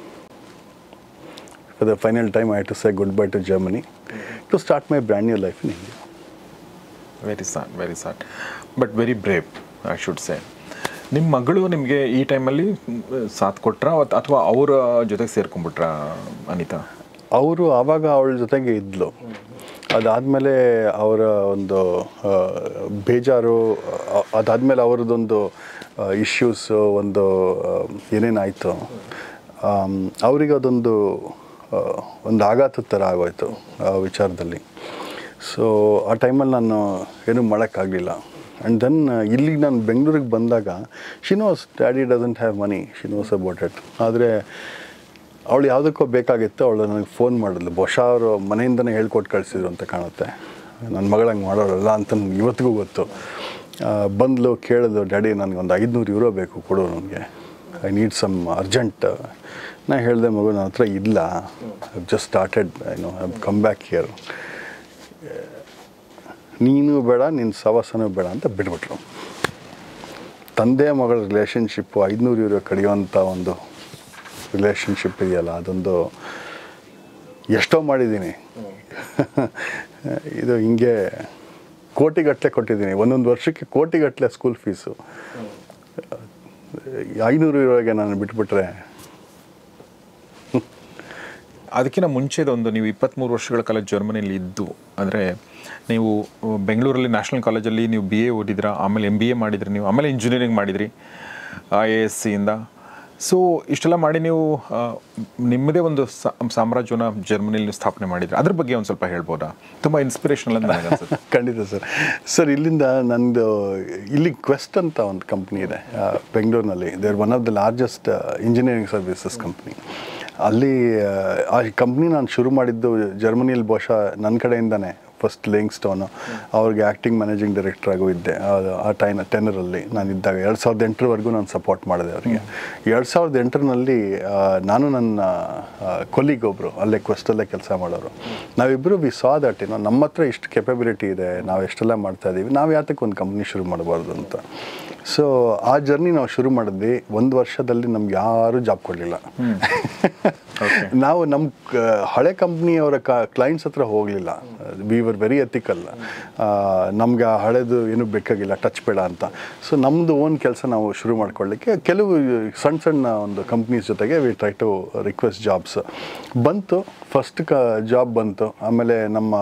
For the final time I had to say goodbye to Germany to start my brand new life in India. Very sad but very brave I should say. ನಿಮ್ಮ ಮಗಳು ನಿಮಗೆ ಈ ಟೈಮಲ್ಲಿ ಸಾಥ್ ಕೊಟ್ರಾ ಅಥವಾ ಅವರ ಜೊತೆಗೆ ಸೇರ್ಕೊಂಡ್ಬಿಟ್ರಾ ಅನಿತಾ? ಅವರು ಆವಾಗ ಅವಳ ಜೊತೆಗೆ ಇದ್ಲು. ಅದಾದಮೇಲೆ ಅವರ ಒಂದು ಬೇಜಾರು, ಅದಾದಮೇಲೆ ಅವರದೊಂದು ಇಶ್ಯೂಸು ಒಂದು ಏನೇನಾಯಿತು, ಅವರಿಗೆ ಅದೊಂದು ಆಘಾತದ ಥರ ಆಗೋಯ್ತು ಆ ವಿಚಾರದಲ್ಲಿ. ಸೊ ಆ ಟೈಮಲ್ಲಿ ನಾನು ಏನೂ ಮಾಡೋಕ್ಕಾಗಲಿಲ್ಲ. ಆ್ಯಂಡ್ ದೆನ್ ಇಲ್ಲಿಗೆ ನಾನು ಬೆಂಗಳೂರಿಗೆ ಬಂದಾಗ she knows daddy doesn't have money, she knows about it. ಆದರೆ ಅವಳು ಯಾವುದಕ್ಕೋ ಬೇಕಾಗಿತ್ತು. ಅವಳು ನನಗೆ ಫೋನ್ ಮಾಡಿದ್ಲು. ಬಹುಶಃ ಅವರು ಮನೆಯಿಂದನೇ ಹೇಳ್ಕೊಟ್ಟು ಕಳಿಸಿದ್ರು ಅಂತ ಕಾಣುತ್ತೆ. ನನ್ನ ಮಗಳಂಗೆ ಮಾಡೋರಲ್ಲ ಅಂತ ನನಗೆ ಇವತ್ತಿಗೂ ಗೊತ್ತು. ಬಂದ್ಲು, ಕೇಳಿದ್ಲು, ಡ್ಯಾಡಿ ನನಗೊಂದು 500 ಯೂರೋ ಬೇಕು, ಕೊಡು ನನಗೆ, ಐ ನೀಡ್ ಸಮ್ ಅರ್ಜೆಂಟ್. ನಾ ಹೇಳಿದೆ, ಮಗು ನನ್ನ ಹತ್ರ ಇಲ್ಲ, I just started, I come back here, ನೀನು ಬೇಡ ನಿನ್ನ ಸವಾಸನೂ ಬೇಡ ಅಂತ ಬಿಟ್ಬಿಟ್ರು. ತಂದೆ ಮಗಳ ರಿಲೇಷನ್ಶಿಪ್ಪು 500 ಯೂರೋ ಕಡಿಯೋವಂಥ ಒಂದು ರಿಲೇಷನ್ಶಿಪ್ ಇದೆಯಲ್ಲ, ಅದೊಂದು ಎಷ್ಟೋ ಮಾಡಿದ್ದೀನಿ. ಇದು ಹಿಂಗೆ ಕೋಟಿಗಟ್ಟಲೆ ಕೊಟ್ಟಿದ್ದೀನಿ. ಒಂದೊಂದು ವರ್ಷಕ್ಕೆ ಕೋಟಿಗಟ್ಟಲೆ ಸ್ಕೂಲ್ ಫೀಸು. 500 ಯೂರೋಗೆ ನಾನು ಬಿಟ್ಬಿಟ್ರೆ. ಅದಕ್ಕಿಂತ ಮುಂಚೆದೊಂದು ನೀವು 23 ವರ್ಷಗಳ ಕಾಲ ಜರ್ಮನಿಯಲ್ಲಿ ಇದ್ದು, ಅಂದರೆ ನೀವು ಬೆಂಗಳೂರಲ್ಲಿ ನ್ಯಾಷನಲ್ ಕಾಲೇಜಲ್ಲಿ ನೀವು BA ಓದಿದ್ರಾ, ಆಮೇಲೆ MBA ಮಾಡಿದ್ರಿ ನೀವು, ಆಮೇಲೆ ಇಂಜಿನಿಯರಿಂಗ್ ಮಾಡಿದ್ರಿ IASC. ಸೊ ಇಷ್ಟೆಲ್ಲ ಮಾಡಿ ನೀವು ನಿಮ್ಮದೇ ಒಂದು ಸಾಮ್ರಾಜ್ಯನ ಜರ್ಮನಿಯಲ್ಲಿ ಸ್ಥಾಪನೆ ಮಾಡಿದ್ರಿ. ಅದ್ರ ಬಗ್ಗೆ ಒಂದು ಸ್ವಲ್ಪ ಹೇಳ್ಬೋದಾ? ತುಂಬ ಇನ್ಸ್ಪಿರೇಷನಲ್ ಅಂತ ನನಗೆ ಅನ್ಸುತ್ತೆ. ಖಂಡಿತ ಸರ್. ಇಲ್ಲಿಂದ ನಂದು ಇಲ್ಲಿ ಕ್ವೆಸ್ಟ್ ಅಂತ ಒಂದು ಕಂಪ್ನಿ ಇದೆ ಬೆಂಗಳೂರಿನಲ್ಲಿ. They are one of the largest engineering services company. ಅಲ್ಲಿ ಆ ಕಂಪ್ನಿ ನಾನು ಶುರು ಮಾಡಿದ್ದು ಜರ್ಮನಿಯಲ್ಲಿ ಬಹುಶಃ ನನ್ನ ಕಡೆಯಿಂದನೇ ಫಸ್ಟ್ ಲೇಯಿಂಗ್ ಸ್ಟೋನು. ಅವ್ರಿಗೆ ಆ್ಯಕ್ಟಿಂಗ್ ಮ್ಯಾನೇಜಿಂಗ್ ಡೈರೆಕ್ಟರ್ ಆಗು ಇದ್ದೆ ಆ ಟೆನರಲ್ಲಿ ನಾನು ಇದ್ದಾಗ. 2008 ನಾನು ಸಪೋರ್ಟ್ ಮಾಡಿದೆ ಅವರಿಗೆ. 2008 ನಾನು ನನ್ನ ಕೊಲೀಗ್ ಒಬ್ಬರು ಅಲ್ಲೇ ಕ್ವೆಸ್ಟಲ್ಲೇ ಕೆಲಸ ಮಾಡೋರು, ನಾವಿಬ್ಬರು ವಿ ಸಾ ದಟ್ ನಮ್ಮ ಹತ್ರ ಇಷ್ಟು ಕೆಪಬಿಲಿಟಿ ಇದೆ, ನಾವು ಎಷ್ಟೆಲ್ಲ ಮಾಡ್ತಾ ಇದ್ದೀವಿ, ನಾವು ಯಾತಕ್ಕೆ ಒಂದು ಕಂಪ್ನಿ ಶುರು ಮಾಡಬಾರ್ದು ಅಂತ. ಸೊ ಆ ಜರ್ನಿ ನಾವು ಶುರು ಮಾಡಿದ್ವಿ. 1 ವರ್ಷದಲ್ಲಿ ನಮ್ಗೆ ಯಾರೂ ಜಾಬ್ ಕೊಡಲಿಲ್ಲ. ನಾವು ನಮ್ಮ ಹಳೆ ಕಂಪ್ನಿಯವರ ಕ್ಲೈಂಟ್ಸ್ ಹತ್ರ ಹೋಗಲಿಲ್ಲ. We were very ethical. ನಮ್ಗೆ ಆ ಹಳೇದು ಏನೂ ಬೇಕಾಗಿಲ್ಲ, ಟಚ್ ಬೇಡ ಅಂತ. ಸೊ ನಮ್ಮದು ಓನ್ ಕೆಲಸ ನಾವು ಶುರು ಮಾಡ್ಕೊಳ್ಳಿಕ್ಕೆ ಕೆಲವು ಸಣ್ಣ ಒಂದು ಕಂಪ್ನೀಸ್ ಜೊತೆಗೆ we try to request jobs ಬಂತು. ಫಸ್ಟ್ ಜಾಬ್ ಬಂತು. ಆಮೇಲೆ ನಮ್ಮ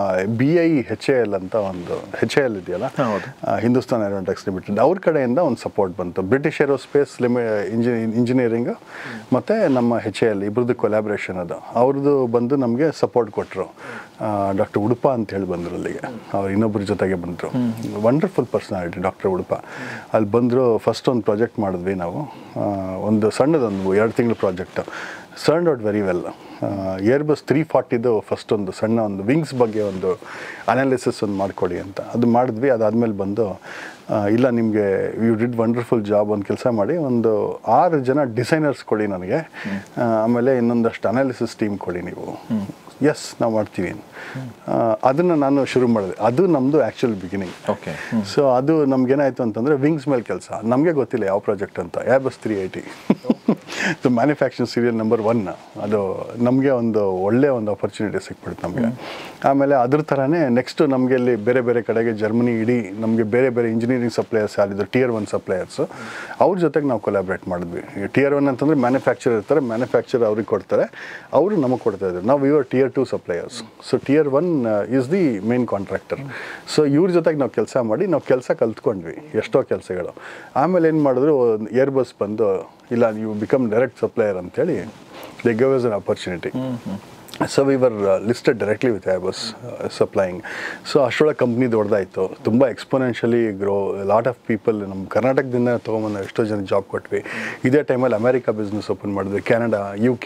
BIHAL ಅಂತ ಒಂದು HAL ಇದೆಯಲ್ಲ, ಹಿಂದೂಸ್ತಾನ್ ಏರೋನಾಟಿಕ್ಸ್ ಲಿಮಿಟೆಡ್, ಅವ್ರ ಕಡೆಯಿಂದ ಒಂದು ಸಪೋರ್ಟ್ ಬಂತು. ಬ್ರಿಟಿಷ್ ಏರೋಸ್ಪೇಸ್ ಇಂಜಿನಿಯರಿಂಗ್ ಮತ್ತು ನಮ್ಮ HAL ಇಬ್ಬರದ್ದು ಕೊಲಾಬ್ರೇಷನ್ ಅದು. ಅವ್ರದ್ದು ಬಂದು ನಮಗೆ ಸಪೋರ್ಟ್ ಕೊಟ್ಟರು. ಡಾಕ್ಟರ್ ಉಡುಪ ಅಂತ ಹೇಳಿ ಬಂದರು ಅಲ್ಲಿಗೆ. ಅವ್ರು ಇನ್ನೊಬ್ಬರ ಜೊತೆಗೆ ಬಂದರು. Wonderful personality doctor Udupa. ಅಲ್ಲಿ ಬಂದರು. ಫಸ್ಟ್ ಒಂದು ಪ್ರಾಜೆಕ್ಟ್ ಮಾಡಿದ್ವಿ ನಾವು, ಒಂದು ಸಣ್ಣದೊಂದು 2 ತಿಂಗಳ project. Turned out very well. Airbus 340 first ಒಂದು ಸಣ್ಣ ಒಂದು ವಿಂಗ್ಸ್ ಬಗ್ಗೆ ಒಂದು ಅನಾಲಿಸಿಸ್ ಒಂದು ಮಾಡಿಕೊಡಿ ಅಂತ ಅದು ಮಾಡಿದ್ವಿ. ಅದಾದಮೇಲೆ ಬಂದು ಇಲ್ಲ ನಿಮಗೆ ಯು ಡಿಡ್ ವಂಡರ್ಫುಲ್ ಜಾಬ್, ಒಂದು ಕೆಲಸ ಮಾಡಿ ಒಂದು 6 ಜನ ಡಿಸೈನರ್ಸ್ ಕೊಡಿ ನನಗೆ, ಆಮೇಲೆ ಇನ್ನೊಂದಷ್ಟು ಅನಾಲಿಸಿಸ್ ಟೀಮ್ ಕೊಡಿ ನೀವು. ಎಸ್ ನಾವು ಮಾಡ್ತೀವಿ. ಅದನ್ನು ನಾನು ಶುರು ಮಾಡಿದೆ. ಅದು ನಮ್ಮದು ಆ್ಯಕ್ಚುಯಲ್ ಬಿಗಿನಿಂಗ್. ಓಕೆ. ಸೊ ಅದು ನಮ್ಗೇನಾಯಿತು ಅಂತಂದರೆ ವಿಂಗ್ಸ್ ಮೇಲೆ ಕೆಲಸ. ನಮಗೆ ಗೊತ್ತಿಲ್ಲ ಯಾವ ಪ್ರಾಜೆಕ್ಟ್ ಅಂತ. Airbus 380 manufacturing serial number 1. ಅದು ನಮಗೆ ಒಂದು ಒಳ್ಳೆಯ ಒಂದು ಆಪರ್ಚುನಿಟಿ ಸಿಕ್ಬಿಡ್ತು ನಮಗೆ. ಆಮೇಲೆ ಅದ್ರ ಥರನೇ ನೆಕ್ಸ್ಟು ನಮಗೆ ಇಲ್ಲಿ ಬೇರೆ ಬೇರೆ ಕಡೆಗೆ ಜರ್ಮನಿ ಇಡೀ ನಮಗೆ ಬೇರೆ ಬೇರೆ ಇಂಜಿನಿಯರಿಂಗ್ ಸಪ್ಲೈಯರ್ಸ್ ಯಾರಿದ್ರು Tier 1 ಸಪ್ಲೈಯರ್ಸು, ಅವ್ರ ಜೊತೆಗೆ ನಾವು ಕೊಲಾಬ್ರೇಟ್ ಮಾಡಿದ್ವಿ. Tier 1 ಅಂತಂದರೆ ಮ್ಯಾನುಫ್ಯಾಕ್ಚರ್ ಇರ್ತಾರೆ, ಮ್ಯಾನುಫ್ಯಾಕ್ಚರ್ ಅವ್ರಿಗೆ ಕೊಡ್ತಾರೆ, ಅವರು ನಮಗೆ ಕೊಡ್ತಾಯಿದ್ರು. ನಾವು ಇವರು Tier 2 suppliers. So Tier 1 is the main contractor. So ಇವ್ರ ಜೊತೆಗೆ ನಾವು ಕೆಲಸ ಮಾಡಿ ನಾವು ಕೆಲಸ ಕಲ್ತ್ಕೊಂಡ್ವಿ, ಎಷ್ಟೋ ಕೆಲಸಗಳು. ಆಮೇಲೆ ಏನು ಮಾಡಿದ್ರು, ಏರ್ಬಸ್ ಬಂದು ಇಲ್ಲ ನೀವು ಬಿಕಮ್ ಡೈರೆಕ್ಟ್ ಸಪ್ಲೈಯರ್ ಅಂತೇಳಿ they give us an opportunity. So we were listed directly with Airbus supplying. So ಅಷ್ಟೊಳಗೆ ಕಂಪ್ನಿ ದೊಡ್ಡದಾಯಿತು, ತುಂಬ exponentially grow. Lot of people ನಮ್ಮ ಕರ್ನಾಟಕದಿಂದ ತೊಗೊಂಬಂದು ಎಷ್ಟೋ ಜನ ಜಾಬ್ ಕೊಟ್ವಿ. ಇದೇ ಟೈಮಲ್ಲಿ ಅಮೇರಿಕಾ ಬಿಸ್ನೆಸ್ ಓಪನ್ ಮಾಡಿದ್ವಿ. ಕೆನಡಾ, UK,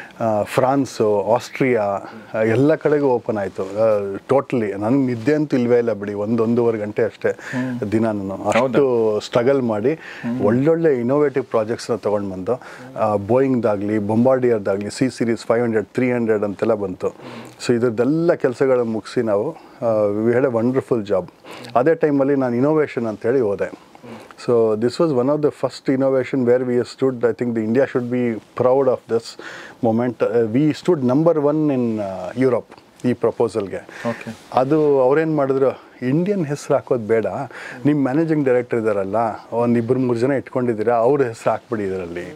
ಫ್ರಾನ್ಸು, ಆಸ್ಟ್ರಿಯಾ ಎಲ್ಲ ಕಡೆಗೂ ಓಪನ್ ಆಯಿತು. ಟೋಟಲಿ ನನಗೆ ನಿದ್ದೆ ಅಂತೂ ಇಲ್ವೇ ಇಲ್ಲ ಬಿಡಿ. 1-1.5 ಗಂಟೆ ಅಷ್ಟೇ ದಿನ. ನಾನು ಅಷ್ಟು ಸ್ಟ್ರಗಲ್ ಮಾಡಿ ಒಳ್ಳೊಳ್ಳೆ ಇನೋವೇಟಿವ್ ಪ್ರಾಜೆಕ್ಟ್ಸ್ನ ತೊಗೊಂಡು ಬಂದು ಬೋಯಿಂಗ್ದಾಗಲಿ, ಬೊಂಬಾರ್ಡಿಯರ್ದಾಗಲಿ, C series 500, 300 ಅಂತೆಲ್ಲ ಬಂತು. ಸೊ ಇದ್ರದ್ದೆಲ್ಲ ಕೆಲಸಗಳ ಮುಗಿಸಿ ನಾವು we had a wonderful job. ಅದೇ ಟೈಮಲ್ಲಿ ನಾನು ಇನೋವೇಷನ್ ಅಂತೇಳಿ ಹೋದೆ. So this was one of the first innovation where we stood. I think the India should be proud of this moment. We stood number 1 in Europe ಈ ಪ್ರಪೋಸಲ್ಗೆ. ಅದು ಅವ್ರೇನು ಮಾಡಿದ್ರು, ಇಂಡಿಯನ್ ಹೆಸರು ಹಾಕೋದು ಬೇಡ, ನಿಮ್ಮ ಮ್ಯಾನೇಜಿಂಗ್ ಡೈರೆಕ್ಟರ್ ಇದ್ದಾರಲ್ಲ, ಒಂದು 2-3 ಜನ ಇಟ್ಕೊಂಡಿದ್ದೀರಾ, ಅವ್ರ ಹೆಸರು ಹಾಕ್ಬಿಡಿ ಇದರಲ್ಲಿ.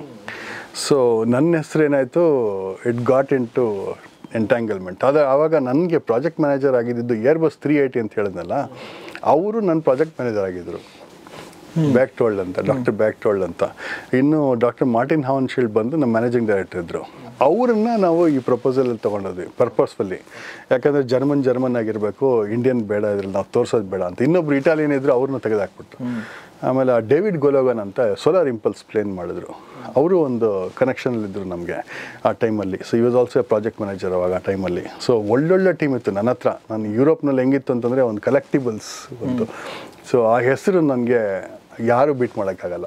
ಸೊ ನನ್ನ ಹೆಸರು ಏನಾಯಿತು, it got in to entanglement. ಆವಾಗ ನನಗೆ ಪ್ರಾಜೆಕ್ಟ್ ಮ್ಯಾನೇಜರ್ ಆಗಿದ್ದು Airbus 380 ಅಂತ ಹೇಳಿದ್ನಲ್ಲ, ಅವರು ನನ್ನ ಪ್ರಾಜೆಕ್ಟ್ ಮ್ಯಾನೇಜರ್ ಆಗಿದ್ದರು. ಬ್ಯಾಕ್ಟೋಲ್ಡ್ ಅಂತ, ಡಾಕ್ಟರ್ ಬ್ಯಾಕ್ಟೋಲ್ಡ್ ಅಂತ. ಇನ್ನು ಡಾಕ್ಟರ್ ಮಾರ್ಟಿನ್ ಹಾವನ್ಶೀಲ್ಡ್ ಬಂದು ನಮ್ಮ ಮ್ಯಾನೇಜಿಂಗ್ ಡೈರೆಕ್ಟರ್ ಇದ್ದರು. ಅವರನ್ನು ನಾವು ಈ ಪ್ರಪೋಸಲಲ್ಲಿ ತೊಗೊಂಡೋದ್ವಿ ಪರ್ಪಸ್ಫುಲ್ಲಿ. ಯಾಕಂದರೆ ಜರ್ಮನ್ ಆಗಿರಬೇಕು, ಇಂಡಿಯನ್ ಬೇಡ, ಇದ್ರಲ್ಲಿ ನಾವು ತೋರಿಸೋದು ಬೇಡ ಅಂತ. ಇನ್ನೊಬ್ರು ಇಟಾಲಿಯನ್ ಇದ್ದರು, ಅವ್ರನ್ನ ತೆಗೆದಾಕ್ಬಿಟ್ರು. ಆಮೇಲೆ ಡೇವಿಡ್ ಗೊಲೋಗನ್ ಅಂತ ಸೋಲಾರ್ ಇಂಪಲ್ಸ್ ಪ್ಲೇನ್ ಮಾಡಿದ್ರು. ಅವರು ಒಂದು ಕನೆಕ್ಷನಲ್ಲಿದ್ದರು ನಮಗೆ ಆ ಟೈಮಲ್ಲಿ. So he was also a project manager ಅವಾಗ ಆ ಟೈಮಲ್ಲಿ. ಸೊ ಒಳ್ಳೊಳ್ಳೆ ಟೀಮ್ ಇತ್ತು ನನ್ನ ಹತ್ರ. ನಾನು ಯುರೋಪ್ನಲ್ಲಿ ಹೆಂಗಿತ್ತು ಅಂತಂದರೆ ಒಂದು ಕಲೆಕ್ಟಿಬಲ್ಸ್ ಒಂದು. ಸೊ ಆ ಹೆಸರು ನನಗೆ ಯಾರು ಬೀಟ್ ಮಾಡೋಕ್ಕಾಗಲ್ಲ.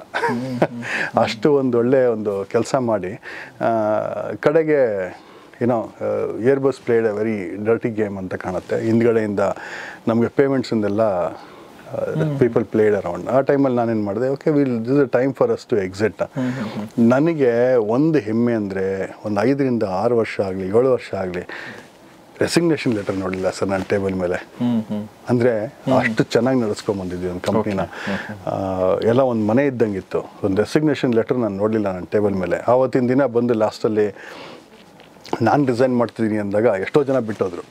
ಅಷ್ಟು ಒಂದು ಒಳ್ಳೆಯ ಒಂದು ಕೆಲಸ ಮಾಡಿ ಕಡೆಗೆ ಏನೋ Airbus played a very dirty game ಅಂತ ಕಾಣುತ್ತೆ. ಹಿಂದ್ಗಡೆಯಿಂದ ನಮಗೆ ಪೇಮೆಂಟ್ಸಿಂದೆಲ್ಲ ಪೀಪಲ್ ಪ್ಲೇಡ್ ಅರೌಂಡ್. ಆ ಟೈಮಲ್ಲಿ ನಾನೇನು ಮಾಡಿದೆ, okay this is time for us to exit. ನನಗೆ ಒಂದು ಹೆಮ್ಮೆ ಅಂದರೆ ಒಂದು 5-6 ವರ್ಷ ಆಗಲಿ 7 ವರ್ಷ ಆಗಲಿ ರೆಸಿಗ್ನೇಷನ್ ಲೆಟರ್ ನೋಡಲಿಲ್ಲ ಸರ್ ನನ್ನ ಟೇಬಲ್ ಮೇಲೆ. ಅಂದರೆ ಅಷ್ಟು ಚೆನ್ನಾಗಿ ನಡೆಸ್ಕೊಂಬಂದಿದ್ವಿ ಒಂದು ಕಂಪ್ನಿನ. ಎಲ್ಲ ಒಂದು ಮನೆ ಇದ್ದಂಗಿತ್ತು. ಒಂದು ರೆಸಿಗ್ನೇಷನ್ ಲೆಟರ್ ನಾನು ನೋಡಲಿಲ್ಲ ನನ್ನ ಟೇಬಲ್ ಮೇಲೆ. ಆವತ್ತಿನ ದಿನ ಬಂದು ಲಾಸ್ಟಲ್ಲಿ ನಾನು ರಿಸೈನ್ ಮಾಡ್ತಿದ್ದೀನಿ ಅಂದಾಗ ಎಷ್ಟೋ ಜನ ಬಿಟ್ಟೋದ್ರು.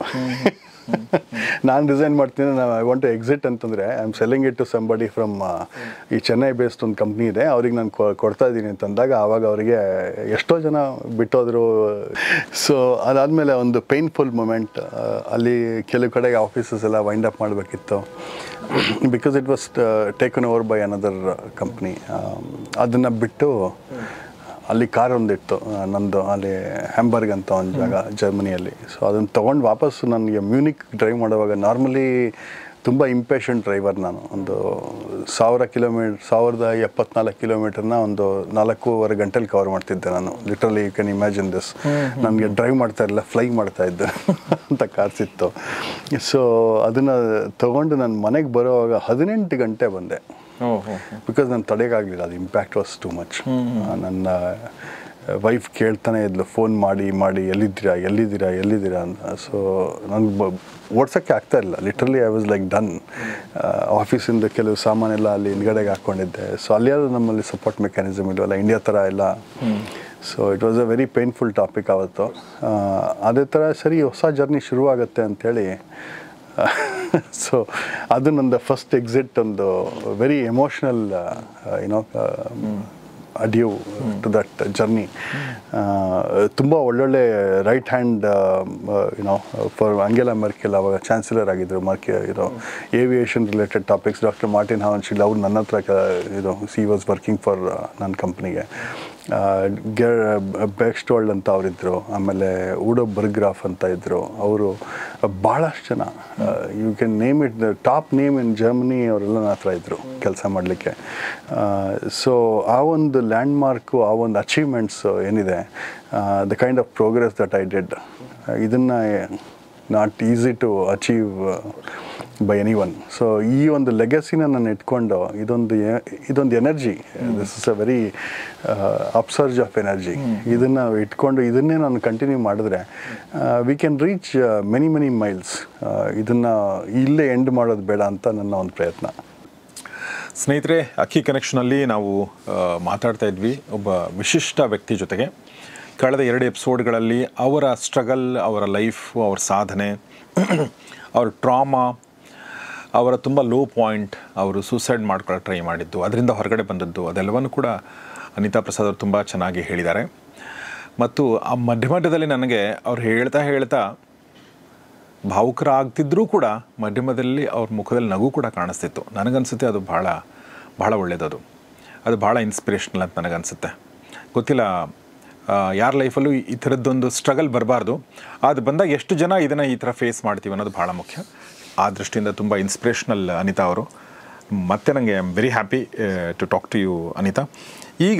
ನಾನು ರಿಸೈನ್ ಮಾಡ್ತೀನಿ, ಐ ವಾಂಟ್ ಟು ಎಕ್ಸಿಟ್ ಅಂತಂದರೆ I am selling it to somebody from ಈ ಚೆನ್ನೈ ಬೇಸ್ಡ್ ಒಂದು ಕಂಪ್ನಿ ಇದೆ, ಅವ್ರಿಗೆ ನಾನು ಕೊಡ್ತಾ ಇದ್ದೀನಿ ಅಂತಂದಾಗ ಆವಾಗ ಅವರಿಗೆ ಎಷ್ಟೋ ಜನ ಬಿಟ್ಟೋದ್ರು. ಸೊ ಅದಾದಮೇಲೆ ಒಂದು ಪೇನ್ಫುಲ್ ಮೊಮೆಂಟ್. ಅಲ್ಲಿ ಕೆಲವು ಕಡೆಗೆ ಆಫೀಸಸ್ ಎಲ್ಲ ವೈಂಡ್ ಅಪ್ ಮಾಡಬೇಕಿತ್ತು. Because it was taken over by another company. ಅದನ್ನು ಬಿಟ್ಟು ಅಲ್ಲಿ ಕಾರ್ ಒಂದಿತ್ತು ನಂದು, ಅಲ್ಲಿ ಹ್ಯಾಂಬರ್ಗ್ ಅಂತ ಒಂದು ಜಾಗ ಜರ್ಮನಿಯಲ್ಲಿ. ಸೊ ಅದನ್ನು ತೊಗೊಂಡು ವಾಪಸ್ಸು ನನಗೆ ಮ್ಯೂನಿಕ್ ಡ್ರೈವ್ ಮಾಡುವಾಗ, ನಾರ್ಮಲಿ ತುಂಬ ಇಂಪೇಷಂಟ್ ಡ್ರೈವರ್ ನಾನು. ಒಂದು 1074 ಕಿಲೋಮೀಟರ್ನ ಒಂದು 4.5 ಗಂಟೆಲಿ ಕವರ್ ಮಾಡ್ತಿದ್ದೆ ನಾನು. Literally you can imagine this. ನನಗೆ ಡ್ರೈವ್ ಮಾಡ್ತಾ ಇರಲಿಲ್ಲ, ಫ್ಲೈ ಮಾಡ್ತಾ ಇದ್ದೆ ಅಂತ ಕಾರ್ಸ್ ಇತ್ತು. ಸೊ ಅದನ್ನು ತೊಗೊಂಡು ನನ್ನ ಮನೆಗೆ ಬರೋವಾಗ 18 ಗಂಟೆ ಬಂದೆ. ಬಿಕಾಸ್ ನಾನು ತಡೆಯೋಕ್ಕಾಗಲಿಲ್ಲ, ಅದು ಇಂಪ್ಯಾಕ್ಟ್ ವಾಸ್ ಟು ಮಚ್. ನನ್ನ ವೈಫ್ ಕೇಳ್ತಾನೆ ಇದ್ಲು, ಫೋನ್ ಮಾಡಿ ಎಲ್ಲಿದ್ದೀರಾ ಅಂತ. ಸೊ ನನಗೆ ಓಡ್ಸೋಕ್ಕೆ ಆಗ್ತಾ ಇಲ್ಲ. Literally I was like done. ಆಫೀಸಿಂದ ಕೆಲವು ಸಾಮಾನೆಲ್ಲ ಅಲ್ಲಿ ಹಿಂದ್ಗಡೆಗೆ ಹಾಕ್ಕೊಂಡಿದ್ದೆ. ಸೊ ಅಲ್ಲಿಯಾದ್ರೂ ನಮ್ಮಲ್ಲಿ ಸಪೋರ್ಟ್ ಮೆಕ್ಯಾನಿಸಮ್ ಇಲ್ವಲ್ಲ ಇಂಡಿಯಾ ಥರ ಎಲ್ಲ. So it was a very painful topic ಆವತ್ತು. ಅದೇ ಥರ ಸರಿ ಹೊಸ ಜರ್ನಿ ಶುರುವಾಗುತ್ತೆ ಅಂಥೇಳಿ. ಸೊ ಅದು ನಂದು ಫಸ್ಟ್ ಎಕ್ಸಿಟ್, ಒಂದು very emotional adieu to that journey. ತುಂಬ ಒಳ್ಳೊಳ್ಳೆ right hand for Angela Merkel, ಅವಾಗ ಚಾನ್ಸಲರ್ ಆಗಿದ್ದರು aviation related topics. Doctor Martin Havenshield ಅವ್ರು ನನ್ನ ಹತ್ರ ಸಿ ವಾಸ್ ವರ್ಕಿಂಗ್ ಫಾರ್ ನನ್ನ ಕಂಪ್ನಿಗೆ. ಬೆಕ್ಸ್ಟೋಲ್ಡ್ ಅಂತ ಅವರಿದ್ದರು. ಆಮೇಲೆ ಊಡೋ ಬರ್ಗ್ರಾಫ್ ಅಂತ ಇದ್ದರು. ಅವರು ಭಾಳಷ್ಟು ಜನ, you can name it, the top name in Germany ಅವರೆಲ್ಲ ನನ್ನ ಹತ್ರ ಇದ್ದರು ಕೆಲಸ ಮಾಡಲಿಕ್ಕೆ. ಸೊ ಆ ಒಂದು ಲ್ಯಾಂಡ್ಮಾರ್ಕು, ಆ ಒಂದು ಅಚೀವ್ಮೆಂಟ್ಸ್ ಏನಿದೆ, the kind of progress that I did, ಇದನ್ನು not easy to achieve by anyone. So ಈ ಒಂದು ಲೆಗಸಿನ ನಾನು ಇಟ್ಕೊಂಡು, ಇದೊಂದು energy, this is a very upsurge of energy. ಇದನ್ನು ಇಟ್ಕೊಂಡು ಇದನ್ನೇ ನಾನು ಕಂಟಿನ್ಯೂ ಮಾಡಿದ್ರೆ we can reach many miles. ಇದನ್ನು ಇಲ್ಲೇ ಎಂಡ್ ಮಾಡೋದು ಬೇಡ ಅಂತ ನನ್ನ ಒಂದು ಪ್ರಯತ್ನ. ಸ್ನೇಹಿತರೆ, ಅಕ್ಕಿ ಕನೆಕ್ಷನಲ್ಲಿ ನಾವು ಮಾತಾಡ್ತಾ ಇದ್ವಿ ಒಬ್ಬ ವಿಶಿಷ್ಟ ವ್ಯಕ್ತಿ ಜೊತೆಗೆ. ಕಳೆದ 2 ಎಪಿಸೋಡ್ಗಳಲ್ಲಿ ಅವರ ಸ್ಟ್ರಗಲ್, ಅವರ ಲೈಫು, ಅವರ ಸಾಧನೆ, ಅವ್ರ ಟ್ರಾಮಾ, ಅವರ ತುಂಬ ಲೋ ಪಾಯಿಂಟ್, ಅವರು ಸೂಸೈಡ್ ಮಾಡ್ಕೊಳ್ಳೋ ಟ್ರೈ ಮಾಡಿದ್ದು, ಅದರಿಂದ ಹೊರಗಡೆ ಬಂದದ್ದು, ಅದೆಲ್ಲವನ್ನು ಕೂಡ ಅನಿತಾ ಪ್ರಸಾದ್ ಅವರು ತುಂಬ ಚೆನ್ನಾಗಿ ಹೇಳಿದ್ದಾರೆ. ಮತ್ತು ಆ ಮಧ್ಯದಲ್ಲಿ ನನಗೆ ಅವ್ರು ಹೇಳ್ತಾ ಭಾವುಕರಾಗ್ತಿದ್ರೂ ಕೂಡ ಮಧ್ಯದಲ್ಲಿ ಅವ್ರ ಮುಖದಲ್ಲಿ ನಗು ಕೂಡ ಕಾಣಿಸ್ತಿತ್ತು. ನನಗನ್ಸುತ್ತೆ ಅದು ಭಾಳ ಒಳ್ಳೆಯದು. ಅದು ಭಾಳ ಇನ್ಸ್ಪಿರೇಷನಲ್ ಅಂತ ನನಗನ್ಸುತ್ತೆ. ಗೊತ್ತಿಲ್ಲ ಯಾರ ಲೈಫಲ್ಲೂ ಈ ಥರದ್ದೊಂದು ಸ್ಟ್ರಗಲ್ ಬರಬಾರ್ದು. ಅದು ಬಂದಾಗ ಎಷ್ಟು ಜನ ಇದನ್ನು ಈ ಥರ ಫೇಸ್ ಮಾಡ್ತೀವಿ ಅನ್ನೋದು ಭಾಳ ಮುಖ್ಯ. ಆ ದೃಷ್ಟಿಯಿಂದ ತುಂಬ ಇನ್ಸ್ಪಿರೇಷ್ನಲ್ ಅನಿತಾ ಅವರು. ಮತ್ತೆ ನನಗೆ I am very happy to talk to you Anita. ಈಗ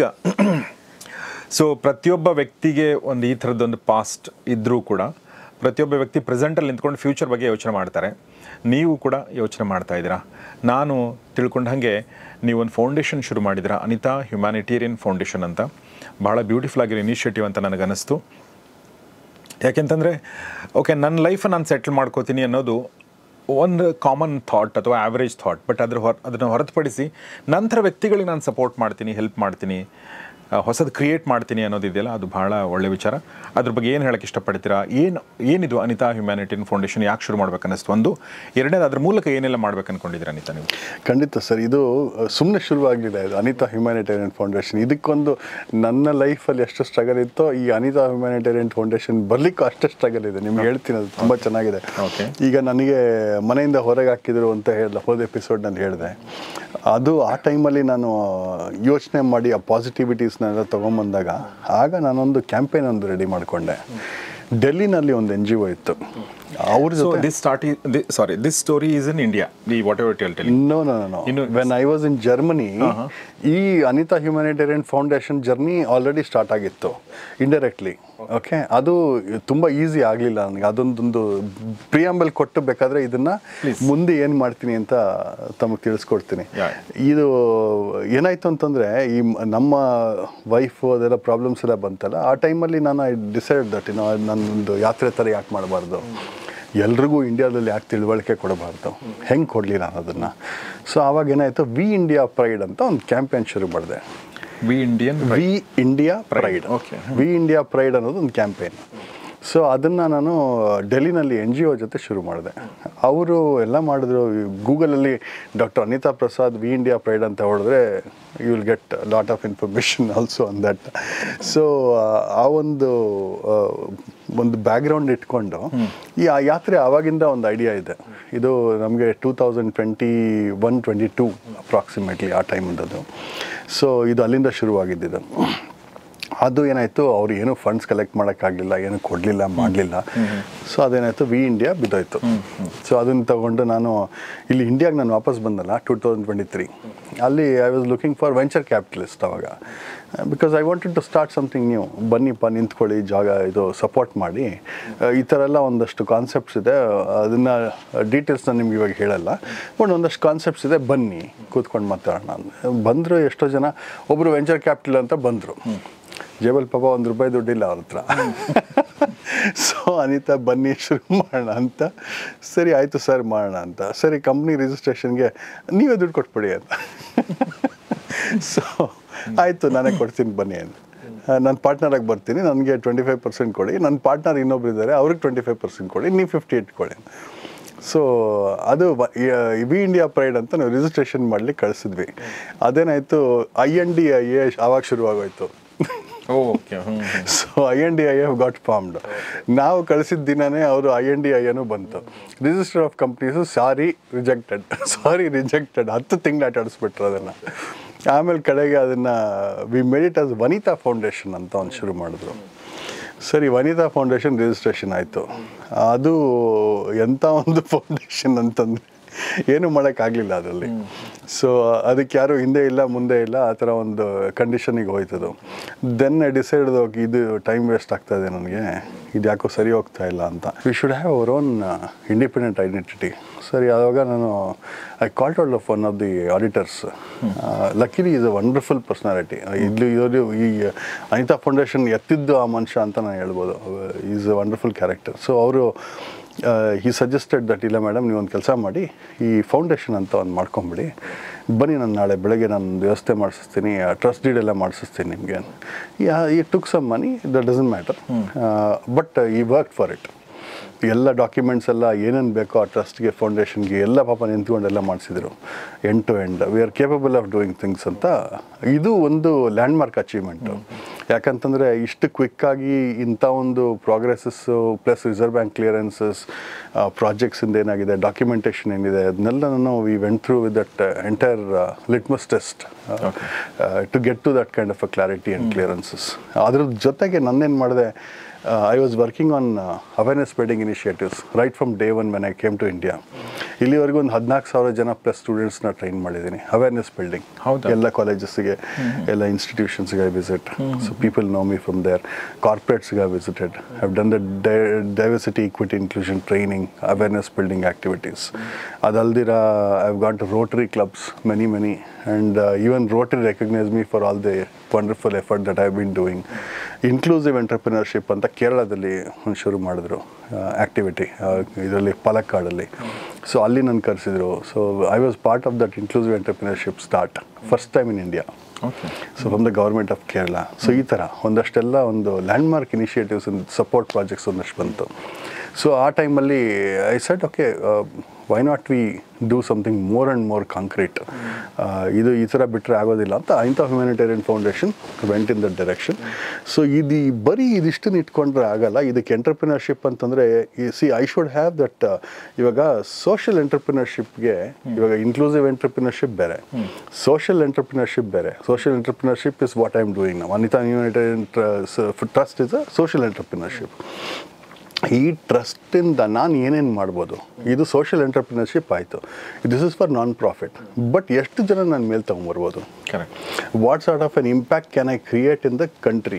ಸೊ ಪ್ರತಿಯೊಬ್ಬ ವ್ಯಕ್ತಿಗೆ ಒಂದು ಈ ಥರದ್ದೊಂದು ಪಾಸ್ಟ್ ಇದ್ದರೂ ಕೂಡ ಪ್ರತಿಯೊಬ್ಬ ವ್ಯಕ್ತಿ ಪ್ರೆಸೆಂಟಲ್ಲಿ ನಿಂತ್ಕೊಂಡು ಫ್ಯೂಚರ್ ಬಗ್ಗೆ ಯೋಚನೆ ಮಾಡ್ತಾರೆ. ನೀವು ಕೂಡ ಯೋಚನೆ ಮಾಡ್ತಾ ಇದ್ದೀರಾ. ನಾನು ತಿಳ್ಕೊಂಡ ಹಾಗೆ ನೀವೊಂದು ಫೌಂಡೇಶನ್ ಶುರು ಮಾಡಿದ್ದೀರಾ, ಅನಿತಾ ಹ್ಯುಮ್ಯಾನಿಟೇರಿಯನ್ ಫೌಂಡೇಶನ್ ಅಂತ. ಭಾಳ ಬ್ಯೂಟಿಫುಲ್ ಆಗಿರೋ ಇನಿಷಿಯೇಟಿವ್ ಅಂತ ನನಗನ್ನಿಸ್ತು. ಯಾಕೆಂತಂದರೆ ಓಕೆ, ನನ್ನ ಲೈಫನ್ನು ನಾನು ಸೆಟ್ಲ್ ಮಾಡ್ಕೋತೀನಿ ಅನ್ನೋದು ಒಂದು ಕಾಮನ್ ಥಾಟ್ ಅಥವಾ ಆ್ಯಾವ್ರೇಜ್ ಥಾಟ್. ಬಟ್ ಅದನ್ನು ಹೊರತುಪಡಿಸಿ ನಂತರ ವ್ಯಕ್ತಿಗಳಿಗೆ ನಾನು ಸಪೋರ್ಟ್ ಮಾಡ್ತೀನಿ, ಹೆಲ್ಪ್ ಮಾಡ್ತೀನಿ, ಹೊಸದು ಕ್ರಿಯೇಟ್ ಮಾಡ್ತೀನಿ ಅನ್ನೋದಿದೆಯಲ್ಲ, ಅದು ಭಾಳ ಒಳ್ಳೆ ವಿಚಾರ. ಅದ್ರ ಬಗ್ಗೆ ಏನು ಹೇಳೋಕ್ಕೆ ಇಷ್ಟಪಡ್ತೀರಾ? ಏನಿದು ಅನಿತಾ ಹ್ಯುಮ್ಯಾನಿಟೇರಿಯನ್ ಫೌಂಡೇಶನ್ ಯಾಕೆ ಶುರು ಮಾಡ್ಬೇಕನ್ನಿಸ್ತು? ಒಂದು. ಎರಡನೇದು, ಅದ್ರ ಮೂಲಕ ಏನೆಲ್ಲ ಮಾಡ್ಬೇಕು ಅಂದ್ಕೊಂಡಿದ್ದೀರಾ ಅನಿತಾ ನೀವು? ಖಂಡಿತ ಸರ್, ಇದು ಸುಮ್ಮನೆ ಶುರುವಾಗಲಿಲ್ಲ. ಇದು ಅನಿತಾ ಹ್ಯುಮ್ಯಾನಿಟೇರಿಯನ್ ಫೌಂಡೇಶನ್. ಇದಕ್ಕೊಂದು ನನ್ನ ಲೈಫಲ್ಲಿ ಎಷ್ಟು ಸ್ಟ್ರಗಲ್ ಇತ್ತೋ ಈ ಅನಿತಾ ಹ್ಯುಮ್ಯಾನಿಟೇರಿಯನ್ ಫೌಂಡೇಶನ್ ಬರಲಿಕ್ಕೂ ಅಷ್ಟೇ ಸ್ಟ್ರಗಲ್ ಇದೆ. ನಿಮ್ಗೆ ಹೇಳ್ತೀನಿ, ಅದು ತುಂಬ ಚೆನ್ನಾಗಿದೆ. ಈಗ ನನಗೆ ಮನೆಯಿಂದ ಹೊರಗೆ ಹಾಕಿದ್ರು ಅಂತ ಹೇಳಿದ ಹೋದ ಎಪಿಸೋಡ್ನಲ್ಲಿ ಹೇಳಿದೆ. ಅದು ಆ ಟೈಮಲ್ಲಿ ನಾನು ಯೋಚನೆ ಮಾಡಿ ಆ ಪಾಸಿಟಿವಿಟೀಸ್ನೆಲ್ಲ ತೊಗೊಂಬಂದಾಗ ಆಗ ನಾನೊಂದು ಕ್ಯಾಂಪೇನ್ ಒಂದು ರೆಡಿ ಮಾಡಿಕೊಂಡೆ. ಡೆಲ್ಲಿನಲ್ಲಿ ಒಂದು NGO ಇತ್ತು. ಅವ್ರ ಜೊತೆ this story is in India, whatever you tell. No. When I was in Germany, ಈ Anita humanitarian foundation journey already start ಆಗಿತ್ತು ಇಂಡೈರೆಕ್ಟ್ಲಿ. ಓಕೆ, ಅದು ತುಂಬ ಈಸಿ ಆಗಲಿಲ್ಲ ನನಗೆ. ಅದೊಂದೊಂದು ಪ್ರಿಯಾಂಬಲ್ ಕೊಟ್ಟು ಬೇಕಾದರೆ ಇದನ್ನು ಮುಂದೆ ಏನು ಮಾಡ್ತೀನಿ ಅಂತ ತಮಗೆ ತಿಳಿಸ್ಕೊಡ್ತೀನಿ. ಇದು ಏನಾಯಿತು ಅಂತಂದರೆ, ಈ ನಮ್ಮ ವೈಫು ಅದೆಲ್ಲ ಪ್ರಾಬ್ಲಮ್ಸ್ ಎಲ್ಲ ಬಂತಲ್ಲ, ಆ ಟೈಮಲ್ಲಿ ನಾನು ಐ ಡಿಸೈಡ್ ದಟ್ ನನ್ನೊಂದು ಯಾತ್ರೆ ಥರ ಯಾಕೆ ಮಾಡಬಾರ್ದು, ಎಲ್ರಿಗೂ ಇಂಡಿಯಾದಲ್ಲಿ ಯಾಕೆ ತಿಳುವಳಿಕೆ ಕೊಡಬಾರ್ದು, ಹೆಂಗೆ ಕೊಡಲಿ ನಾನು ಅದನ್ನು. ಸೊ ಆವಾಗ ಏನಾಯಿತು, ವಿ ಇಂಡಿಯಾ ಪ್ರೈಡ್ ಅಂತ ಒಂದು ಕ್ಯಾಂಪೇನ್ ಶುರು ಮಾಡಿದೆ. ವಿ ಇಂಡಿಯಾ ಪ್ರೈಡ್ ಅನ್ನೋದು ಒಂದು ಕ್ಯಾಂಪೇನ್. ಸೊ ಅದನ್ನು ನಾನು ಡೆಲ್ಲಿನಲ್ಲಿ NGO ಜೊತೆ ಶುರು ಮಾಡಿದೆ. ಅವರು ಎಲ್ಲ ಮಾಡಿದ್ರು. ಗೂಗಲಲ್ಲಿ doctor Anita Prasad we India pride ಅಂತ ಹೊಡೆದ್ರೆ you will get lot of information also on that. So ಆ ಒಂದು ಬ್ಯಾಕ್ಗ್ರೌಂಡ್ ಇಟ್ಕೊಂಡು ಈ ಆ ಯಾತ್ರೆ ಆವಾಗಿಂದ ಒಂದು ಐಡಿಯಾ ಇದೆ. ಇದು ನಮಗೆ 2021-22 ಅಪ್ರಾಕ್ಸಿಮೇಟ್ಲಿ ಆ ಟೈಮಿಂದದು. ಸೊ ಇದು ಅಲ್ಲಿಂದ ಶುರುವಾಗಿದ್ದು. ಅದು ಏನಾಯಿತು, ಅವ್ರು ಏನೂ ಫಂಡ್ಸ್ ಕಲೆಕ್ಟ್ ಮಾಡೋಕ್ಕಾಗಲಿಲ್ಲ, ಏನೂ ಕೊಡಲಿಲ್ಲ, ಮಾಡಲಿಲ್ಲ. ಸೊ ಅದೇನಾಯಿತು, ವಿ ಇಂಡಿಯಾ ಬಿದ್ದೋಯ್ತು. ಸೊ ಅದನ್ನು ತಗೊಂಡು ನಾನು ಇಲ್ಲಿ ಇಂಡಿಯಾಗೆ ನಾನು ವಾಪಸ್ ಬಂದಲ್ಲ 2023. ಅಲ್ಲಿ I was looking for venture capitalist ಅವಾಗ, because I wanted to start something new. ಬನ್ನಿಪ್ಪ ನಿಂತ್ಕೊಳ್ಳಿ, ಜಾಗ ಇದು ಸಪೋರ್ಟ್ ಮಾಡಿ, ಈ ಥರ ಎಲ್ಲ ಒಂದಷ್ಟು ಕಾನ್ಸೆಪ್ಟ್ಸ್ ಇದೆ. ಅದನ್ನು ಡೀಟೇಲ್ಸ್ ನಾನು ನಿಮ್ಗೆ ಇವಾಗ ಹೇಳಲ್ಲ, ಬಟ್ ಒಂದಷ್ಟು ಕಾನ್ಸೆಪ್ಟ್ಸ್ ಇದೆ, ಬನ್ನಿ ಕೂತ್ಕೊಂಡು ಮಾತಾಡೋಣ. ಬಂದರು ಎಷ್ಟೋ ಜನ. ಒಬ್ಬರು ವೆಂಚರ್ ಕ್ಯಾಪಿಟಲ್ ಅಂತ ಬಂದರು, ಜೇಬಲ್ ಪಾಪ ₹1 ದುಡ್ಡಿಲ್ಲ ಅವ್ರ ಹತ್ರ. ಸೊ ಅನಿತಾ ಬನ್ನಿ ಶುರು ಮಾಡೋಣ ಅಂತ. ಸರಿ ಆಯಿತು ಸರ್ ಮಾಡೋಣ ಅಂತ. ಸರಿ ಕಂಪ್ನಿ ರಿಜಿಸ್ಟ್ರೇಷನ್ಗೆ ನೀವೇ ದುಡ್ಡು ಕೊಟ್ಬಿಡಿ ಅಂತ. ಸೊ ಆಯಿತು ನಾನೇ ಕೊಡ್ತೀನಿ ಬನ್ನಿ ಅಂತ. ನನ್ನ ಪಾರ್ಟ್ನರಾಗಿ ಬರ್ತೀನಿ, ನನಗೆ 25% ಕೊಡಿ, ನನ್ನ ಪಾರ್ಟ್ನರ್ ಇನ್ನೊಬ್ರು ಇದ್ದಾರೆ ಅವ್ರಿಗೆ 25% ಕೊಡಿ, ನೀವು 58 ಕೊಡಿ. ಸೊ ಅದು ವಿ ಇಂಡಿಯಾ ಪ್ರೈಡ್ ಅಂತ ನಾವು ರಿಜಿಸ್ಟ್ರೇಷನ್ ಮಾಡಲಿಕ್ಕೆ ಕಳಿಸಿದ್ವಿ. ಅದೇನಾಯಿತು, INDIA ಆವಾಗ ಶುರುವಾಗೋಯ್ತು. So INDIA got formed. ನಾವು ಕಳಿಸಿದ ದಿನವೇ ಅವರು INDIA ಬಂತು. Register of companies sorry rejected 10 ತಿಂಗಳು ಆಟ ಆಡಿಸ್ಬಿಟ್ರು ಅದನ್ನು. ಆಮೇಲೆ ಕಡೆಗೆ ಅದನ್ನು we made it as Vanita foundation ಅಂತ ಒಂದು ಶುರು ಮಾಡಿದ್ರು. ಸರಿ ವನಿತಾ ಫೌಂಡೇಶನ್ ರಿಜಿಸ್ಟ್ರೇಷನ್ ಆಯಿತು. ಅದು ಎಂಥ ಒಂದು ಫೌಂಡೇಶನ್ ಅಂತಂದರೆ ಏನೂ ಮಾಡೋಕ್ಕಾಗಲಿಲ್ಲ ಅದರಲ್ಲಿ. ಸೊ ಅದಕ್ಕೆ ಯಾರು ಹಿಂದೆ ಇಲ್ಲ ಮುಂದೆ ಇಲ್ಲ ಆ ಥರ ಒಂದು ಕಂಡೀಷನಿಗೆ ಹೋಯ್ತದು. ದೆನ್ ಐ ಡಿಸೈಡ್ ಇದು ಟೈಮ್ ವೇಸ್ಟ್ ಆಗ್ತಾಯಿದೆ ನನಗೆ, ಇದು ಯಾಕೋ ಸರಿ ಹೋಗ್ತಾ ಇಲ್ಲ ಅಂತ. We should have our own independent identity. ಸರಿ ಆವಾಗ ನಾನು I called out of one of the auditors. Luckily is a wonderful personality. ಇವರು ಈ ಅನಿತಾ ಫೌಂಡೇಶನ್ ಎತ್ತಿದ್ದು ಆ ಮನುಷ್ಯ ಅಂತ ನಾನು ಹೇಳ್ಬೋದು. Is a wonderful character. So ಅವರು ಹಿ ಸಜೆಸ್ಟೆಡ್ ದಟ್ ಇಲ್ಲ ಮೇಡಮ್ ನೀವೊಂದು ಕೆಲಸ ಮಾಡಿ, ಈ ಫೌಂಡೇಶನ್ ಅಂತ ಒಂದು ಮಾಡ್ಕೊಂಬಿಡಿ, ಬನ್ನಿ ನಾನು ನಾಳೆ ಬೆಳಗ್ಗೆ ನಾನು ವ್ಯವಸ್ಥೆ ಮಾಡಿಸ್ತೀನಿ, ಟ್ರಸ್ಟ್ ಡೀಡ್ ಎಲ್ಲ ಮಾಡಿಸ್ತೀನಿ ನಿಮಗೆ. ಈ took some money, that doesn't matter, but ಈ ವರ್ಕ್ ಫಾರ್ ಇಟ್. ಎಲ್ಲ ಡಾಕ್ಯುಮೆಂಟ್ಸ್ ಎಲ್ಲ ಏನೇನು ಬೇಕೋ ಆ ಟ್ರಸ್ಟ್ಗೆ ಫೌಂಡೇಶನ್ಗೆ ಎಲ್ಲ ಪಾಪ ನಿಂತ್ಕೊಂಡೆಲ್ಲ ಮಾಡಿಸಿದ್ರು, end to end. We are capable of doing things ಅಂತ. ಇದು ಒಂದು ಲ್ಯಾಂಡ್ಮಾರ್ಕ್ ಅಚೀವ್ಮೆಂಟು. ಯಾಕಂತಂದರೆ ಇಷ್ಟು ಕ್ವಿಕ್ಕಾಗಿ ಇಂಥ ಒಂದು progresses plus reserve bank clearances, ಪ್ರಾಜೆಕ್ಟ್ಸಿಂದ ಏನಾಗಿದೆ, ಡಾಕ್ಯುಮೆಂಟೇಷನ್ ಏನಿದೆ, ಅದನ್ನೆಲ್ಲ ನಾನು we went through with that entire litmus test to get to that kind of a clarity and clearances. ಅದ್ರ ಜೊತೆಗೆ ನನ್ನೇನು ಮಾಡಿದೆ, I was working on awareness spreading initiatives right from day one when I came to India. ಇಲ್ಲಿವರೆಗೂ ಒಂದು 14,000 ಜನ plus ಸ್ಟೂಡೆಂಟ್ಸ್ನ train ಮಾಡಿದ್ದೀನಿ awareness building. ಎಲ್ಲ ಕಾಲೇಜಸ್ಗೆ ಎಲ್ಲ ಇನ್ಸ್ಟಿಟ್ಯೂಷನ್ಸ್ಗೆ I visit. So people know me from there. ಕಾರ್ಪೊರೇಟ್ಸ್ಗೆ I visited. I have done the diversity equity inclusion training, awareness building activities. ಅದಲ್ದಿರ I have got rotary clubs many and even Rotary recognized me for all the wonderful effort that I have been doing. Inclusive entrepreneurship ಅಂತ ಕೇರಳದಲ್ಲಿ ಒಂದು ಶುರು ಮಾಡಿದ್ರು activity, ಇದರಲ್ಲಿ ಪಾಲಕ್ಕಾಡಲ್ಲಿ. So ಅಲ್ಲಿ ನನ್ನ ಕರೆಸಿದ್ರು. So I was part of that inclusive entrepreneurship start first time in India. So from the government of Kerala. So ಈ ಥರ ಒಂದಷ್ಟೆಲ್ಲ ಒಂದು ಲ್ಯಾಂಡ್ಮಾರ್ಕ್ ಇನಿಷಿಯೇಟಿವ್ಸ್ ಸಪೋರ್ಟ್ ಪ್ರಾಜೆಕ್ಟ್ಸ್ ಒಂದಷ್ಟು ಬಂತು. ಸೊ ಆ ಟೈಮಲ್ಲಿ I said okay why not we do something more and more concrete. ಇದು ಈ ಥರ ಬಿಟ್ಟರೆ ಆಗೋದಿಲ್ಲ ಅಂತ ಇಂಥ humanitarian foundation went in that direction. So ಬರೀ ಇದಿಷ್ಟನ್ನು ಇಟ್ಕೊಂಡ್ರೆ ಆಗಲ್ಲ. ಇದಕ್ಕೆ ಎಂಟರ್ಪ್ರಿನರ್ಶಿಪ್ ಅಂತಂದರೆ ಐ ಶುಡ್ ಹ್ಯಾವ್ ದಟ್. ಇವಾಗ ಸೋಷಿಯಲ್ ಎಂಟರ್ಪ್ರಿನರ್ಶಿಪ್ಗೆ ಇವಾಗ ಇನ್ಕ್ಲೂಸಿವ್ ಎಂಟರ್ಪ್ರಿನರ್ಶಿಪ್ ಬೇರೆ, ಸೋಷಿಯಲ್ ಎಂಟರ್ಪ್ರಿನರ್ಶಿಪ್ ಬೇರೆ. Social entrepreneurship is what I am doing now. Anita humanitarian trust is a social entrepreneurship. ಈ ಟ್ರಸ್ಟಿಂದ ನಾನು ಏನೇನು ಮಾಡ್ಬೋದು, ಇದು ಸೋಷಿಯಲ್ ಎಂಟರ್ಪ್ರಿನರ್ಶಿಪ್ ಆಯಿತು. This is for non profit. But ಎಷ್ಟು ಜನ ನನ್ನ ಮೇಲೆ ತೊಗೊಂಬರ್ಬೋದು, what sort of an impact can I create in the country.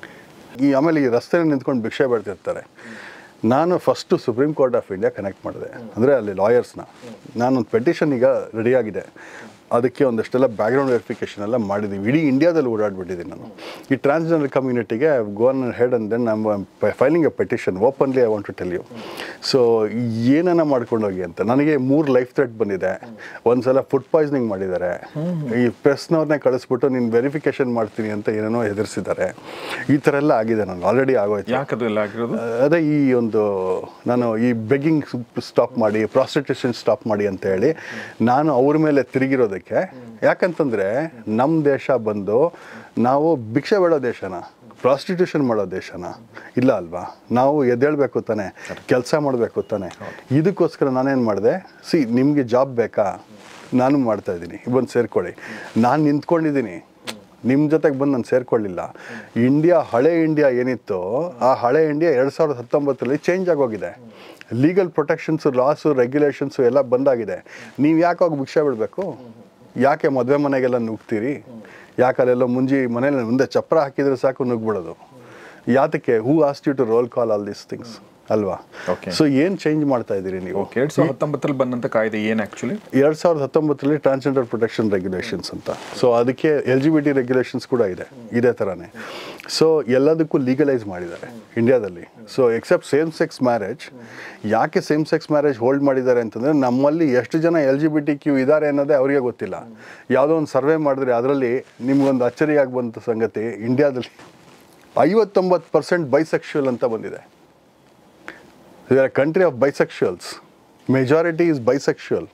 ಆಮೇಲೆ ಈ ರಸ್ತೆಯಲ್ಲಿ ನಿಂತ್ಕೊಂಡು ಭಿಕ್ಷೆ ಬೇಡ್ತಿರ್ತಾರೆ. ನಾನು first supreme court of India connect ಮಾಡಿದೆ, ಅಂದರೆ ಅಲ್ಲಿ ಲಾಯರ್ಸ್ನ. ನಾನೊಂದು ಪೆಟಿಷನ್ ಈಗ ರೆಡಿಯಾಗಿದೆ, ಅದಕ್ಕೆ ಒಂದಷ್ಟೆಲ್ಲ ಬ್ಯಾಕ್ಗ್ರೌಂಡ್ ವೆರಿಫಿಕೇಷನ್ ಎಲ್ಲ ಮಾಡಿದ್ದೀವಿ. ಇಡೀ ಇಂಡಿಯಾದಲ್ಲಿ ಓಡಾಡ್ಬಿಟ್ಟಿದ್ದೀನಿ ನಾನು. ಈ ಟ್ರಾನ್ಸ್ಜೆಂಡರ್ ಕಮ್ಯುನಿಟಿಗೆ I gone head and then I am filing a petition openly. I want to tell you. So ಏನನ್ನ ಮಾಡ್ಕೊಂಡೋಗಿ ಅಂತ. ನನಗೆ 3 ಲೈಫ್ ಥ್ರೆಟ್ ಬಂದಿದೆ. ಒಂದ್ಸಲ ಫುಡ್ ಪಾಯ್ಸನಿಂಗ್ ಮಾಡಿದ್ದಾರೆ. ಈ ಪ್ರೆಸ್ನವ್ರನ್ನೇ ಕಳಿಸ್ಬಿಟ್ಟು ನೀನು ವೆರಿಫಿಕೇಷನ್ ಮಾಡ್ತೀನಿ ಅಂತ ಏನೇನೋ ಹೆದರ್ಸಿದ್ದಾರೆ. ಈ ಥರ ಎಲ್ಲ ಆಗಿದೆ ನನಗೆ, ಆಲ್ರೆಡಿ ಆಗೋಯ್ತು. ಯಾಕದೆಲ್ಲ ಆಗಿರೋದು? ಅದೇ ಈ ಒಂದು ನಾನು ಈ ಬೆಗ್ಗಿಂಗ್ ಸ್ಟಾಪ್ ಮಾಡಿ, ಪ್ರಾಸ್ಟಿಟ್ಯೂಷನ್ ಸ್ಟಾಪ್ ಮಾಡಿ ಅಂತ ಹೇಳಿ ನಾನು ಅವ್ರ ಮೇಲೆ ತಿರುಗಿರೋದಕ್ಕೆ. ಯಾಕಂತಂದರೆ ನಮ್ಮ ದೇಶ ಬಂದು ನಾವು ಭಿಕ್ಷೆ ಬೇಡೋ ದೇಶನ, ಪ್ರಾಸ್ಟಿಟ್ಯೂಷನ್ ಮಾಡೋ ದೇಶನ ಇಲ್ಲ ಅಲ್ವಾ? ನಾವು ಎದ್ದೇಳಬೇಕು ತಾನೆ, ಕೆಲಸ ಮಾಡಬೇಕು ತಾನೆ. ಇದಕ್ಕೋಸ್ಕರ ನಾನೇನು ಮಾಡಿದೆ, ನಿಮಗೆ ಜಾಬ್ ಬೇಕಾ, ನಾನು ಮಾಡ್ತಾಯಿದ್ದೀನಿ, ಬಂದು ಸೇರ್ಕೊಳ್ಳಿ. ನಾನು ನಿಂತ್ಕೊಂಡಿದ್ದೀನಿ, ನಿಮ್ಮ ಜೊತೆಗೆ ಬಂದು ನಾನು ಸೇರ್ಕೊಳ್ಳಿಲ್ಲ. ಇಂಡಿಯಾ, ಹಳೆ ಇಂಡಿಯಾ ಏನಿತ್ತು ಆ ಹಳೆ ಇಂಡಿಯಾ 2019 ಚೇಂಜ್ ಆಗೋಗಿದೆ. ಲೀಗಲ್ ಪ್ರೊಟೆಕ್ಷನ್ಸು, ಲಾಸು, ರೆಗ್ಯುಲೇಷನ್ಸು ಎಲ್ಲ ಬಂದಾಗಿದೆ. ನೀವು ಯಾಕೆ ಹೋಗಿ ಭಿಕ್ಷೆ ಬಿಡಬೇಕು? ಯಾಕೆ ಮದುವೆ ಮನೆಗೆಲ್ಲ ನುಗ್ತೀರಿ? ಯಾಕೆ ಅಲ್ಲೆಲ್ಲ ಮನೇಲಿ ಮುಂದೆ ಚಪ್ರ ಹಾಕಿದರೆ ಸಾಕು ನುಗ್ಬಿಡೋದು? ಯಾತಕ್ಕೆ? Who ask you to roll call all these things ಅಲ್ವಾ? ಸೊ ಏನು ಚೇಂಜ್ ಮಾಡ್ತಾ ಇದ್ದೀರಿ ನೀವು? 2019 ಬಂದಂಥ ಕಾಯ್ದೆ ಏನು ಆ್ಯಕ್ಚುಲಿ? 2019 ಟ್ರಾನ್ಸ್ಜೆಂಡರ್ ಪ್ರೊಟೆಕ್ಷನ್ ರೆಗ್ಯುಲೇಷನ್ಸ್ ಅಂತ. ಸೊ ಅದಕ್ಕೆ LGBT ರೆಗ್ಯುಲೇಷನ್ಸ್ ಕೂಡ ಇದೆ ಇದೇ ಥರನೇ. ಸೊ ಎಲ್ಲದಕ್ಕೂ ಲೀಗಲೈಸ್ ಮಾಡಿದ್ದಾರೆ ಇಂಡಿಯಾದಲ್ಲಿ. So except same sex marriage. ಯಾಕೆ ಸೇಮ್ ಸೆಕ್ಸ್ ಮ್ಯಾರೇಜ್ ಹೋಲ್ಡ್ ಮಾಡಿದ್ದಾರೆ ಅಂತಂದರೆ, ನಮ್ಮಲ್ಲಿ ಎಷ್ಟು ಜನ LGBTQ ಇದ್ದಾರೆ ಅನ್ನೋದೇ ಅವರಿಗೆ ಗೊತ್ತಿಲ್ಲ. ಯಾವುದೋ ಒಂದು ಸರ್ವೆ ಮಾಡಿದ್ರೆ ಅದರಲ್ಲಿ ನಿಮ್ಗೊಂದು ಅಚ್ಚರಿಯಾಗಿ ಬಂದ ಸಂಗತಿ, ಇಂಡಿಯಾದಲ್ಲಿ 59% ಬೈಸೆಕ್ಷುವಲ್ ಅಂತ ಬಂದಿದೆ. We are a country of bisexuals. Majority is bisexual.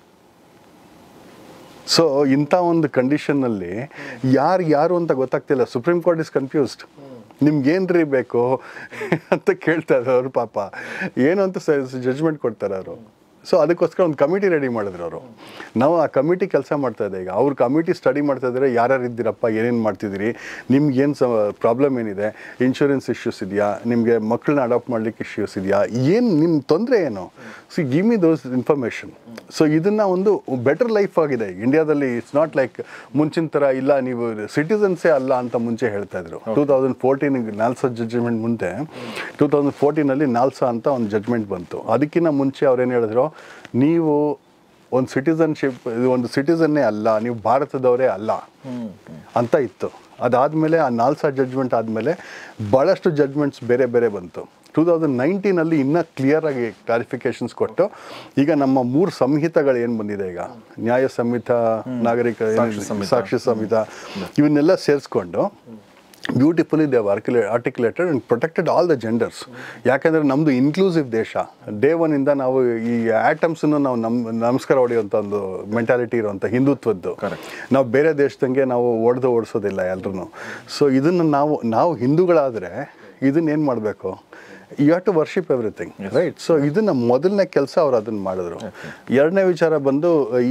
So ಇಂಥ ಒಂದು ಕಂಡೀಷನ್ನಲ್ಲಿ ಯಾರು ಅಂತ ಗೊತ್ತಾಗ್ತಿಲ್ಲ. Supreme court is confused. ನಿಮ್ಗೇನ್ರಿ ಬೇಕು ಅಂತ ಕೇಳ್ತಾ ಇದ್ದಾರೆ ಅವರು. ಪಾಪ ಏನು ಅಂತ ಜಡ್ಜ್ಮೆಂಟ್ ಕೊಡ್ತಾರೆ ಅವರು. ಸೊ ಅದಕ್ಕೋಸ್ಕರ ಒಂದು ಕಮಿಟಿ ರೆಡಿ ಮಾಡಿದ್ರು ಅವರು. ನಾವು ಆ ಕಮಿಟಿ ಕೆಲಸ ಮಾಡ್ತಾ ಇದ್ದೆ. ಈಗ ಅವ್ರ ಕಮಿಟಿ ಸ್ಟಡಿ ಮಾಡ್ತಾ ಇದ್ದಾರೆ, ಯಾರ್ಯಾರು ಇದ್ದೀರಪ್ಪ, ಏನೇನು ಮಾಡ್ತಿದ್ದೀರಿ, ನಿಮ್ಗೇನು ಪ್ರಾಬ್ಲಮ್ ಏನಿದೆ, ಇನ್ಶೂರೆನ್ಸ್ ಇಶ್ಯೂಸ್ ಇದೆಯಾ, ನಿಮಗೆ ಮಕ್ಕಳನ್ನ ಅಡಾಪ್ಟ್ ಮಾಡಲಿಕ್ಕೆ ಇಶ್ಯೂಸ್ ಇದೆಯಾ, ಏನು ನಿಮ್ಮ ತೊಂದರೆ ಏನು, so give me those information. So ಇದನ್ನು ಒಂದು ಬೆಟರ್ ಲೈಫ್ ಆಗಿದೆ ಇಂಡಿಯಾದಲ್ಲಿ. ಇಟ್ಸ್ ನಾಟ್ ಲೈಕ್ ಮುಂಚಿನ ಥರ ಇಲ್ಲ ನೀವು ಸಿಟಿಸನ್ಸೇ ಅಲ್ಲ ಅಂತ ಮುಂಚೆ ಹೇಳ್ತಾ ಇದ್ರು. 2014 ನಾಲ್ಸಾ ಜಡ್ಜ್ಮೆಂಟ್ ಮುಂದೆ 2014 ನಾಲ್ಸಾ ಅಂತ ಒಂದು ಜಡ್ಜ್ಮೆಂಟ್ ಬಂತು. ಅದಕ್ಕಿಂತ ಮುಂಚೆ ಅವ್ರೇನು ಹೇಳಿದ್ರು, ನೀವು ಒಂದು ಸಿಟಿಸನ್ನೇ ಅಲ್ಲ, ನೀವು ಭಾರತದವರೇ ಅಲ್ಲ ಅಂತ ಇತ್ತು. ಅದಾದಮೇಲೆ ಆ ನಾಲ್ಸಾ ಜಡ್ಜ್ಮೆಂಟ್ ಆದಮೇಲೆ ಭಾಳಷ್ಟು ಜಡ್ಜ್ಮೆಂಟ್ಸ್ ಬೇರೆ ಬೇರೆ ಬಂತು. 2019 ಇನ್ನೂ ಕ್ಲಿಯರಾಗಿ ಕ್ಲಾರಿಫಿಕೇಶನ್ಸ್ ಕೊಟ್ಟು, ಈಗ ನಮ್ಮ 3 ಸಂಹಿತಗಳು ಏನು ಬಂದಿದೆ, ಈಗ ನ್ಯಾಯ ಸಂಹಿತ, ನಾಗರಿಕ ಸಾಕ್ಷಿ ಸಂಹಿತ, ಇವನ್ನೆಲ್ಲ ಸೇರಿಸ್ಕೊಂಡು beautifully they articulated and protected all the genders. ಯಾಕೆಂದರೆ ನಮ್ಮದು ಇನ್ಕ್ಲೂಸಿವ್ ದೇಶ. ಡೇ ಒನ್ನಿಂದ ನಾವು ಈ ಆಟಮ್ಸನ್ನು ನಾವು ನಮಸ್ಕಾರ ಹೊಡೆಯುವಂಥ ಒಂದು ಮೆಂಟಾಲಿಟಿ ಇರುವಂಥ ಹಿಂದುತ್ವದ್ದು. ನಾವು ಬೇರೆ ದೇಶದಂಗೆ ನಾವು ಓಡಿಸೋದಿಲ್ಲ ಎಲ್ಲರೂ. ಸೊ ಇದನ್ನು ನಾವು ಹಿಂದೂಗಳಾದರೆ ಇದನ್ನೇನು ಮಾಡಬೇಕು? You have to worship everything, right? So ಇದನ್ನು ಮೊದಲನೇ ಕೆಲಸ ಅವ್ರು ಅದನ್ನು ಮಾಡಿದ್ರು. ಎರಡನೇ ವಿಚಾರ ಬಂದು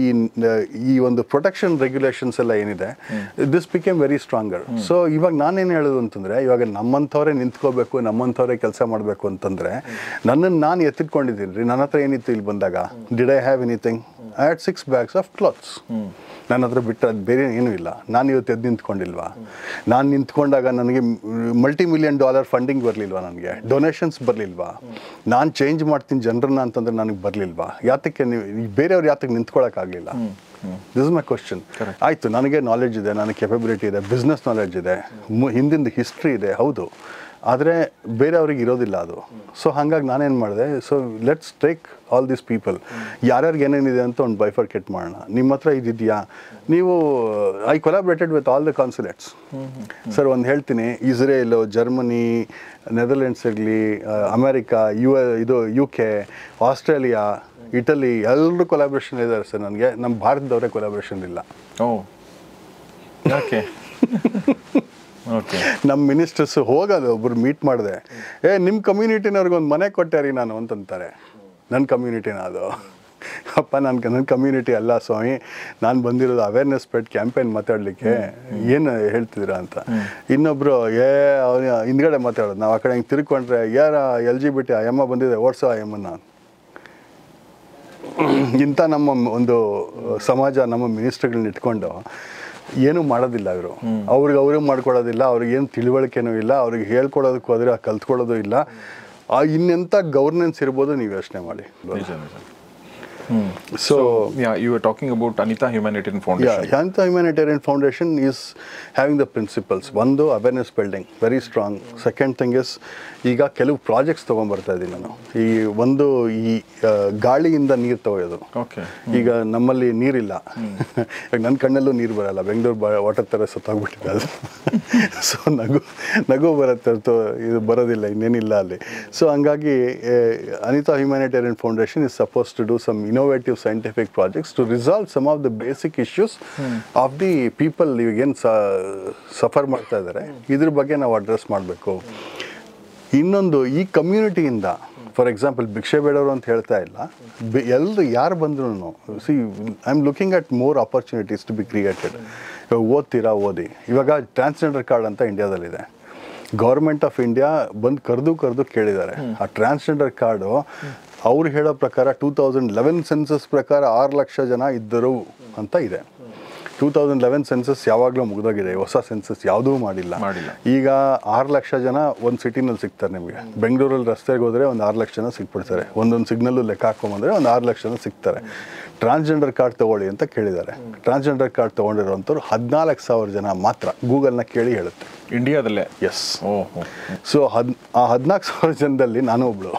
ಈ ಒಂದು ಪ್ರೊಟೆಕ್ಷನ್ ರೆಗ್ಯುಲೇಷನ್ಸ್ ಎಲ್ಲ ಏನಿದೆ, this became very stronger. So ಇವಾಗ ನಾನೇನು ಹೇಳೋದು ಅಂತಂದರೆ, ಇವಾಗ ನಮ್ಮಂಥವರೇ ನಿಂತ್ಕೋಬೇಕು, ನಮ್ಮಂಥವರೇ ಕೆಲಸ ಮಾಡಬೇಕು ಅಂತಂದರೆ, ನನ್ನನ್ನು ನಾನು ಎತ್ತಿಟ್ಕೊಂಡಿದ್ದೀನಿ ರೀ. ನನ್ನ ಹತ್ರ ಏನಿತ್ತು ಇಲ್ಲಿ ಬಂದಾಗ? Did I have anything? I had 6 bags of clothes. ನನ್ನ ಹತ್ರ ಬಿಟ್ಟರೆ ಅದು ಬೇರೆ ಏನೂ ಇಲ್ಲ. ನಾನು ಇವತ್ತು ಎದ್ದು ನಿಂತ್ಕೊಂಡಿಲ್ವಾ? ನಾನು ನಿಂತ್ಕೊಂಡಾಗ ನನಗೆ $multi-million ಫಂಡಿಂಗ್ ಬರಲಿಲ್ವಾ? ನನಗೆ ಡೊನೇಷನ್ಸ್ ಬರಲಿಲ್ವಾ? ನಾನು ಚೇಂಜ್ ಮಾಡ್ತೀನಿ ಜನರನ್ನ ಅಂತಂದ್ರೆ ನನಗೆ ಬರಲಿಲ್ವಾ? ಯಾತಕ್ಕೆ ನೀವು ಬೇರೆಯವ್ರು ಯಾತಕ್ಕೆ ನಿಂತ್ಕೊಳ್ಳೋಕ್ಕಾಗಲಿಲ್ಲ? This is my question. ಆಯಿತು, ನನಗೆ ನಾಲೆಡ್ಜ್ ಇದೆ, ನನಗೆ ಕೆಪಬಿಲಿಟಿ ಇದೆ, ಬಿಸ್ನೆಸ್ ನಾಲೆಡ್ಜ್ ಇದೆ, ಹಿಂದಿನ ಹಿಸ್ಟ್ರಿ ಇದೆ, ಹೌದು. ಆದರೆ ಬೇರೆಯವ್ರಿಗೆ ಇರೋದಿಲ್ಲ ಅದು. ಸೊ ಹಾಗಾಗಿ ನಾನೇನು ಮಾಡಿದೆ, so let's take all these people, ಯಾರ್ಯಾರಿಗೆ ಏನೇನಿದೆ ಅಂತ ಒಂದು ಬೈಫರ್ಕೇಟ್ ಮಾಡೋಣ. ನಿಮ್ಮ ಹತ್ರ ಇದೆಯಾ? ನೀವು I collaborated with all the consulates. Sir ಒಂದು ಹೇಳ್ತೀನಿ, ಇಸ್ರೇಲು, ಜರ್ಮನಿ, ನೆದರ್ಲೆಂಡ್ಸ್ ಆಗಲಿ, ಅಮೇರಿಕಾ, UK, ಆಸ್ಟ್ರೇಲಿಯಾ, ಇಟಲಿ, ಎಲ್ಲರೂ ಕೊಲಾಬ್ರೇಷನ್ ಇದ್ದಾರೆ ಸರ್. ನನಗೆ ನಮ್ಮ ಭಾರತದವರೇ ಕೊಲಾಬ್ರೇಷನ್ ಇಲ್ಲ. ಯಾಕೆ? ನಮ್ಮ ಮಿನಿಸ್ಟರ್ಸ್ ಹೋಗೋದು, ಒಬ್ರು ಮೀಟ್ ಮಾಡಿದೆ, ನಿಮ್ಮ ಕಮ್ಯುನಿಟಿನವ್ರಿಗೆ ಒಂದು ಮನೆ ಕೊಟ್ಟಾರಿ ನಾನು ಅಂತಂತಾರೆ. ನನ್ನ ಕಮ್ಯುನಿಟಿನ ಅದು? ಅಪ್ಪ ನನ್ನ ಕಮ್ಯುನಿಟಿ ಅಲ್ಲ ಸ್ವಾಮಿ, ನಾನು ಬಂದಿರೋದು ಅವೇರ್ನೆಸ್ ಸ್ಪ್ರೆಡ್ ಕ್ಯಾಂಪೇನ್ ಮಾತಾಡಲಿಕ್ಕೆ, ಏನು ಹೇಳ್ತಿದ್ದೀರಾ ಅಂತ. ಇನ್ನೊಬ್ಬರು ಅವನು ಹಿಂದ್ಗಡೆ ಮಾತಾಡೋದು, ನಾವು ಆ ಕಡೆ ಹಿಂಗೆ ತಿರ್ಕೊಂಡ್ರೆ LGBT ಅಯ್ಯಮ್ಮ ಬಂದಿದೆ, ಓಡಿಸೋ ಅಯ್ಯಮ್ಮನ. ಇಂಥ ನಮ್ಮ ಒಂದು ಸಮಾಜ, ನಮ್ಮ ಮಿನಿಸ್ಟರ್ಗಳನ್ನ ಇಟ್ಕೊಂಡು ಏನೂ ಮಾಡೋದಿಲ್ಲ ಇವರು. ಅವ್ರಿಗೆ ಮಾಡ್ಕೊಡೋದಿಲ್ಲ, ಅವ್ರಿಗೆ ಏನು ತಿಳುವಳಿಕೆನೂ ಇಲ್ಲ, ಅವ್ರಿಗೆ ಹೇಳ್ಕೊಡೋದಕ್ಕೆ ಹೋದರೆ ಕಲ್ತ್ಕೊಳ್ಳೋದು ಇಲ್ಲ. ಇನ್ನೆಂಥ ಗವರ್ನೆನ್ಸ್ ಇರ್ಬೋದು ನೀವು ಯೋಚನೆ ಮಾಡಿ. So yeah, you were talking about Anita Humanitarian Foundation. Yeah, Anita Humanitarian Foundation is having the principles. One, awareness building, very strong. Second thing is, ಈಗ ಕೆಲವು ಪ್ರಾಜೆಕ್ಟ್ಸ್ ತೊಗೊಂಡ್ಬರ್ತಾ ಇದ್ದೀನಿ ನಾನು. ಈ ಗಾಳಿಯಿಂದ ನೀರು ತಗೊಳ್ಳೋದು. ಈಗ ನಮ್ಮಲ್ಲಿ ನೀರಿಲ್ಲ, ಈಗ ನನ್ನ ಕಣ್ಣಲ್ಲೂ ನೀರು ಬರಲ್ಲ, ಬೆಂಗಳೂರು ವಾಟರ್ ಥರ ಸುತ್ತೋಗ್ಬಿಟ್ಟಿದೆ ಅದು. ಸೊ ನಗು ಬರುತ್ತೆ, ಇದು ಬರೋದಿಲ್ಲ, ಇನ್ನೇನಿಲ್ಲ ಅಲ್ಲಿ. ಸೊ ಹಂಗಾಗಿ Anita Humanitarian Foundation is supposed to do some innovative scientific projects to resolve some of the basic issues of the people ಏನು ಸಫರ್ ಮಾಡ್ತಾ ಇದ್ದಾರೆ. ಇದ್ರ ಬಗ್ಗೆ ನಾವು ಅಡ್ರೆಸ್ ಮಾಡಬೇಕು. ಇನ್ನೊಂದು, ಈ ಕಮ್ಯುನಿಟಿಯಿಂದ ಫಾರ್ ಎಕ್ಸಾಂಪಲ್ ಭಿಕ್ಷೆ ಬೇಡವರು ಅಂತ ಹೇಳ್ತಾ ಇಲ್ಲ, ಎಲ್ಲರೂ ಯಾರು ಬಂದ್ರು see I am looking at more opportunities to be created. ಇವಾಗ ಓದ್ತೀರಾ ಓದಿ. ಇವಾಗ ಟ್ರಾನ್ಸ್ಜೆಂಡರ್ ಕಾರ್ಡ್ ಅಂತ ಇಂಡಿಯಾದಲ್ಲಿದೆ. ಗೌರ್ಮೆಂಟ್ ಆಫ್ ಇಂಡಿಯಾ ಬಂದು ಕರೆದು ಕೇಳಿದ್ದಾರೆ. ಆ ಟ್ರಾನ್ಸ್ಜೆಂಡರ್ ಕಾರ್ಡು ಅವ್ರು ಹೇಳೋ ಪ್ರಕಾರ 2011 ಸೆನ್ಸಸ್ ಪ್ರಕಾರ 6 ಲಕ್ಷ ಜನ ಇದ್ದರು ಅಂತ ಇದೆ. 2011 ಸೆನ್ಸಸ್ ಯಾವಾಗಲೂ ಮುಗಿದೋಗಿದೆ, ಹೊಸ ಸೆನ್ಸಸ್ ಯಾವುದೂ ಮಾಡಿಲ್ಲ. ಈಗ 6 ಲಕ್ಷ ಜನ ಒಂದು ಸಿಟಿನಲ್ಲಿ ಸಿಗ್ತಾರೆ ನಿಮಗೆ. ಬೆಂಗಳೂರಲ್ಲಿ ರಸ್ತೆಗೆ ಹೋದರೆ ಒಂದು 6 ಲಕ್ಷ ಜನ ಸಿಕ್ಬಿಡ್ತಾರೆ. ಒಂದೊಂದು ಸಿಗ್ನಲ್ಲು ಲೆಕ್ಕ ಹಾಕೊಂಬಂದರೆ ಒಂದು 6 ಲಕ್ಷ ಜನ ಸಿಗ್ತಾರೆ. ಟ್ರಾನ್ಸ್ಜೆಂಡರ್ ಕಾರ್ಡ್ ತೊಗೊಳ್ಳಿ ಅಂತ ಕೇಳಿದ್ದಾರೆ. ಟ್ರಾನ್ಸ್ಜೆಂಡರ್ ಕಾರ್ಡ್ ತೊಗೊಂಡಿರೋಂಥವ್ರು 14,000 ಜನ ಮಾತ್ರ. ಗೂಗಲ್ನ ಕೇಳಿ ಹೇಳುತ್ತೆ ಇಂಡಿಯಾದಲ್ಲೇ. ಎಸ್. ಸೊ ಆ 14,000 ಜನದಲ್ಲಿ ನಾನು ಒಬ್ಳು.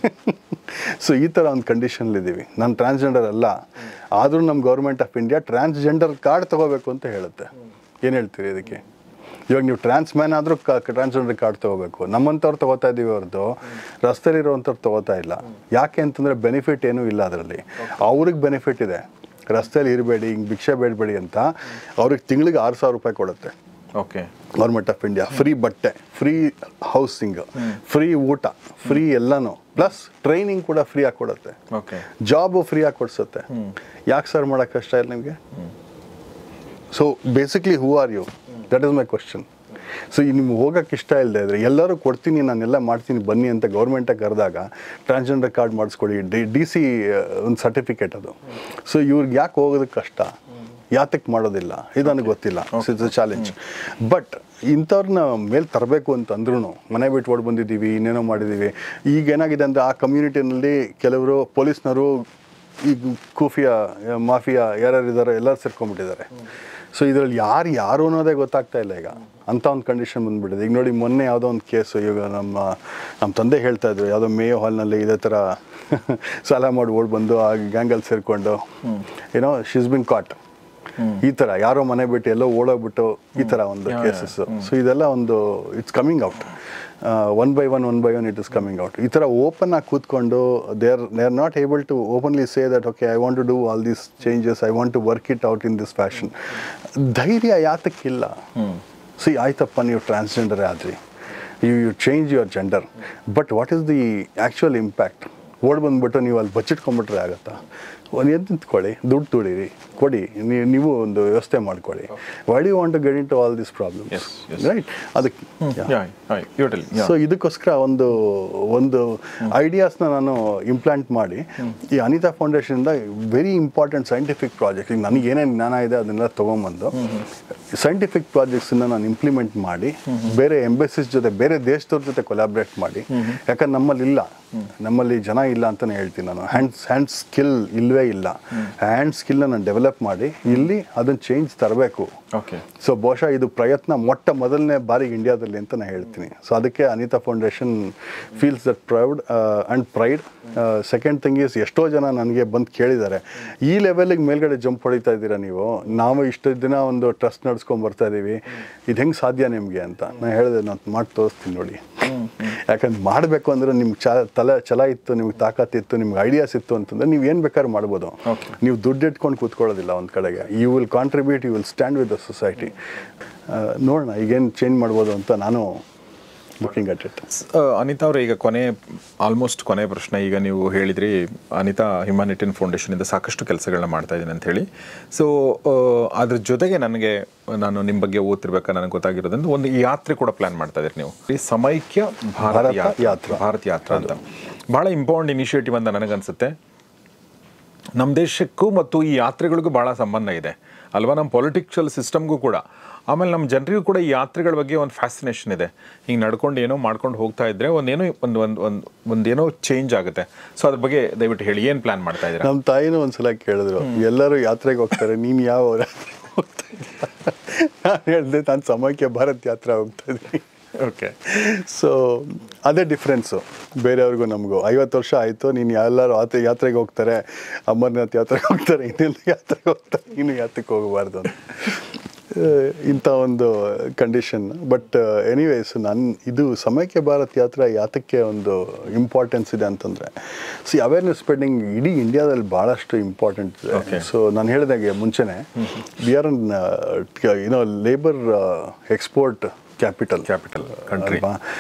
ಸೊ ಈ ಥರ ಒಂದು ಕಂಡೀಷನ್ಲಿದ್ದೀವಿ. ನಾನು ಟ್ರಾನ್ಸ್ಜೆಂಡರ್ ಅಲ್ಲ, ಆದರೂ ನಮ್ಮ government of India transgender card ತೊಗೋಬೇಕು ಅಂತ ಹೇಳುತ್ತೆ. ಏನು ಹೇಳ್ತೀರಿ ಇದಕ್ಕೆ? ಇವಾಗ ನೀವು ಟ್ರಾನ್ಸ್ ಮ್ಯಾನ್ ಆದರೂ ಟ್ರಾನ್ಸ್ಜೆಂಡರ್ ಕಾರ್ಡ್ ತೊಗೋಬೇಕು. ನಮ್ಮಂಥವ್ರು ತೊಗೋತಾ ಇದ್ದೀವಿ ಹೊರತು ರಸ್ತೆಯಲ್ಲಿರೋವಂಥವ್ರು ತೊಗೋತಾ ಇಲ್ಲ. ಯಾಕೆ ಅಂತಂದರೆ ಬೆನಿಫಿಟ್ ಏನೂ ಇಲ್ಲ ಅದರಲ್ಲಿ. ಅವ್ರಿಗೆ ಬೆನಿಫಿಟ್ ಇದೆ, ರಸ್ತೆಯಲ್ಲಿ ಇರಬೇಡಿ, ಹಿಂಗೆ ಭಿಕ್ಷೆ ಬೇಡಬೇಡಿ ಅಂತ. ಅವ್ರಿಗೆ ತಿಂಗಳಿಗೆ 6,000 ರೂಪಾಯಿ ಕೊಡುತ್ತೆ okay government of India. Free ಬಟ್ಟೆ, ಫ್ರೀ ಹೌಸಿಂಗ್, ಫ್ರೀ ಊಟ, ಫ್ರೀ ಎಲ್ಲನೂ, ಪ್ಲಸ್ ಟ್ರೈನಿಂಗ್ ಕೂಡ ಫ್ರೀ ಆಗಿ ಕೊಡುತ್ತೆ. ಜಾಬು ಫ್ರೀ ಆಗಿ ಕೊಡಿಸುತ್ತೆ. ಯಾಕೆ ಸರ್ ಮಾಡೋಕ್ಕೆ ಕಷ್ಟ ಇಲ್ಲ ನಿಮಗೆ? So basically who are you? That is my question. So ನಿಮ್ಗೆ ಹೋಗೋಕ್ಕೆ ಇಷ್ಟ ಇಲ್ಲದೆ ಇದ್ರೆ, ಎಲ್ಲರೂ ಕೊಡ್ತೀನಿ ನಾನೆಲ್ಲ ಮಾಡ್ತೀನಿ ಬನ್ನಿ ಅಂತ ಗೌರ್ಮೆಂಟಾಗಿ ಕರೆದಾಗ ಟ್ರಾನ್ಸ್ಜೆಂಡರ್ ಕಾರ್ಡ್ ಮಾಡಿಸ್ಕೊಡಿ, DC ಒಂದು ಸರ್ಟಿಫಿಕೇಟ್ ಅದು. ಸೊ ಇವ್ರಿಗೆ ಯಾಕೆ ಹೋಗೋದಕ್ಕೆ ಕಷ್ಟ, ಯಾತಕ್ಕೆ ಮಾಡೋದಿಲ್ಲ, ಇದು ನನಗೆ ಗೊತ್ತಿಲ್ಲ. It's a challenge. ಬಟ್ ಇಂಥವ್ರನ್ನ ಮೇಲೆ ತರಬೇಕು ಅಂತಂದ್ರೂ ಮನೆ ಬಿಟ್ಟು ಓಡಿ ಬಂದಿದ್ದೀವಿ, ಇನ್ನೇನೋ ಮಾಡಿದ್ದೀವಿ. ಈಗ ಏನಾಗಿದೆ ಅಂದರೆ ಆ ಕಮ್ಯುನಿಟಿನಲ್ಲಿ ಕೆಲವರು ಪೊಲೀಸ್ನವರು ಈ ಕೂಫಿಯಾ ಮಾಫಿಯಾ ಯಾರ್ಯಾರಿದ್ದಾರೋ ಎಲ್ಲರೂ ಸೇರ್ಕೊಂಡ್ಬಿಟ್ಟಿದ್ದಾರೆ. ಸೊ ಇದರಲ್ಲಿ ಯಾರು ಅನ್ನೋದೇ ಗೊತ್ತಾಗ್ತಾ ಇಲ್ಲ ಈಗ. ಅಂಥ ಒಂದು ಕಂಡೀಷನ್ ಬಂದುಬಿಟ್ಟಿದೆ. ಈಗ ನೋಡಿ, ಮೊನ್ನೆ ಯಾವುದೋ ಒಂದು ಕೇಸು, ಈಗ ನಮ್ಮ ತಂದೆ ಹೇಳ್ತಾಯಿದ್ರು, ಯಾವುದೋ ಮೇಯೋ ಹಾಲ್ನಲ್ಲಿ ಇದೇ ಥರ ಸಾಲ ಮಾಡಿ ಓಡಿ ಬಂದು ಆ ಗ್ಯಾಂಗಲ್ಲಿ ಸೇರಿಕೊಂಡು ಏನೋ ಶೀಸ್ ಬಿನ್ ಕಾಟ್. ಈ ಥರ ಯಾರೋ ಮನೆ ಬಿಟ್ಟು ಎಲ್ಲೋ ಓಡೋಗ್ಬಿಟ್ಟು ಈ ಥರ ಒಂದು ಕೇಸಸ್. ಸೊ ಇದೆಲ್ಲ ಒಂದು it's coming out. One by one it is coming out. ಈ ಥರ ಓಪನ್ ಆಗಿ ಕೂತ್ಕೊಂಡು they are not able to openly say that okay I want to do all these changes, I want to work it out in this fashion. ಧೈರ್ಯ ಯಾತಕ್ಕಿಲ್ಲ? See ಆಯ್ತಪ್ಪ, ನೀವು ಟ್ರಾನ್ಸ್ಜೆಂಡರೇ ಆದ್ರಿ, you change your gender, but what is the actual impact? ಓಡ್ ಬಂದುಬಿಟ್ಟು ನೀವು ಅಲ್ಲಿ ಬಚ್ಚಿಟ್ಕೊಂಡ್ಬಿಟ್ರೆ ಆಗುತ್ತಾ? ಒಂದು ಎದ್ದು ನಿಂತ್ಕೊಳ್ಳಿ, ದುಡ್ಡು ದುಡೀರಿ, ಕೊಡಿ, ನೀವು ಒಂದು ವ್ಯವಸ್ಥೆ ಮಾಡ್ಕೊಳ್ಳಿ. Why do you want to get into all these problems, right? ಅದಕ್ಕೆ ಸೊ ಇದಕ್ಕೋಸ್ಕರ ಒಂದು ಐಡಿಯಾಸ್ನ ನಾನು ಇಂಪ್ಲಾಂಟ್ ಮಾಡಿ ಈ ಅನಿತಾ ಫೌಂಡೇಶನಿಂದ ವೆರಿ ಇಂಪಾರ್ಟೆಂಟ್ ಸೈಂಟಿಫಿಕ್ ಪ್ರಾಜೆಕ್ಟ್, ಈಗ ನನಗೆ ಏನೇನು ಜ್ಞಾನ ಇದೆ ಅದನ್ನೆಲ್ಲ ತೊಗೊಂಬಂದು ಸೈಂಟಿಫಿಕ್ ಪ್ರಾಜೆಕ್ಟ್ಸನ್ನ ನಾನು ಇಂಪ್ಲಿಮೆಂಟ್ ಮಾಡಿ ಬೇರೆ ಎಂಬಸಿಸ್ ಜೊತೆ, ಬೇರೆ ದೇಶದವ್ರ ಜೊತೆ ಕೊಲಾಬ್ರೇಟ್ ಮಾಡಿ. ಯಾಕಂದ್ರೆ ನಮ್ಮಲ್ಲಿ ಜನ ಇಲ್ಲ ಅಂತಲೇ ಹೇಳ್ತೀನಿ ನಾನು. ಹ್ಯಾಂಡ್ ಸ್ಕಿಲ್ ಇಲ್ಲವೇ ಇಲ್ಲ. ಹ್ಯಾಂಡ್ ಸ್ಕಿಲ್ನ ನಾನು ಡೆವಲಪ್ ಮಾಡಿ ಇಲ್ಲಿ ಅದನ್ನು ಚೇಂಜ್ ತರಬೇಕು. ಸೊ ಬಹುಶಃ ಇದು ಪ್ರಯತ್ನ ಮೊದಲನೇ ಬಾರಿಗೆ ಇಂಡಿಯಾದಲ್ಲಿ ಅಂತ ನಾನು ಹೇಳ್ತೀನಿ. ಸೊ ಅದಕ್ಕೆ Anita foundation feels that proud and pride. Second thing is, ಎಷ್ಟೋ ಜನ ನನಗೆ ಬಂದು ಕೇಳಿದ್ದಾರೆ, ಈ ಲೆವೆಲಿಗೆ ಮೇಲ್ಗಡೆ ಜಂಪ್ ಹೊಡಿತಾ ಇದ್ದೀರಾ ನೀವು, ನಾವು ಇಷ್ಟು ದಿನ ಒಂದು ಟ್ರಸ್ಟ್ ನಡೆಸ್ಕೊಂಡು ಬರ್ತಾ ಇದ್ದೀವಿ, ಇದು ಹೆಂಗೆ ಸಾಧ್ಯ ನಿಮಗೆ ಅಂತ. ನಾನು ಹೇಳಿದೆ, ನಾನು ಮಾಡಿ ತೋರಿಸ್ತೀನಿ ನೋಡಿ. ಯಾಕಂದ್ರೆ ಮಾಡಬೇಕು ಅಂದರೆ ನಿಮ್ಗೆ ಛಲ ಇತ್ತು, ನಿಮ್ಗೆ ತಾಕತ್ತಿತ್ತು, ನಿಮ್ಗೆ ಐಡಿಯಾಸ್ ಇತ್ತು ಅಂತಂದರೆ ನೀವು ಏನು ಬೇಕಾದ್ರೂ ಮಾಡ್ಬೋದು. ನೀವು ದುಡ್ಡು ಇಟ್ಕೊಂಡು ಕೂತ್ಕೊಳ್ಳೋದಿಲ್ಲ ಒಂದು ಕಡೆಗೆ. You will contribute, you will stand with the society. ನೋಡೋಣ ಈಗೇನು ಚೇಂಜ್ ಮಾಡ್ಬೋದು ಅಂತ ನಾನು ಲುಕಿಂಗ್ ಅಟ್ ಇಟ್. ಅನಿತಾ ಅವರೇ, ಈಗ ಆಲ್ಮೋಸ್ಟ್ ಕೊನೆ ಪ್ರಶ್ನೆ. ಈಗ ನೀವು ಹೇಳಿದ್ರಿ ಅನಿತಾ ಹ್ಯುಮ್ಯಾನಿಟೇರಿಯನ್ ಫೌಂಡೇಶನಿಂದ ಸಾಕಷ್ಟು ಕೆಲಸಗಳನ್ನ ಮಾಡ್ತಾ ಇದ್ದೀನಿ ಅಂತ ಹೇಳಿ. ಸೊ ಅದ್ರ ಜೊತೆಗೆ ನಾನು ನಿಮ್ಮ ಬಗ್ಗೆ ಓದ್ತಿರ್ಬೇಕಾದ್ರೆ ನನಗೆ ಗೊತ್ತಾಗಿರೋದ್ರಿಂದ ಒಂದು ಯಾತ್ರೆ ಕೂಡ ಪ್ಲಾನ್ ಮಾಡ್ತಾ ಇದ್ದೀರಿ ನೀವು, ಈ ಸಮೈಕ್ಯ ಭಾರತ್ ಯಾತ್ರಾ ಅಂತ. ಭಾಳ ಇಂಪಾರ್ಟೆಂಟ್ ಇನಿಷಿಯೇಟಿವ್ ಅಂತ ನನಗನ್ಸುತ್ತೆ. ನಮ್ಮ ದೇಶಕ್ಕೂ ಮತ್ತು ಈ ಯಾತ್ರೆಗಳಿಗೂ ಭಾಳ ಸಂಬಂಧ ಇದೆ ಅಲ್ವಾ, ನಮ್ಮ ಪೊಲಿಟಿಕಲ್ ಸಿಸ್ಟಮ್ಗೂ ಕೂಡ. ಆಮೇಲೆ ನಮ್ಮ ಜನರಿಗೂ ಕೂಡ ಈ ಯಾತ್ರೆಗಳ ಬಗ್ಗೆ ಒಂದು ಫ್ಯಾಸಿನೇಷನ್ ಇದೆ. ಹಿಂಗೆ ನಡ್ಕೊಂಡು ಏನೋ ಮಾಡ್ಕೊಂಡು ಹೋಗ್ತಾ ಇದ್ರೆ ಒಂದೇನೋ ಚೇಂಜ್ ಆಗುತ್ತೆ. ಸೊ ಅದ್ರ ಬಗ್ಗೆ ದಯವಿಟ್ಟು ಹೇಳಿ, ಏನು ಪ್ಲಾನ್ ಮಾಡ್ತಾ ಇದ್ದೀರಾ? ನಮ್ಮ ತಾಯಿನೂ ಒಂದ್ಸಲ ಕೇಳಿದ್ರು, ಎಲ್ಲರೂ ಯಾತ್ರೆಗೆ ಹೋಗ್ತಾರೆ, ನೀನು ಯಾವ ಹೋಗ್ತಾ ಇದ್ದ? ನಾನು ಹೇಳಿದೆ, ನಾನು ಸಮೈಕ್ಯ ಭಾರತ್ ಯಾತ್ರಾ ಹೋಗ್ತಾ ಇದ್ದೀನಿ. ಓಕೆ, ಸೊ ಅದೇ ಡಿಫ್ರೆನ್ಸು ಬೇರೆಯವ್ರಿಗೂ ನಮಗೂ. 50 ವರ್ಷ ಆಯಿತು, ನೀನು ಎಲ್ಲರೂ ಯಾತ್ರೆಗೆ ಹೋಗ್ತಾರೆ, ಅಮರ್ನಾಥ್ ಯಾತ್ರೆಗೆ ಹೋಗ್ತಾರೆ, ಇನ್ನೆಲ್ಲ ಯಾತ್ರೆಗೆ ಹೋಗ್ತಾರೆ, ನೀನು ಯಾತ್ರೆಗೆ ಹೋಗಬಾರ್ದು ಅಂತ ಇಂಥ ಒಂದು ಕಂಡೀಷನ್. ಬಟ್ ಎನಿವೇಸ್, ಇದು ಸಮೈಕ್ಯ ಭಾರತ್ ಯಾತ್ರಾ ಯಾತಕ್ಕೆ ಒಂದು ಇಂಪಾರ್ಟೆನ್ಸ್ ಇದೆ ಅಂತಂದರೆ, ಅವೇರ್ನೆಸ್ ಸ್ಪ್ರೆಡಿಂಗ್ ಇಡೀ ಇಂಡಿಯಾದಲ್ಲಿ ಭಾಳಷ್ಟು ಇಂಪಾರ್ಟೆಂಟ್ ಇದೆ. ಸೊ ನಾನು ಹೇಳಿದಾಗೆ ಮುಂಚೆನೇ, we are labour export capital country.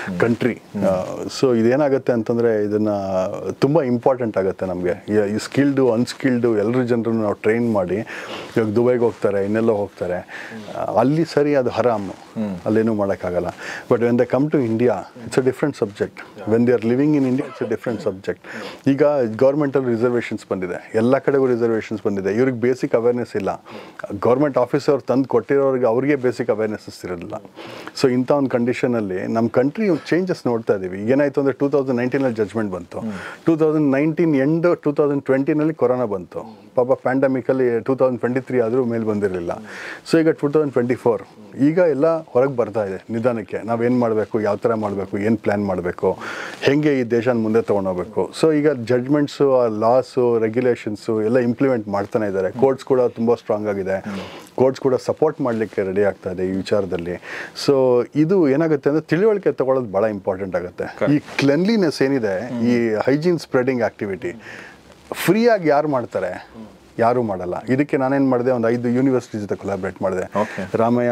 So ಇದೇನಾಗುತ್ತೆ ಅಂತಂದರೆ ಇದನ್ನು ತುಂಬ ಇಂಪಾರ್ಟೆಂಟ್ ಆಗುತ್ತೆ ನಮಗೆ. ಈ ಸ್ಕಿಲ್ಡು ಅನ್ಸ್ಕಿಲ್ಡು ಎಲ್ಲರ ಜನರನ್ನು ನಾವು ಟ್ರೈನ್ ಮಾಡಿ, ಇವಾಗ ದುಬೈಗೆ ಹೋಗ್ತಾರೆ, ಇನ್ನೆಲ್ಲೋ ಹೋಗ್ತಾರೆ, ಅಲ್ಲಿ ಸರಿ ಅದು ಹರಾಮು, ಅಲ್ಲೇನೂ ಮಾಡೋಕ್ಕಾಗಲ್ಲ. But when they come to India it's a different subject. When they are living in India it's a different subject. ಈಗ ಗೌರ್ಮೆಂಟಲ್ಲಿ ರಿಸರ್ವೇಷನ್ಸ್ ಬಂದಿದೆ, ಎಲ್ಲ ಕಡೆಗೂ ರಿಸರ್ವೇಷನ್ಸ್ ಬಂದಿದೆ. ಇವ್ರಿಗೆ ಬೇಸಿಕ್ ಅವೇರ್ನೆಸ್ ಇಲ್ಲ. ಗೌರ್ಮೆಂಟ್ ಆಫೀಸರ್ ತಂದು ಕೊಟ್ಟಿರೋರಿಗೆ ಅವ್ರಿಗೆ ಬೇಸಿಕ್ ಅವೇರ್ನೆಸ್ ಇರೋದಿಲ್ಲ. ಸೊ ಇಂಥ ಒಂದು ಕಂಡೀಷನಲ್ಲಿ ನಮ್ಮ ಕಂಟ್ರಿ ಚೇಂಜಸ್ ನೋಡ್ತಾ ಇದ್ದೀವಿ. ಏನಾಯಿತು ಅಂದರೆ 2019 ಜಜ್ಮೆಂಟ್ ಬಂತು, 2019 ಎಂಡ್ 2020 ಕೊರೋನಾ ಬಂತು. ಪಾಪ ಪ್ಯಾಂಡಮಿಕಲ್ಲಿ 2023 ಆದರೂ ಮೇಲೆ ಬಂದಿರಲಿಲ್ಲ. ಸೊ ಈಗ 2024 ಈಗ ಎಲ್ಲ ಹೊರಗೆ ಬರ್ತಾ ಇದೆ ನಿಧಾನಕ್ಕೆ. ನಾವೇನು ಮಾಡಬೇಕು, ಯಾವ ಥರ ಮಾಡಬೇಕು, ಏನು ಪ್ಲ್ಯಾನ್ ಮಾಡಬೇಕು, ಹೇಗೆ ಈ ದೇಶನ ಮುಂದೆ ತೊಗೊಂಡೋಗ್ಬೇಕು. ಸೊ ಈಗ ಜಡ್ಜ್ಮೆಂಟ್ಸು, ಲಾಸು, ರೆಗ್ಯುಲೇಷನ್ಸು ಎಲ್ಲ ಇಂಪ್ಲಿಮೆಂಟ್ ಮಾಡ್ತಾನೆ ಇದ್ದಾರೆ. ಕೋರ್ಟ್ಸ್ ಕೂಡ ತುಂಬ ಸ್ಟ್ರಾಂಗ್ ಆಗಿದೆ. ಕೋರ್ಟ್ಸ್ ಕೂಡ ಸಪೋರ್ಟ್ ಮಾಡಲಿಕ್ಕೆ ರೆಡಿ ಆಗ್ತಾ ಇದೆ ಈ ವಿಚಾರದಲ್ಲಿ. ಸೊ ಇದು ಏನಾಗುತ್ತೆ ಅಂದರೆ ತಿಳುವಳಿಕೆ ತಗೊಳ್ಳೋದು ಭಾಳ ಇಂಪಾರ್ಟೆಂಟ್ ಆಗುತ್ತೆ. ಈ ಕ್ಲೆನ್ಲಿನೆಸ್ ಏನಿದೆ, ಈ ಹೈಜೀನ್ ಸ್ಪ್ರೆಡಿಂಗ್ ಆ್ಯಕ್ಟಿವಿಟಿ ಫ್ರೀಯಾಗಿ ಯಾರು ಮಾಡ್ತಾರೆ? ಯಾರೂ ಮಾಡಲ್ಲ. ಇದಕ್ಕೆ ನಾನೇನು ಮಾಡಿದೆ, ಒಂದು 5 ಯೂನಿವರ್ಸಿಟಿ ಜೊತೆ ಕೊಲಾಬ್ರೇಟ್ ಮಾಡಿದೆ. ರಾಮಯ್ಯ,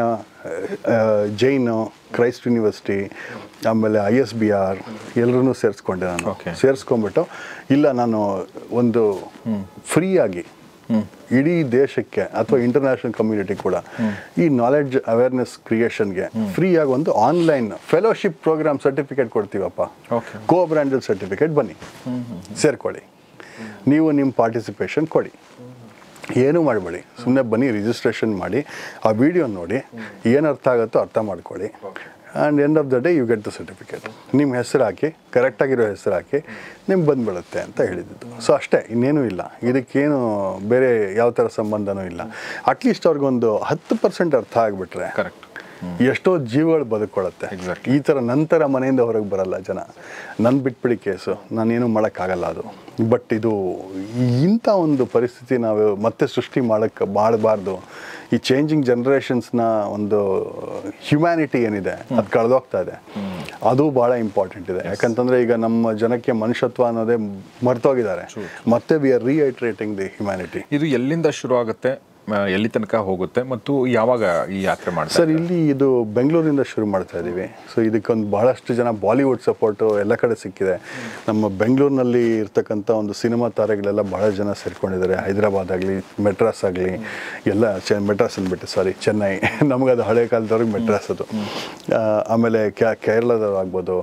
ಜೈನು, ಕ್ರೈಸ್ಟ್ ಯೂನಿವರ್ಸಿಟಿ, ಆಮೇಲೆ ISBR ಎಲ್ಲರೂ ಸೇರಿಸ್ಕೊಂಡೆ. ನಾನು ಸೇರಿಸ್ಕೊಂಡ್ಬಿಟ್ಟು ಇಲ್ಲ, ನಾನು ಒಂದು ಫ್ರೀಯಾಗಿ ಇಡೀ ದೇಶಕ್ಕೆ ಅಥವಾ ಇಂಟರ್ನ್ಯಾಷನಲ್ ಕಮ್ಯುನಿಟಿ ಕೂಡ ಈ ನಾಲೆಡ್ಜ್ ಅವೇರ್ನೆಸ್ ಕ್ರಿಯೇಷನ್ಗೆ ಫ್ರೀಯಾಗಿ ಒಂದು ಆನ್ಲೈನ್ ಫೆಲೋಶಿಪ್ ಪ್ರೋಗ್ರಾಮ್ ಸರ್ಟಿಫಿಕೇಟ್ ಕೊಡ್ತೀವಪ್ಪ, ಕೋ ಬ್ರ್ಯಾಂಡೆಡ್ ಸರ್ಟಿಫಿಕೇಟ್, ಬನ್ನಿ ಸೇರ್ಕೊಳ್ಳಿ, ನೀವು ನಿಮ್ಮ ಪಾರ್ಟಿಸಿಪೇಷನ್ ಕೊಡಿ, ಏನೂ ಮಾಡಬೇಡಿ, ಸುಮ್ಮನೆ ಬನ್ನಿ, ರಿಜಿಸ್ಟ್ರೇಷನ್ ಮಾಡಿ, ಆ ವಿಡಿಯೋ ನೋಡಿ, ಏನು ಅರ್ಥ ಆಗುತ್ತೋ ಅರ್ಥ ಮಾಡ್ಕೊಳ್ಳಿ, and end of the day you get the certificate. ನಿಮ್ಮ ಹೆಸರು ಹಾಕಿ, ಕರೆಕ್ಟಾಗಿರೋ ಹೆಸರು ಹಾಕಿ, ನಿಮ್ಗೆ ಬಂದುಬಿಡುತ್ತೆ ಅಂತ ಹೇಳಿದ್ದು. ಸೊ ಅಷ್ಟೇ, ಇನ್ನೇನೂ ಇಲ್ಲ. ಇದಕ್ಕೇನು ಬೇರೆ ಯಾವ ಥರ ಸಂಬಂಧನೂ ಇಲ್ಲ. ಅಟ್ಲೀಸ್ಟ್ ಅವ್ರಿಗೊಂದು 10% ಅರ್ಥ ಆಗಿಬಿಟ್ರೆ ಎಷ್ಟೋ ಜೀವಗಳು ಬದುಕೊಳ್ಳುತ್ತೆ. ಈ ಥರ ನಂತರ ಮನೆಯಿಂದ ಹೊರಗೆ ಬರಲ್ಲ ಜನ. ನನ್ನ ಬಿಟ್ಬಿಡಿ ಕೇಸು, ನಾನೇನು ಮಾಡೋಕ್ಕಾಗಲ್ಲ ಅದು. ಬಟ್ ಇದು ಇಂಥ ಒಂದು ಪರಿಸ್ಥಿತಿ ನಾವು ಮತ್ತೆ ಸೃಷ್ಟಿ ಮಾಡಬಾರ್ದು. ಈ ಚೇಂಜಿಂಗ್ ಜನ್ರೇಷನ್ಸ್ನ ಒಂದು ಹ್ಯುಮ್ಯಾನಿಟಿ ಏನಿದೆ ಅದು ಕಳೆದೋಗ್ತಾ ಇದೆ. ಅದು ಭಾಳ ಇಂಪಾರ್ಟೆಂಟ್ ಇದೆ. ಯಾಕಂತಂದರೆ ಈಗ ನಮ್ಮ ಜನಕ್ಕೆ ಮನುಷ್ಯತ್ವ ಅನ್ನೋದೇ ಮರ್ತೋಗಿದ್ದಾರೆ. ಮತ್ತೆ we are reiterating the humanity. ಇದು ಎಲ್ಲಿಂದ ಶುರು ಆಗುತ್ತೆ, ಎಲ್ಲಿ ತನಕ ಹೋಗುತ್ತೆ ಮತ್ತು ಯಾವಾಗ ಈ ಯಾತ್ರೆ ಮಾಡ್ತಾರೆ? ಸರ್, ಇಲ್ಲಿ ಇದು ಬೆಂಗಳೂರಿಂದ ಶುರು ಮಾಡ್ತಾ ಇದ್ದೀವಿ. ಸೊ ಇದಕ್ಕೊಂದು ಭಾಳಷ್ಟು ಜನ ಬಾಲಿವುಡ್ ಸಪೋರ್ಟು ಎಲ್ಲ ಕಡೆ ಸಿಕ್ಕಿದೆ. ನಮ್ಮ ಬೆಂಗಳೂರಿನಲ್ಲಿ ಇರ್ತಕ್ಕಂಥ ಒಂದು ಸಿನಿಮಾ ತಾರೆಗಳೆಲ್ಲ ಭಾಳ ಜನ ಸೇರ್ಕೊಂಡಿದ್ದಾರೆ. ಹೈದರಾಬಾದ್ ಆಗಲಿ, ಮೆಡ್ರಾಸ್ ಆಗಲಿ, ಎಲ್ಲ ಮೆಡ್ರಾಸ್ ಅಂದ್ಬಿಟ್ಟು ಚೆನ್ನೈ, ನಮಗದು ಹಳೆ ಕಾಲದವ್ರಿಗೆ ಮೆಡ್ರಾಸ್ ಅದು. ಆಮೇಲೆ ಕೇರಳದವ್ರು ಆಗ್ಬೋದು,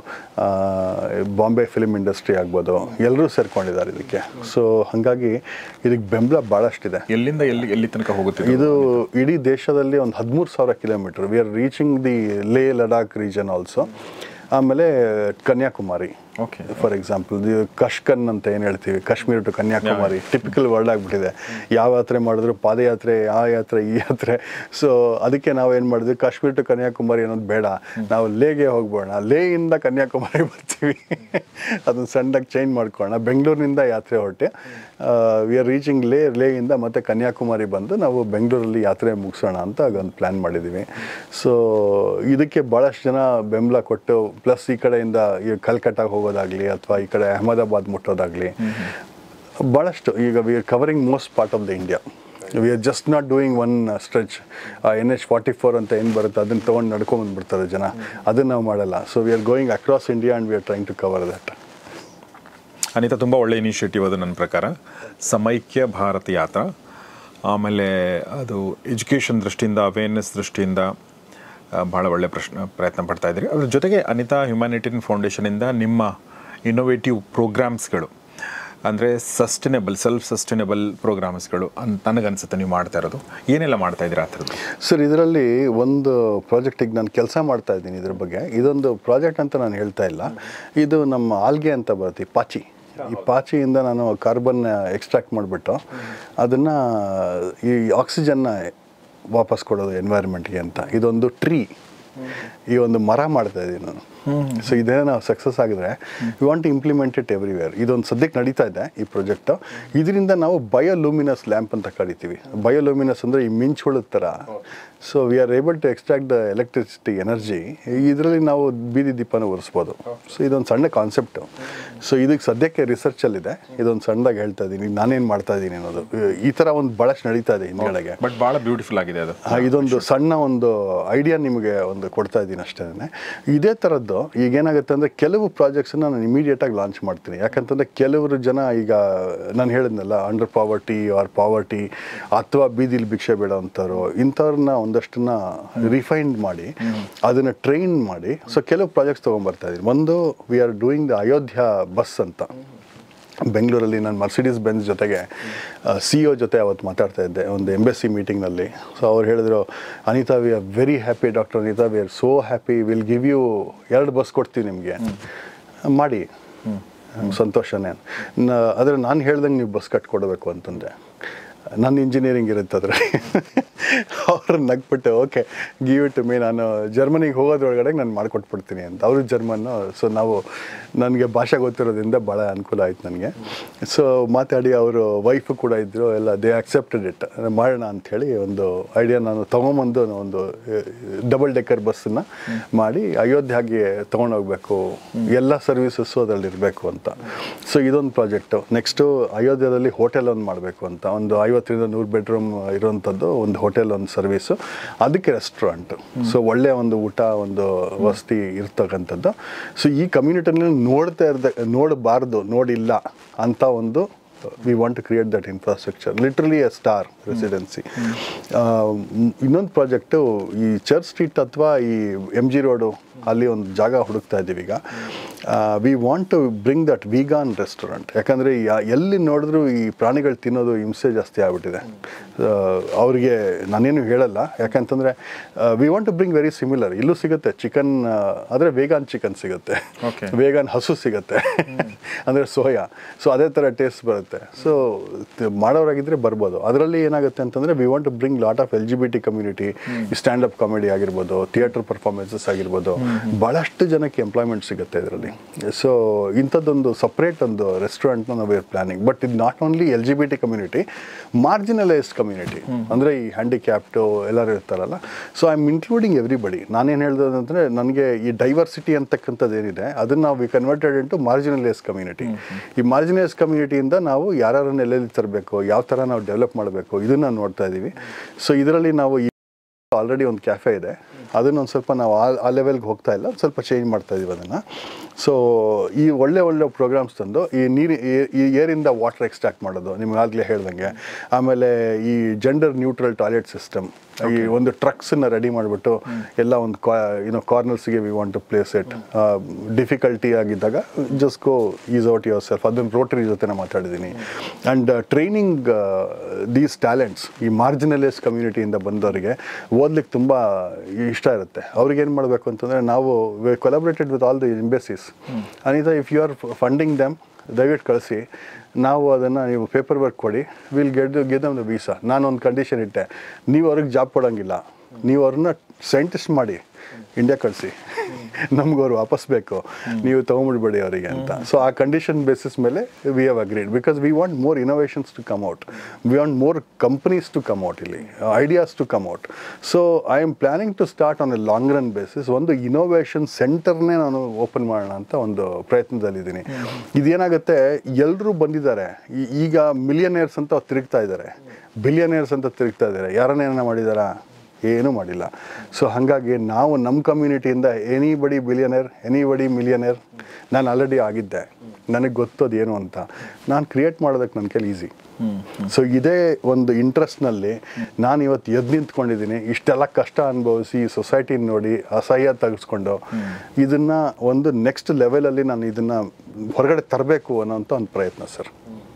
ಬಾಂಬೆ ಫಿಲ್ಮ್ ಇಂಡಸ್ಟ್ರಿ ಆಗ್ಬೋದು, ಎಲ್ಲರೂ ಸೇರ್ಕೊಂಡಿದ್ದಾರೆ ಇದಕ್ಕೆ. ಸೊ ಹಾಗಾಗಿ ಇದಕ್ಕೆ ಬೆಂಬಲ ಭಾಳಷ್ಟಿದೆ. ಎಲ್ಲಿಂದ ಎಲ್ಲಿ ತನಕ ಹೋಗುತ್ತೆ ಇದು? ಇಡೀ ದೇಶದಲ್ಲಿ ಒಂದು 13,000 kilometre. We are reaching the Leh Ladakh region also. ಆಮೇಲೆ ಕನ್ಯಾಕುಮಾರಿ, ಫಾರ್ ಎಕ್ಸಾಂಪಲ್ ಕಶ್ಕನ್ ಅಂತ ಏನು ಹೇಳ್ತೀವಿ, Kashmir to Kanyakumari typical word ಆಗಿಬಿಟ್ಟಿದೆ. ಯಾವ ಯಾತ್ರೆ ಮಾಡಿದ್ರು ಪಾದಯಾತ್ರೆ, ಆ ಯಾತ್ರೆ, ಈ ಯಾತ್ರೆ. ಸೊ ಅದಕ್ಕೆ ನಾವೇನು ಮಾಡಿದ್ವಿ, ಕಾಶ್ಮೀರ ಟು ಕನ್ಯಾಕುಮಾರಿ ಅನ್ನೋದು ಬೇಡ, ನಾವು ಲೇಗೆ ಹೋಗ್ಬೋಣ, ಲೇಯಿಂದ ಕನ್ಯಾಕುಮಾರಿ ಬರ್ತೀವಿ, ಅದನ್ನು ಸಣ್ಣದಾಗಿ ಚೇಂಜ್ ಮಾಡ್ಕೊಳ್ಳೋಣ. ಬೆಂಗಳೂರಿನಿಂದ ಯಾತ್ರೆ ಹೊರಟೆ ವಿ ಆರ್ ರೀಚಿಂಗ್ ಲೇಯಿಂದ ಮತ್ತೆ ಕನ್ಯಾಕುಮಾರಿ ಬಂದು ನಾವು ಬೆಂಗಳೂರಲ್ಲಿ ಯಾತ್ರೆ ಮುಗಿಸೋಣ ಅಂತ ಒಂದು ಪ್ಲ್ಯಾನ್ ಮಾಡಿದ್ದೀವಿ. ಸೊ ಇದಕ್ಕೆ ಭಾಳಷ್ಟು ಜನ ಬೆಂಬಲ ಕೊಟ್ಟು, ಪ್ಲಸ್ ಈ ಕಡೆಯಿಂದ ಈ ಕಲ್ಕಟ್ಟಾಗೆ ಹೋಗೋದಾಗಲಿ ಅಥವಾ ಈ ಕಡೆ ಅಹಮದಾಬಾದ್ ಮುಟ್ಟೋದಾಗಲಿ ಭಾಳಷ್ಟು. ಈಗ we are covering most part of the India. We are just not doing one stretch. NH44 ಅಂತ ಏನು ಬರುತ್ತೆ ಅದನ್ನು ತೊಗೊಂಡು ನಡ್ಕೊಂಬಂದ್ಬಿಡ್ತಾರೆ ಜನ, ಅದನ್ನು ನಾವು ಮಾಡಲ್ಲ. So we are going across India and we are trying to cover that. Anita, ತುಂಬ ಒಳ್ಳೆ ಇನಿಷಿಯೇಟಿವ್ ಅದು ನನ್ನ ಪ್ರಕಾರ. ಸಮೈಕ್ಯ ಭಾರತ ಯಾತ್ರಾ, ಆಮೇಲೆ ಅದು ಎಜುಕೇಷನ್ ದೃಷ್ಟಿಯಿಂದ, ಅವೇರ್ನೆಸ್ ದೃಷ್ಟಿಯಿಂದ ಭಾಳ ಒಳ್ಳೆ ಪ್ರಯತ್ನ ಪಡ್ತಾ ಇದ್ದೀರಿ. ಅದ್ರ ಜೊತೆಗೆ ಅನಿತಾ ಹ್ಯುಮ್ಯಾನಿಟೇರಿಯನ್ ಫೌಂಡೇಶನಿಂದ ನಿಮ್ಮ ಇನ್ನೋವೇಟಿವ್ ಪ್ರೋಗ್ರಾಮ್ಸ್ಗಳು, ಅಂದರೆ ಸೆಲ್ಫ್ ಸಸ್ಟೈನಬಲ್ ಪ್ರೋಗ್ರಾಮ್ಸ್ಗಳು ನನಗನ್ಸುತ್ತೆ ನೀವು ಮಾಡ್ತಾ ಇರೋದು. ಏನೆಲ್ಲ ಮಾಡ್ತಾ ಇದ್ದೀರಾ ಆ ಥರದ್ದು? ಸರ್, ಇದರಲ್ಲಿ ಒಂದು ಪ್ರಾಜೆಕ್ಟಿಗೆ ನಾನು ಕೆಲಸ ಮಾಡ್ತಾ ಇದ್ದೀನಿ. ಇದ್ರ ಬಗ್ಗೆ ಇದೊಂದು ಪ್ರಾಜೆಕ್ಟ್ ಅಂತ ನಾನು ಹೇಳ್ತಾ ಇಲ್ಲ. ಇದು ನಮ್ಮ ಆಲ್ಗೆ ಅಂತ ಬರುತ್ತೆ, ಪಾಚಿ. ಈ ಪಾಚಿಯಿಂದ ನಾನು ಕಾರ್ಬನ್ ಎಕ್ಸ್ಟ್ರಾಕ್ಟ್ ಮಾಡಿಬಿಟ್ಟು ಅದನ್ನು ಈ ಆಕ್ಸಿಜನ್ನ ವಾಪಸ್ ಕೊಡೋದು ಎನ್ವೈರ್ಮೆಂಟ್ಗೆ ಅಂತ. ಇದೊಂದು ಟ್ರೀ, ಈ ಒಂದು ಮರ ಮಾಡ್ತಾ ಇದ್ದೀನಿ ನಾನು. ಸೊ ಇದೇ ನಾವು ಸಕ್ಸಸ್ ಆಗಿದ್ರೆ we want to implement it everywhere. ಇದೊಂದು ಸದ್ಯಕ್ಕೆ ನಡೀತಾ ಇದೆ ಈ ಪ್ರಾಜೆಕ್ಟು. ಇದರಿಂದ ನಾವು ಬಯೋಲೂಮಿನಸ್ ಲ್ಯಾಂಪ್ ಅಂತ ಕರಿತೀವಿ. ಬಯೋಲೂಮಿನಸ್ ಅಂದರೆ ಈ ಮಿಂಚುಗಳ ಥರ. So we are able to extract the electricity energy. ಇದರಲ್ಲಿ ನಾವು ಬೀದಿ ದೀಪನ ಉರಿಸ್ಬೋದು. ಸೊ ಇದೊಂದು ಸಣ್ಣ ಕಾನ್ಸೆಪ್ಟು. ಸೊ ಇದಕ್ಕೆ ಸದ್ಯಕ್ಕೆ ರಿಸರ್ಚಲ್ಲಿದೆ. ಇದೊಂದು ಸಣ್ಣದಾಗಿ ಹೇಳ್ತಾ ಇದ್ದೀನಿ ನಾನೇನು ಮಾಡ್ತಾ ಇದ್ದೀನಿ ಅನ್ನೋದು. ಈ ಥರ ಒಂದು ಭಾಳಷ್ಟು ನಡೀತಾ ಇದೆ ಹಿಂದ್ಗಡೆಗೆ. ಬಟ್ ಭಾಳ ಬ್ಯೂಟಿಫುಲ್ ಆಗಿದೆ ಅದು. ಇದೊಂದು ಸಣ್ಣ ಒಂದು ಐಡಿಯಾ ನಿಮಗೆ ಒಂದು ಕೊಡ್ತಾ ಇದ್ದೀನಿ ಅಷ್ಟೇ. ಇದೇ ಥರದ್ದು ಈಗೇನಾಗುತ್ತೆ ಅಂದರೆ ಕೆಲವು ಪ್ರಾಜೆಕ್ಟ್ಸನ್ನು ನಾನು ಇಮಿಡಿಯೇಟಾಗಿ ಲಾಂಚ್ ಮಾಡ್ತೀನಿ. ಯಾಕಂತಂದರೆ ಕೆಲವರು ಜನ ಈಗ ನಾನು ಹೇಳಿದ್ನಲ್ಲ ಅಂಡರ್ ಪಾವರ್ಟಿ ಆರ್ ಪಾವರ್ಟಿ ಅಥವಾ ಬೀದಿಲಿ ಭಿಕ್ಷೆ ಬೇಡ ಅಂತಾರೋ ಇಂಥವ್ರನ್ನ ಒಂದಷ್ಟನ್ನ ರಿಫೈನ್ಡ್ ಮಾಡಿ ಅದನ್ನು ಟ್ರೈನ್ ಮಾಡಿ ಸೊ ಕೆಲವು ಪ್ರಾಜೆಕ್ಟ್ಸ್ ತೊಗೊಂಬರ್ತಾ ಇದ್ದೀನಿ. ಒಂದು we are doing the Ayodhya bus ಅಂತ ಬೆಂಗಳೂರಲ್ಲಿ. ನಾನು ಮರ್ಸಿಡೀಸ್ ಬೆಂಜ್ ಜೊತೆಗೆ CEO ಜೊತೆ ಅವತ್ತು ಮಾತಾಡ್ತಾ ಇದ್ದೆ ಒಂದು ಎಂಬೆಸಿ ಮೀಟಿಂಗ್ನಲ್ಲಿ. ಸೊ ಅವ್ರು ಹೇಳಿದ್ರು, Anita we are very happy doctor Anita, we are so happy, will give you 2 bus ಕೊಡ್ತೀವಿ ನಿಮಗೆ ಮಾಡಿ. ಸಂತೋಷನೇ. ಆದರೆ ನಾನು ಹೇಳ್ದಂಗೆ ನೀವು ಬಸ್ ಕಟ್ಕೊಡ್ಬೇಕು ಅಂತಂದರೆ ನನ್ನ ಇಂಜಿನಿಯರಿಂಗ್ ಇರುತ್ತೆ ಆದರೆ ಅವ್ರು ನಗ್ಬಿಟ್ಟು ಓಕೆ ಗಿವ್ ಇಟ್ ಮೀ, ನಾನು ಜರ್ಮನಿಗೆ ಹೋಗೋದ್ರೊಳಗಡೆ ನಾನು ಮಾಡಿಕೊಟ್ಬಿಡ್ತೀನಿ ಅಂತ. ಅವರು ಜರ್ಮನ್ನು. ಸೊ ನಾವು ನನಗೆ ಭಾಷೆ ಗೊತ್ತಿರೋದ್ರಿಂದ ಭಾಳ ಅನುಕೂಲ ಆಯ್ತು ನನಗೆ. ಸೊ ಮಾತಾಡಿ ಅವರು ವೈಫು ಕೂಡ ಇದ್ದರು ಎಲ್ಲ. They accepted it. ಮಾಡೋಣ ಅಂಥೇಳಿ ಒಂದು ಐಡಿಯಾ ನಾನು ತೊಗೊಂಬಂದು ಒಂದು ಡಬಲ್ ಡೆಕ್ಕರ್ ಬಸ್ಸನ್ನು ಮಾಡಿ ಅಯೋಧ್ಯೆಗೆ ತೊಗೊಂಡೋಗ್ಬೇಕು, ಎಲ್ಲ ಸರ್ವಿಸಸ್ಸು ಅದರಲ್ಲಿ ಇರಬೇಕು ಅಂತ. ಸೊ ಇದೊಂದು ಪ್ರಾಜೆಕ್ಟು. ನೆಕ್ಸ್ಟು ಅಯೋಧ್ಯೆಯಲ್ಲಿ ಹೋಟೆಲ್ ಒಂದು ಮಾಡಬೇಕು ಅಂತ. ಒಂದು 50-100 ಬೆಡ್ರೂಮ್ ಇರೋವಂಥದ್ದು ಒಂದು ಹೋಟೆಲ್, ಒಂದು ಸರ್ವಿಸು, ಅದಕ್ಕೆ ರೆಸ್ಟೋರೆಂಟು. ಸೊ ಒಳ್ಳೆಯ ಒಂದು ಊಟ, ಒಂದು ವಸತಿ ಇರ್ತಕ್ಕಂಥದ್ದು. ಸೊ ಈ ಕಮ್ಯುನಿಟಿನಲ್ಲಿ ನೋಡಬಾರ್ದು, ನೋಡಿಲ್ಲ ಅಂತ ಒಂದು we want to create that infrastructure, literally a star residency. ಇನ್ನೊಂದು ಪ್ರಾಜೆಕ್ಟು ಈ ಚರ್ಚ್ ಸ್ಟ್ರೀಟ್ ಅಥವಾ ಈ MG ರೋಡು ಅಲ್ಲಿ ಒಂದು ಜಾಗ ಹುಡುಕ್ತಾ ಇದ್ದೀವಿ ಈಗ. We want to bring that vegan restaurant. ಯಾಕಂದರೆ ಎಲ್ಲಿ ನೋಡಿದ್ರೂ ಈ ಪ್ರಾಣಿಗಳು ತಿನ್ನೋದು ಹಿಂಸೆ ಜಾಸ್ತಿ ಆಗಿಬಿಟ್ಟಿದೆ. ಅವ್ರಿಗೆ ನಾನೇನು ಹೇಳಲ್ಲ, ಯಾಕಂತಂದರೆ we want to bring very similar. ಇಲ್ಲೂ ಸಿಗುತ್ತೆ ಚಿಕನ್, ಆದರೆ ವೇಗಾನ್ ಚಿಕನ್ ಸಿಗುತ್ತೆ, ವೇಗಾನ್ ಹಸು ಸಿಗುತ್ತೆ ಅಂದರೆ ಸೋಯಾ. ಸೊ ಅದೇ ಥರ ಟೇಸ್ಟ್ ಬರುತ್ತೆ. ಸೊ ಮಾಡೋರಾಗಿದ್ದರೆ ಬರ್ಬೋದು. ಅದರಲ್ಲಿ ಏನಾಗುತ್ತೆ ಅಂತಂದರೆ we want to bring lot of LGBT community, stand up comedy ಆಗಿರ್ಬೋದು, ಥಿಯೇಟರ್ ಪರ್ಫಾರ್ಮೆನ್ಸಸ್ ಆಗಿರ್ಬೋದು, ಭಾಳಷ್ಟು ಜನಕ್ಕೆ ಎಂಪ್ಲಾಯ್ಮೆಂಟ್ ಸಿಗುತ್ತೆ ಇದರಲ್ಲಿ. ಸೊ ಇಂಥದ್ದೊಂದು ಸಪ್ರೇಟ್ ಒಂದು ರೆಸ್ಟೋರೆಂಟ್ನ ನಾವು ಪ್ಲಾನಿಂಗ್. ಬಟ್ ಇದು not only LGBT community, marginalised community ಅಂದರೆ ಈ ಹ್ಯಾಂಡಿಕ್ಯಾಪ್ಟು ಎಲ್ಲರೂ ಇರ್ತಾರಲ್ಲ. So I am including everybody. ನಾನೇನು ಹೇಳ್ಬೋದು ಅಂತಂದರೆ ನನಗೆ ಈ ಡೈವರ್ಸಿಟಿ ಅಂತಕ್ಕಂಥದ್ದು ಏನಿದೆ ಅದನ್ನು ನಾವು ಕನ್ವರ್ಟೆಡ್ ಇಂಟು ಮಾರ್ಜಿನಲೈಸ್ಡ್ ಕಮ್ಯುನಿಟಿ. ಈ ಮಾರ್ಜಿನಲೈಸ್ಡ್ ಕಮ್ಯುನಿಟಿಯಿಂದ ನಾವು ಯಾರನ್ನು ಎಲ್ಲೆಲ್ಲಿ ತರಬೇಕು, ಯಾವ ಥರ ನಾವು ಡೆವಲಪ್ ಮಾಡಬೇಕು, ಇದನ್ನು ನೋಡ್ತಾ ಇದ್ದೀವಿ. ಸೊ ಇದರಲ್ಲಿ ನಾವು ಆಲ್ರೆಡಿ ಒಂದು ಕ್ಯಾಫೆ ಇದೆ, ಅದನ್ನೊಂದು ಸ್ವಲ್ಪ ನಾವು ಆ ಲೆವೆಲ್ಗೆ ಹೋಗ್ತಾ ಇಲ್ಲ, ಸ್ವಲ್ಪ ಚೇಂಜ್ ಮಾಡ್ತಾ ಇದೀವಿ ಅದನ್ನು. ಸೊ ಈ ಒಳ್ಳೆ ಪ್ರೋಗ್ರಾಮ್ಸ್ ತಂದು ಈ ಏರಿಂದ ವಾಟರ್ ಎಕ್ಸ್ಟ್ರಾಕ್ಟ್ ಮಾಡೋದು ನಿಮಗಾಗಲೇ ಹೇಳ್ದಂಗೆ. ಆಮೇಲೆ ಈ ಜೆಂಡರ್ ನ್ಯೂಟ್ರಲ್ ಟಾಯ್ಲೆಟ್ ಸಿಸ್ಟಮ್, ಈ ಒಂದು ಟ್ರಕ್ಸನ್ನು ರೆಡಿ ಮಾಡಿಬಿಟ್ಟು ಎಲ್ಲ ಒಂದು ಕಾರ್ನರ್ಸ್ಗೆ we want to place it. Difficulty ಆಗಿದ್ದಾಗ just go ease out yourself. ಅದನ್ನು ರೋಟರಿ ಜೊತೆ ನಾನು ಮಾತಾಡಿದ್ದೀನಿ. ಆ್ಯಂಡ್ ಟ್ರೈನಿಂಗ್ ದೀಸ್ ಟ್ಯಾಲೆಂಟ್ಸ್, ಈ ಮಾರ್ಜಿನಲೈಸ್ ಕಮ್ಯುನಿಟಿಯಿಂದ ಬಂದವರಿಗೆ ಓದ್ಲಿಕ್ಕೆ ತುಂಬ ಇಷ್ಟ ಇರುತ್ತೆ. ಅವ್ರಿಗೇನು ಮಾಡಬೇಕು ಅಂತಂದರೆ ನಾವು collaborated with all the embassies. Anita, if you are funding them, ದಯವಿಟ್ಟು ಕಳಿಸಿ, ನಾವು ಅದನ್ನು ನೀವು ಪೇಪರ್ ವರ್ಕ್ ಕೊಡಿ, will get them the visa. ನಾನೊಂದು ಕಂಡೀಷನ್ ಇಟ್ಟೆ, ನೀವು ಅವ್ರಿಗೆ ಜಾಬ್ ಕೊಡೋಂಗಿಲ್ಲ, ನೀವು ಅವ್ರನ್ನ ಸೈಂಟಿಸ್ಟ್ ಮಾಡಿ ಇಂಡಿಯಾ ಕಳಿಸಿ, ನಮ್ಗೆ ಅವ್ರು ವಾಪಸ್ ಬೇಕು, ನೀವು ತೊಗೊಂಬಿಡ್ಬೇಡಿ ಅವರಿಗೆ ಅಂತ. ಸೊ ಆ ಕಂಡೀಷನ್ ಬೇಸಿಸ್ ಮೇಲೆ we have agreed. Because we want more innovations to come out, we want more companies to come out, ಇಲ್ಲಿ ideas to come out. So I am planning to start on a long run basis. ಒಂದು innovation ಸೆಂಟರ್ನೇ ನಾನು open ಮಾಡೋಣ ಅಂತ ಒಂದು ಪ್ರಯತ್ನದಲ್ಲಿದ್ದೀನಿ. ಇದೇನಾಗುತ್ತೆ, ಎಲ್ಲರೂ ಬಂದಿದ್ದಾರೆ ಈಗ, ಮಿಲಿಯನೇರ್ಸ್ ಅಂತ ತಿರುಗ್ತಾ ಇದ್ದಾರೆ, ಬಿಲಿಯನೇರ್ಸ್ ಅಂತ ತಿರುಗ್ತಾ ಇದ್ದಾರೆ. ಯಾರನ್ನೇನ ಮಾಡಿದಾರಾ? ಏನೂ ಮಾಡಿಲ್ಲ. ಸೊ ಹಾಗಾಗಿ ನಾವು ನಮ್ಮ ಕಮ್ಯುನಿಟಿಯಿಂದ ಎನಿಬಡಿ ಬಿಲಿಯನೇರ್, ಎನಿಬಡಿ ಮಿಲಿಯನೇರ್, ನಾನು ಆಲ್ರೆಡಿ ಆಗಿದ್ದೆ, ನನಗೆ ಗೊತ್ತೋದು ಏನು ಅಂತ. ನಾನು ಕ್ರಿಯೇಟ್ ಮಾಡೋದಕ್ಕೆ ನನ್ನ ಕೈಲಿ ಈಸಿ. ಸೊ ಇದೇ ಒಂದು ಇಂಟ್ರೆಸ್ಟ್ನಲ್ಲಿ ನಾನು ಇವತ್ತು ಎದ್ದು ನಿಂತ್ಕೊಂಡಿದ್ದೀನಿ. ಇಷ್ಟೆಲ್ಲ ಕಷ್ಟ ಅನುಭವಿಸಿ ಸೊಸೈಟಿನ ನೋಡಿ ಅಸಹ್ಯ ತೆಗೆಸ್ಕೊಂಡು ಇದನ್ನು ಒಂದು ನೆಕ್ಸ್ಟ್ ಲೆವೆಲಲ್ಲಿ ನಾನು ಇದನ್ನು ಹೊರಗಡೆ ತರಬೇಕು ಅನ್ನೋಂಥ ಒಂದು ಪ್ರಯತ್ನ ಸರ್.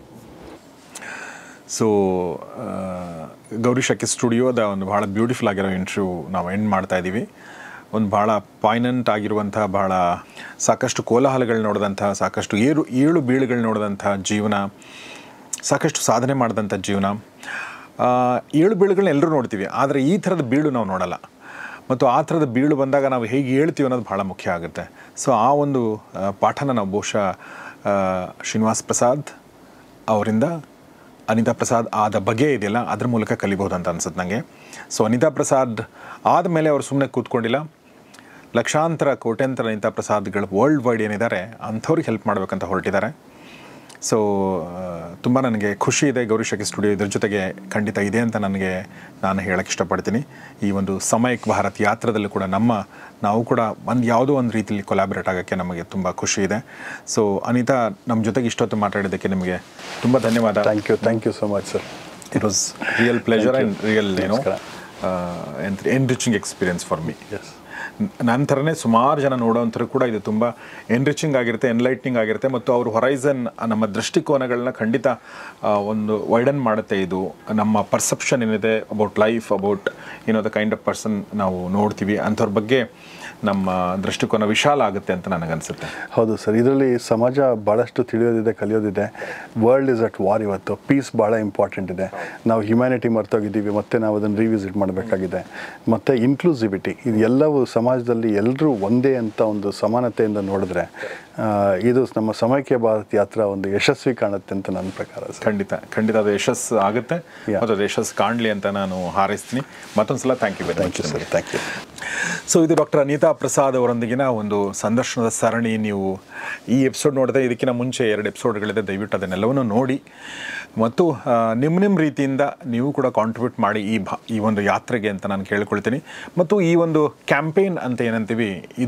ಸೊ ಗೌರಿ ಶಕ್ಕಿ ಸ್ಟುಡಿಯೋದ ಒಂದು ಭಾಳ ಬ್ಯೂಟಿಫುಲ್ ಆಗಿರೋ ಇಂಟರ್ವ್ಯೂ ನಾವು ಎಂಡ್ ಮಾಡ್ತಾ ಇದ್ದೀವಿ. ಒಂದು ಭಾಳ ಪಾಯ್ನೆಂಟ್ ಆಗಿರುವಂಥ, ಭಾಳ ಸಾಕಷ್ಟು ಕೋಲಾಹಲಗಳು ನೋಡಿದಂಥ, ಸಾಕಷ್ಟು ಏಳು ಬೀಳುಗಳು ನೋಡಿದಂಥ ಜೀವನ, ಸಾಕಷ್ಟು ಸಾಧನೆ ಮಾಡಿದಂಥ ಜೀವನ. ಏಳು ಬೀಳುಗಳನ್ನ ಎಲ್ಲರೂ ನೋಡ್ತೀವಿ, ಆದರೆ ಈ ಥರದ ಬೀಳು ನಾವು ನೋಡಲ್ಲ. ಮತ್ತು ಆ ಥರದ ಬೀಳು ಬಂದಾಗ ನಾವು ಹೇಗೆ ಹೇಳ್ತೀವಿ ಅನ್ನೋದು ಭಾಳ ಮುಖ್ಯ ಆಗುತ್ತೆ. ಸೊ ಆ ಒಂದು ಪಾಠನ ನಾವು ಬಹುಶಃ ಶ್ರೀನಿವಾಸ್ ಪ್ರಸಾದ್ ಅವರಿಂದ ಅನಿತಾ ಪ್ರಸಾದ್ ಆದ ಬಗೆ ಇದೆಯಲ್ಲ ಅದ್ರ ಮೂಲಕ ಕಲಿಬೋದು ಅಂತ ಅನ್ಸುತ್ತೆ ನನಗೆ. ಸೊ ಅನಿತಾ ಪ್ರಸಾದ್ ಆದಮೇಲೆ ಅವರು ಸುಮ್ಮನೆ ಕೂತ್ಕೊಂಡಿಲ್ಲ, ಲಕ್ಷಾಂತರ ಕೋಟ್ಯಾಂತರ ಅನಿತಾ ಪ್ರಸಾದ್ಗಳು ವರ್ಲ್ಡ್ ವೈಡ್ ಏನಿದ್ದಾರೆ ಅಂಥವ್ರಿಗೆ ಹೆಲ್ಪ್ ಮಾಡಬೇಕಂತ ಹೊರಟಿದ್ದಾರೆ. ಸೊ ತುಂಬ ನನಗೆ ಖುಷಿ ಇದೆ ಗೌರಿ ಶೆಟ್ಟಿ ಸ್ಟುಡಿಯೋ ಇದ್ರ ಜೊತೆಗೆ ಖಂಡಿತ ಇದೆ ಅಂತ ನಾನು ಹೇಳಕ್ಕೆ ಇಷ್ಟಪಡ್ತೀನಿ. ಈ ಒಂದು ಸಮಯಕ್ ಭಾರತ್ ಯಾತ್ರದಲ್ಲೂ ಕೂಡ ನಾವು ಕೂಡ ಯಾವುದೋ ಒಂದು ರೀತಿಯಲ್ಲಿ ಕೊಲಾಬ್ರೇಟ್ ಆಗೋಕ್ಕೆ ನಮಗೆ ತುಂಬ ಖುಷಿ ಇದೆ. ಸೊ ಅನಿತಾ ನಮ್ಮ ಜೊತೆಗೆ ಇಷ್ಟೊತ್ತು ಮಾತಾಡಿದ್ದಕ್ಕೆ ನಿಮಗೆ ತುಂಬ ಧನ್ಯವಾದ. Thank you so much sir. It was real pleasure and real enriching experience for me. ನನ್ನ ಥರನೇ ಸುಮಾರು ಜನ ನೋಡೋವಂಥರು ಕೂಡ ಇದು ತುಂಬ ಎನ್ರಿಚಿಂಗ್ ಆಗಿರುತ್ತೆ, ಎನ್ಲೈಟ್ನಿಂಗ್ ಆಗಿರುತ್ತೆ ಮತ್ತು ಅವ್ರ ಹೊರೈಸನ್ ನಮ್ಮ ದೃಷ್ಟಿಕೋನಗಳನ್ನ ಖಂಡಿತ ಒಂದು ವೈಡನ್ ಮಾಡುತ್ತೆ. ಇದು ನಮ್ಮ ಪರ್ಸೆಪ್ಷನ್ ಏನಿದೆ about life, about the kind of person ನಾವು ನೋಡ್ತೀವಿ ಅಂಥವ್ರ ಬಗ್ಗೆ ನಮ್ಮ ದೃಷ್ಟಿಕೋನ ವಿಶಾಲ ಆಗುತ್ತೆ ಅಂತ ನನಗನ್ಸುತ್ತೆ. ಹೌದು ಸರ್, ಇದರಲ್ಲಿ ಸಮಾಜ ಭಾಳಷ್ಟು ತಿಳಿಯೋದಿದೆ, ಕಲಿಯೋದಿದೆ. ವರ್ಲ್ಡ್ ಇಸ್ ಅಟ್ ವಾರ್ ಇವತ್ತು. ಪೀಸ್ ಭಾಳ ಇಂಪಾರ್ಟೆಂಟ್ ಇದೆ. ನಾವು ಹ್ಯುಮ್ಯಾನಿಟಿ ಮರ್ತೋಗಿದ್ದೀವಿ, ಮತ್ತು ನಾವು ಅದನ್ನು ರಿವಿಸಿಟ್ ಮಾಡಬೇಕಾಗಿದೆ. ಮತ್ತು ಇನ್ಕ್ಲೂಸಿವಿಟಿ, ಇದು ಎಲ್ಲವೂ ಸಮಾಜದಲ್ಲಿ ಎಲ್ಲರೂ ಒಂದೇ ಅಂತ ಒಂದು ಸಮಾನತೆಯಿಂದ ನೋಡಿದ್ರೆ ಇದು ನಮ್ಮ ಸಮಯಕ್ಕೆ ಭಾರತ್ ಯಾತ್ರಾ ಒಂದು ಯಶಸ್ವಿ ಕಾಣುತ್ತೆ ಅಂತ ನನ್ನ ಪ್ರಕಾರ. ಖಂಡಿತ ಅದು ಯಶಸ್ಸು ಆಗುತ್ತೆ ಮತ್ತು ಅದು ಯಶಸ್ಸು ಕಾಣಲಿ ಅಂತ ನಾನು ಹಾರೈಸ್ತೀನಿ. ಮತ್ತೊಂದು ಸಲ thank you sir. Thank you. So ಇದು ಡಾಕ್ಟರ್ ಅನಿತಾ ಪ್ರಸಾದ್ ಅವರೊಂದಿಗಿನ ಒಂದು ಸಂದರ್ಶನದ ಸರಣಿ. ನೀವು ಈ ಎಪಿಸೋಡ್ ನೋಡಿದ್ರೆ ಇದಕ್ಕಿಂತ ಮುಂಚೆ 2 ಎಪಿಸೋಡ್ಗಳಿದೆ, ದಯವಿಟ್ಟು ಅದನ್ನೆಲ್ಲವನ್ನು ನೋಡಿ ಮತ್ತು ನಿಮ್ಮ ರೀತಿಯಿಂದ ನೀವು ಕೂಡ ಕಾಂಟ್ರಿಬ್ಯೂಟ್ ಮಾಡಿ ಈ ಒಂದು ಯಾತ್ರೆಗೆ ಅಂತ ನಾನು ಕೇಳ್ಕೊಳ್ತೀನಿ. ಮತ್ತು ಈ ಒಂದು ಕ್ಯಾಂಪೇನ್ ಅಂತ ಏನಂತೀವಿ,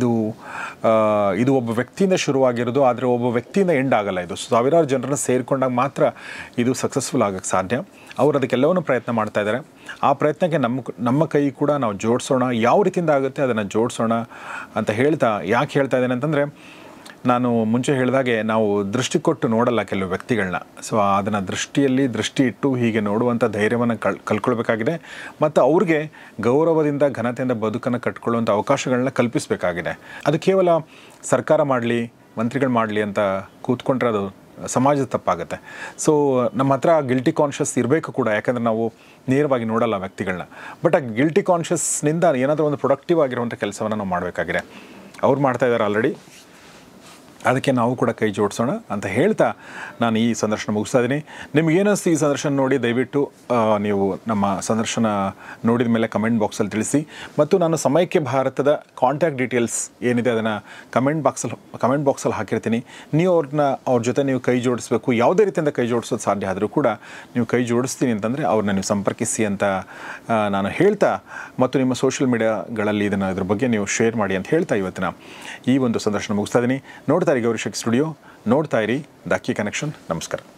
ಇದು ಒಬ್ಬ ವ್ಯಕ್ತಿಯಿಂದ ಶುರುವಾಗಿರೋದು, ಆದರೆ ಒಬ್ಬ ವ್ಯಕ್ತಿಯಿಂದ ಎಂಡ್ ಆಗಲ್ಲ. ಇದು ಸಾವಿರಾರು ಜನರನ್ನು ಸೇರಿಕೊಂಡಾಗ ಮಾತ್ರ ಇದು ಸಕ್ಸಸ್ಫುಲ್ ಆಗೋಕ್ಕೆ ಸಾಧ್ಯ. ಅವರು ಅದಕ್ಕೆಲ್ಲವನ್ನೂ ಪ್ರಯತ್ನ ಮಾಡ್ತಾ ಇದ್ದಾರೆ. ಆ ಪ್ರಯತ್ನಕ್ಕೆ ನಮ್ಮ ಕೈ ಕೂಡ ನಾವು ಜೋಡಿಸೋಣ, ಯಾವ ರೀತಿಯಿಂದ ಆಗುತ್ತೆ ಅದನ್ನು ಜೋಡಿಸೋಣ ಅಂತ ಯಾಕೆ ಹೇಳ್ತಾ ಇದ್ದೇನೆ ಅಂತಂದರೆ, ನಾನು ಮುಂಚೆ ಹೇಳಿದಾಗೆ ನಾವು ದೃಷ್ಟಿ ಕೊಟ್ಟು ನೋಡಲ್ಲ ಕೆಲವು ವ್ಯಕ್ತಿಗಳನ್ನ. ಸೊ ಅದನ್ನು ದೃಷ್ಟಿ ಇಟ್ಟು ಹೀಗೆ ನೋಡುವಂಥ ಧೈರ್ಯವನ್ನು ಕಲ್ಕೊಳ್ಬೇಕಾಗಿದೆ ಮತ್ತು ಅವ್ರಿಗೆ ಗೌರವದಿಂದ ಘನತೆಯಿಂದ ಬದುಕನ್ನು ಕಟ್ಕೊಳ್ಳುವಂಥ ಅವಕಾಶಗಳನ್ನ ಕಲ್ಪಿಸಬೇಕಾಗಿದೆ. ಅದು ಕೇವಲ ಸರ್ಕಾರ ಮಾಡಲಿ, ಮಂತ್ರಿಗಳು ಮಾಡಲಿ ಅಂತ ಕೂತ್ಕೊಂಡ್ರೆ ಅದು ಸಮಾಜದ ತಪ್ಪಾಗುತ್ತೆ. ಸೊ ನಮ್ಮ ಹತ್ರ ಗಿಲ್ಟಿ ಕಾನ್ಷಿಯಸ್ ಇರಬೇಕು ಕೂಡ, ಯಾಕಂದರೆ ನಾವು ನೇರವಾಗಿ ನೋಡಲ್ಲ ವ್ಯಕ್ತಿಗಳನ್ನ. ಬಟ್ ಆ ಗಿಲ್ಟಿ ಕಾನ್ಷಿಯಸ್ನಿಂದ ಏನಾದರೂ ಒಂದು ಪ್ರೊಡಕ್ಟಿವ್ ಆಗಿರುವಂಥ ಕೆಲಸವನ್ನು ನಾವು ಮಾಡಬೇಕಾಗಿದೆ. ಅವ್ರು ಮಾಡ್ತಾ ಇದ್ದಾರೆ ಆಲ್ರೆಡಿ, ಅದಕ್ಕೆ ನಾವು ಕೂಡ ಕೈ ಜೋಡಿಸೋಣ ಅಂತ ಹೇಳ್ತಾ ನಾನು ಈ ಸಂದರ್ಶನ ಮುಗಿಸ್ತಾ ಇದ್ದೀನಿ. ನಿಮಗೇನಿಸ್ತು ಈ ಸಂದರ್ಶನ ನೋಡಿ ದಯವಿಟ್ಟು ನೀವು ನಮ್ಮ ಸಂದರ್ಶನ ನೋಡಿದ ಮೇಲೆ ಕಮೆಂಟ್ ಬಾಕ್ಸಲ್ಲಿ ತಿಳಿಸಿ. ಮತ್ತು ನಾನು ಸಮಯಕ್ಕೆ ಭಾರತದ ಕಾಂಟ್ಯಾಕ್ಟ್ ಡೀಟೇಲ್ಸ್ ಏನಿದೆ ಅದನ್ನು ಕಮೆಂಟ್ ಬಾಕ್ಸಲ್ಲಿ ಹಾಕಿರ್ತೀನಿ. ನೀವು ಅವ್ರ ಜೊತೆ ನೀವು ಕೈ ಜೋಡಿಸ್ಬೇಕು, ಯಾವುದೇ ರೀತಿಯಿಂದ ಕೈ ಜೋಡಿಸೋದು ಸಾಧ್ಯ ಆದರೂ ಕೂಡ ನೀವು ಕೈ ಜೋಡಿಸ್ತೀನಿ ಅಂತಂದರೆ ಅವ್ರನ್ನ ನೀವು ಸಂಪರ್ಕಿಸಿ ಅಂತ ನಾನು ಹೇಳ್ತಾ, ಮತ್ತು ನಿಮ್ಮ ಸೋಷಿಯಲ್ ಮೀಡಿಯಾಗಳಲ್ಲಿ ಇದ್ರ ಬಗ್ಗೆ ನೀವು ಶೇರ್ ಮಾಡಿ ಅಂತ ಹೇಳ್ತಾ ಇವತ್ತಿನ ಈ ಒಂದು ಸಂದರ್ಶನ ಮುಗಿಸ್ತಾ ಇದ್ದೀನಿ. ನೋಡ್ತಾ ಇರಿ ಗೌರಿ ಶೆಟ್ಟಿ ಸ್ಟುಡಿಯೋ, ನೋಡ್ತಾ ಇರಿ ದ ಕೀ ಕನೆಕ್ಷನ್. ನಮಸ್ಕಾರ.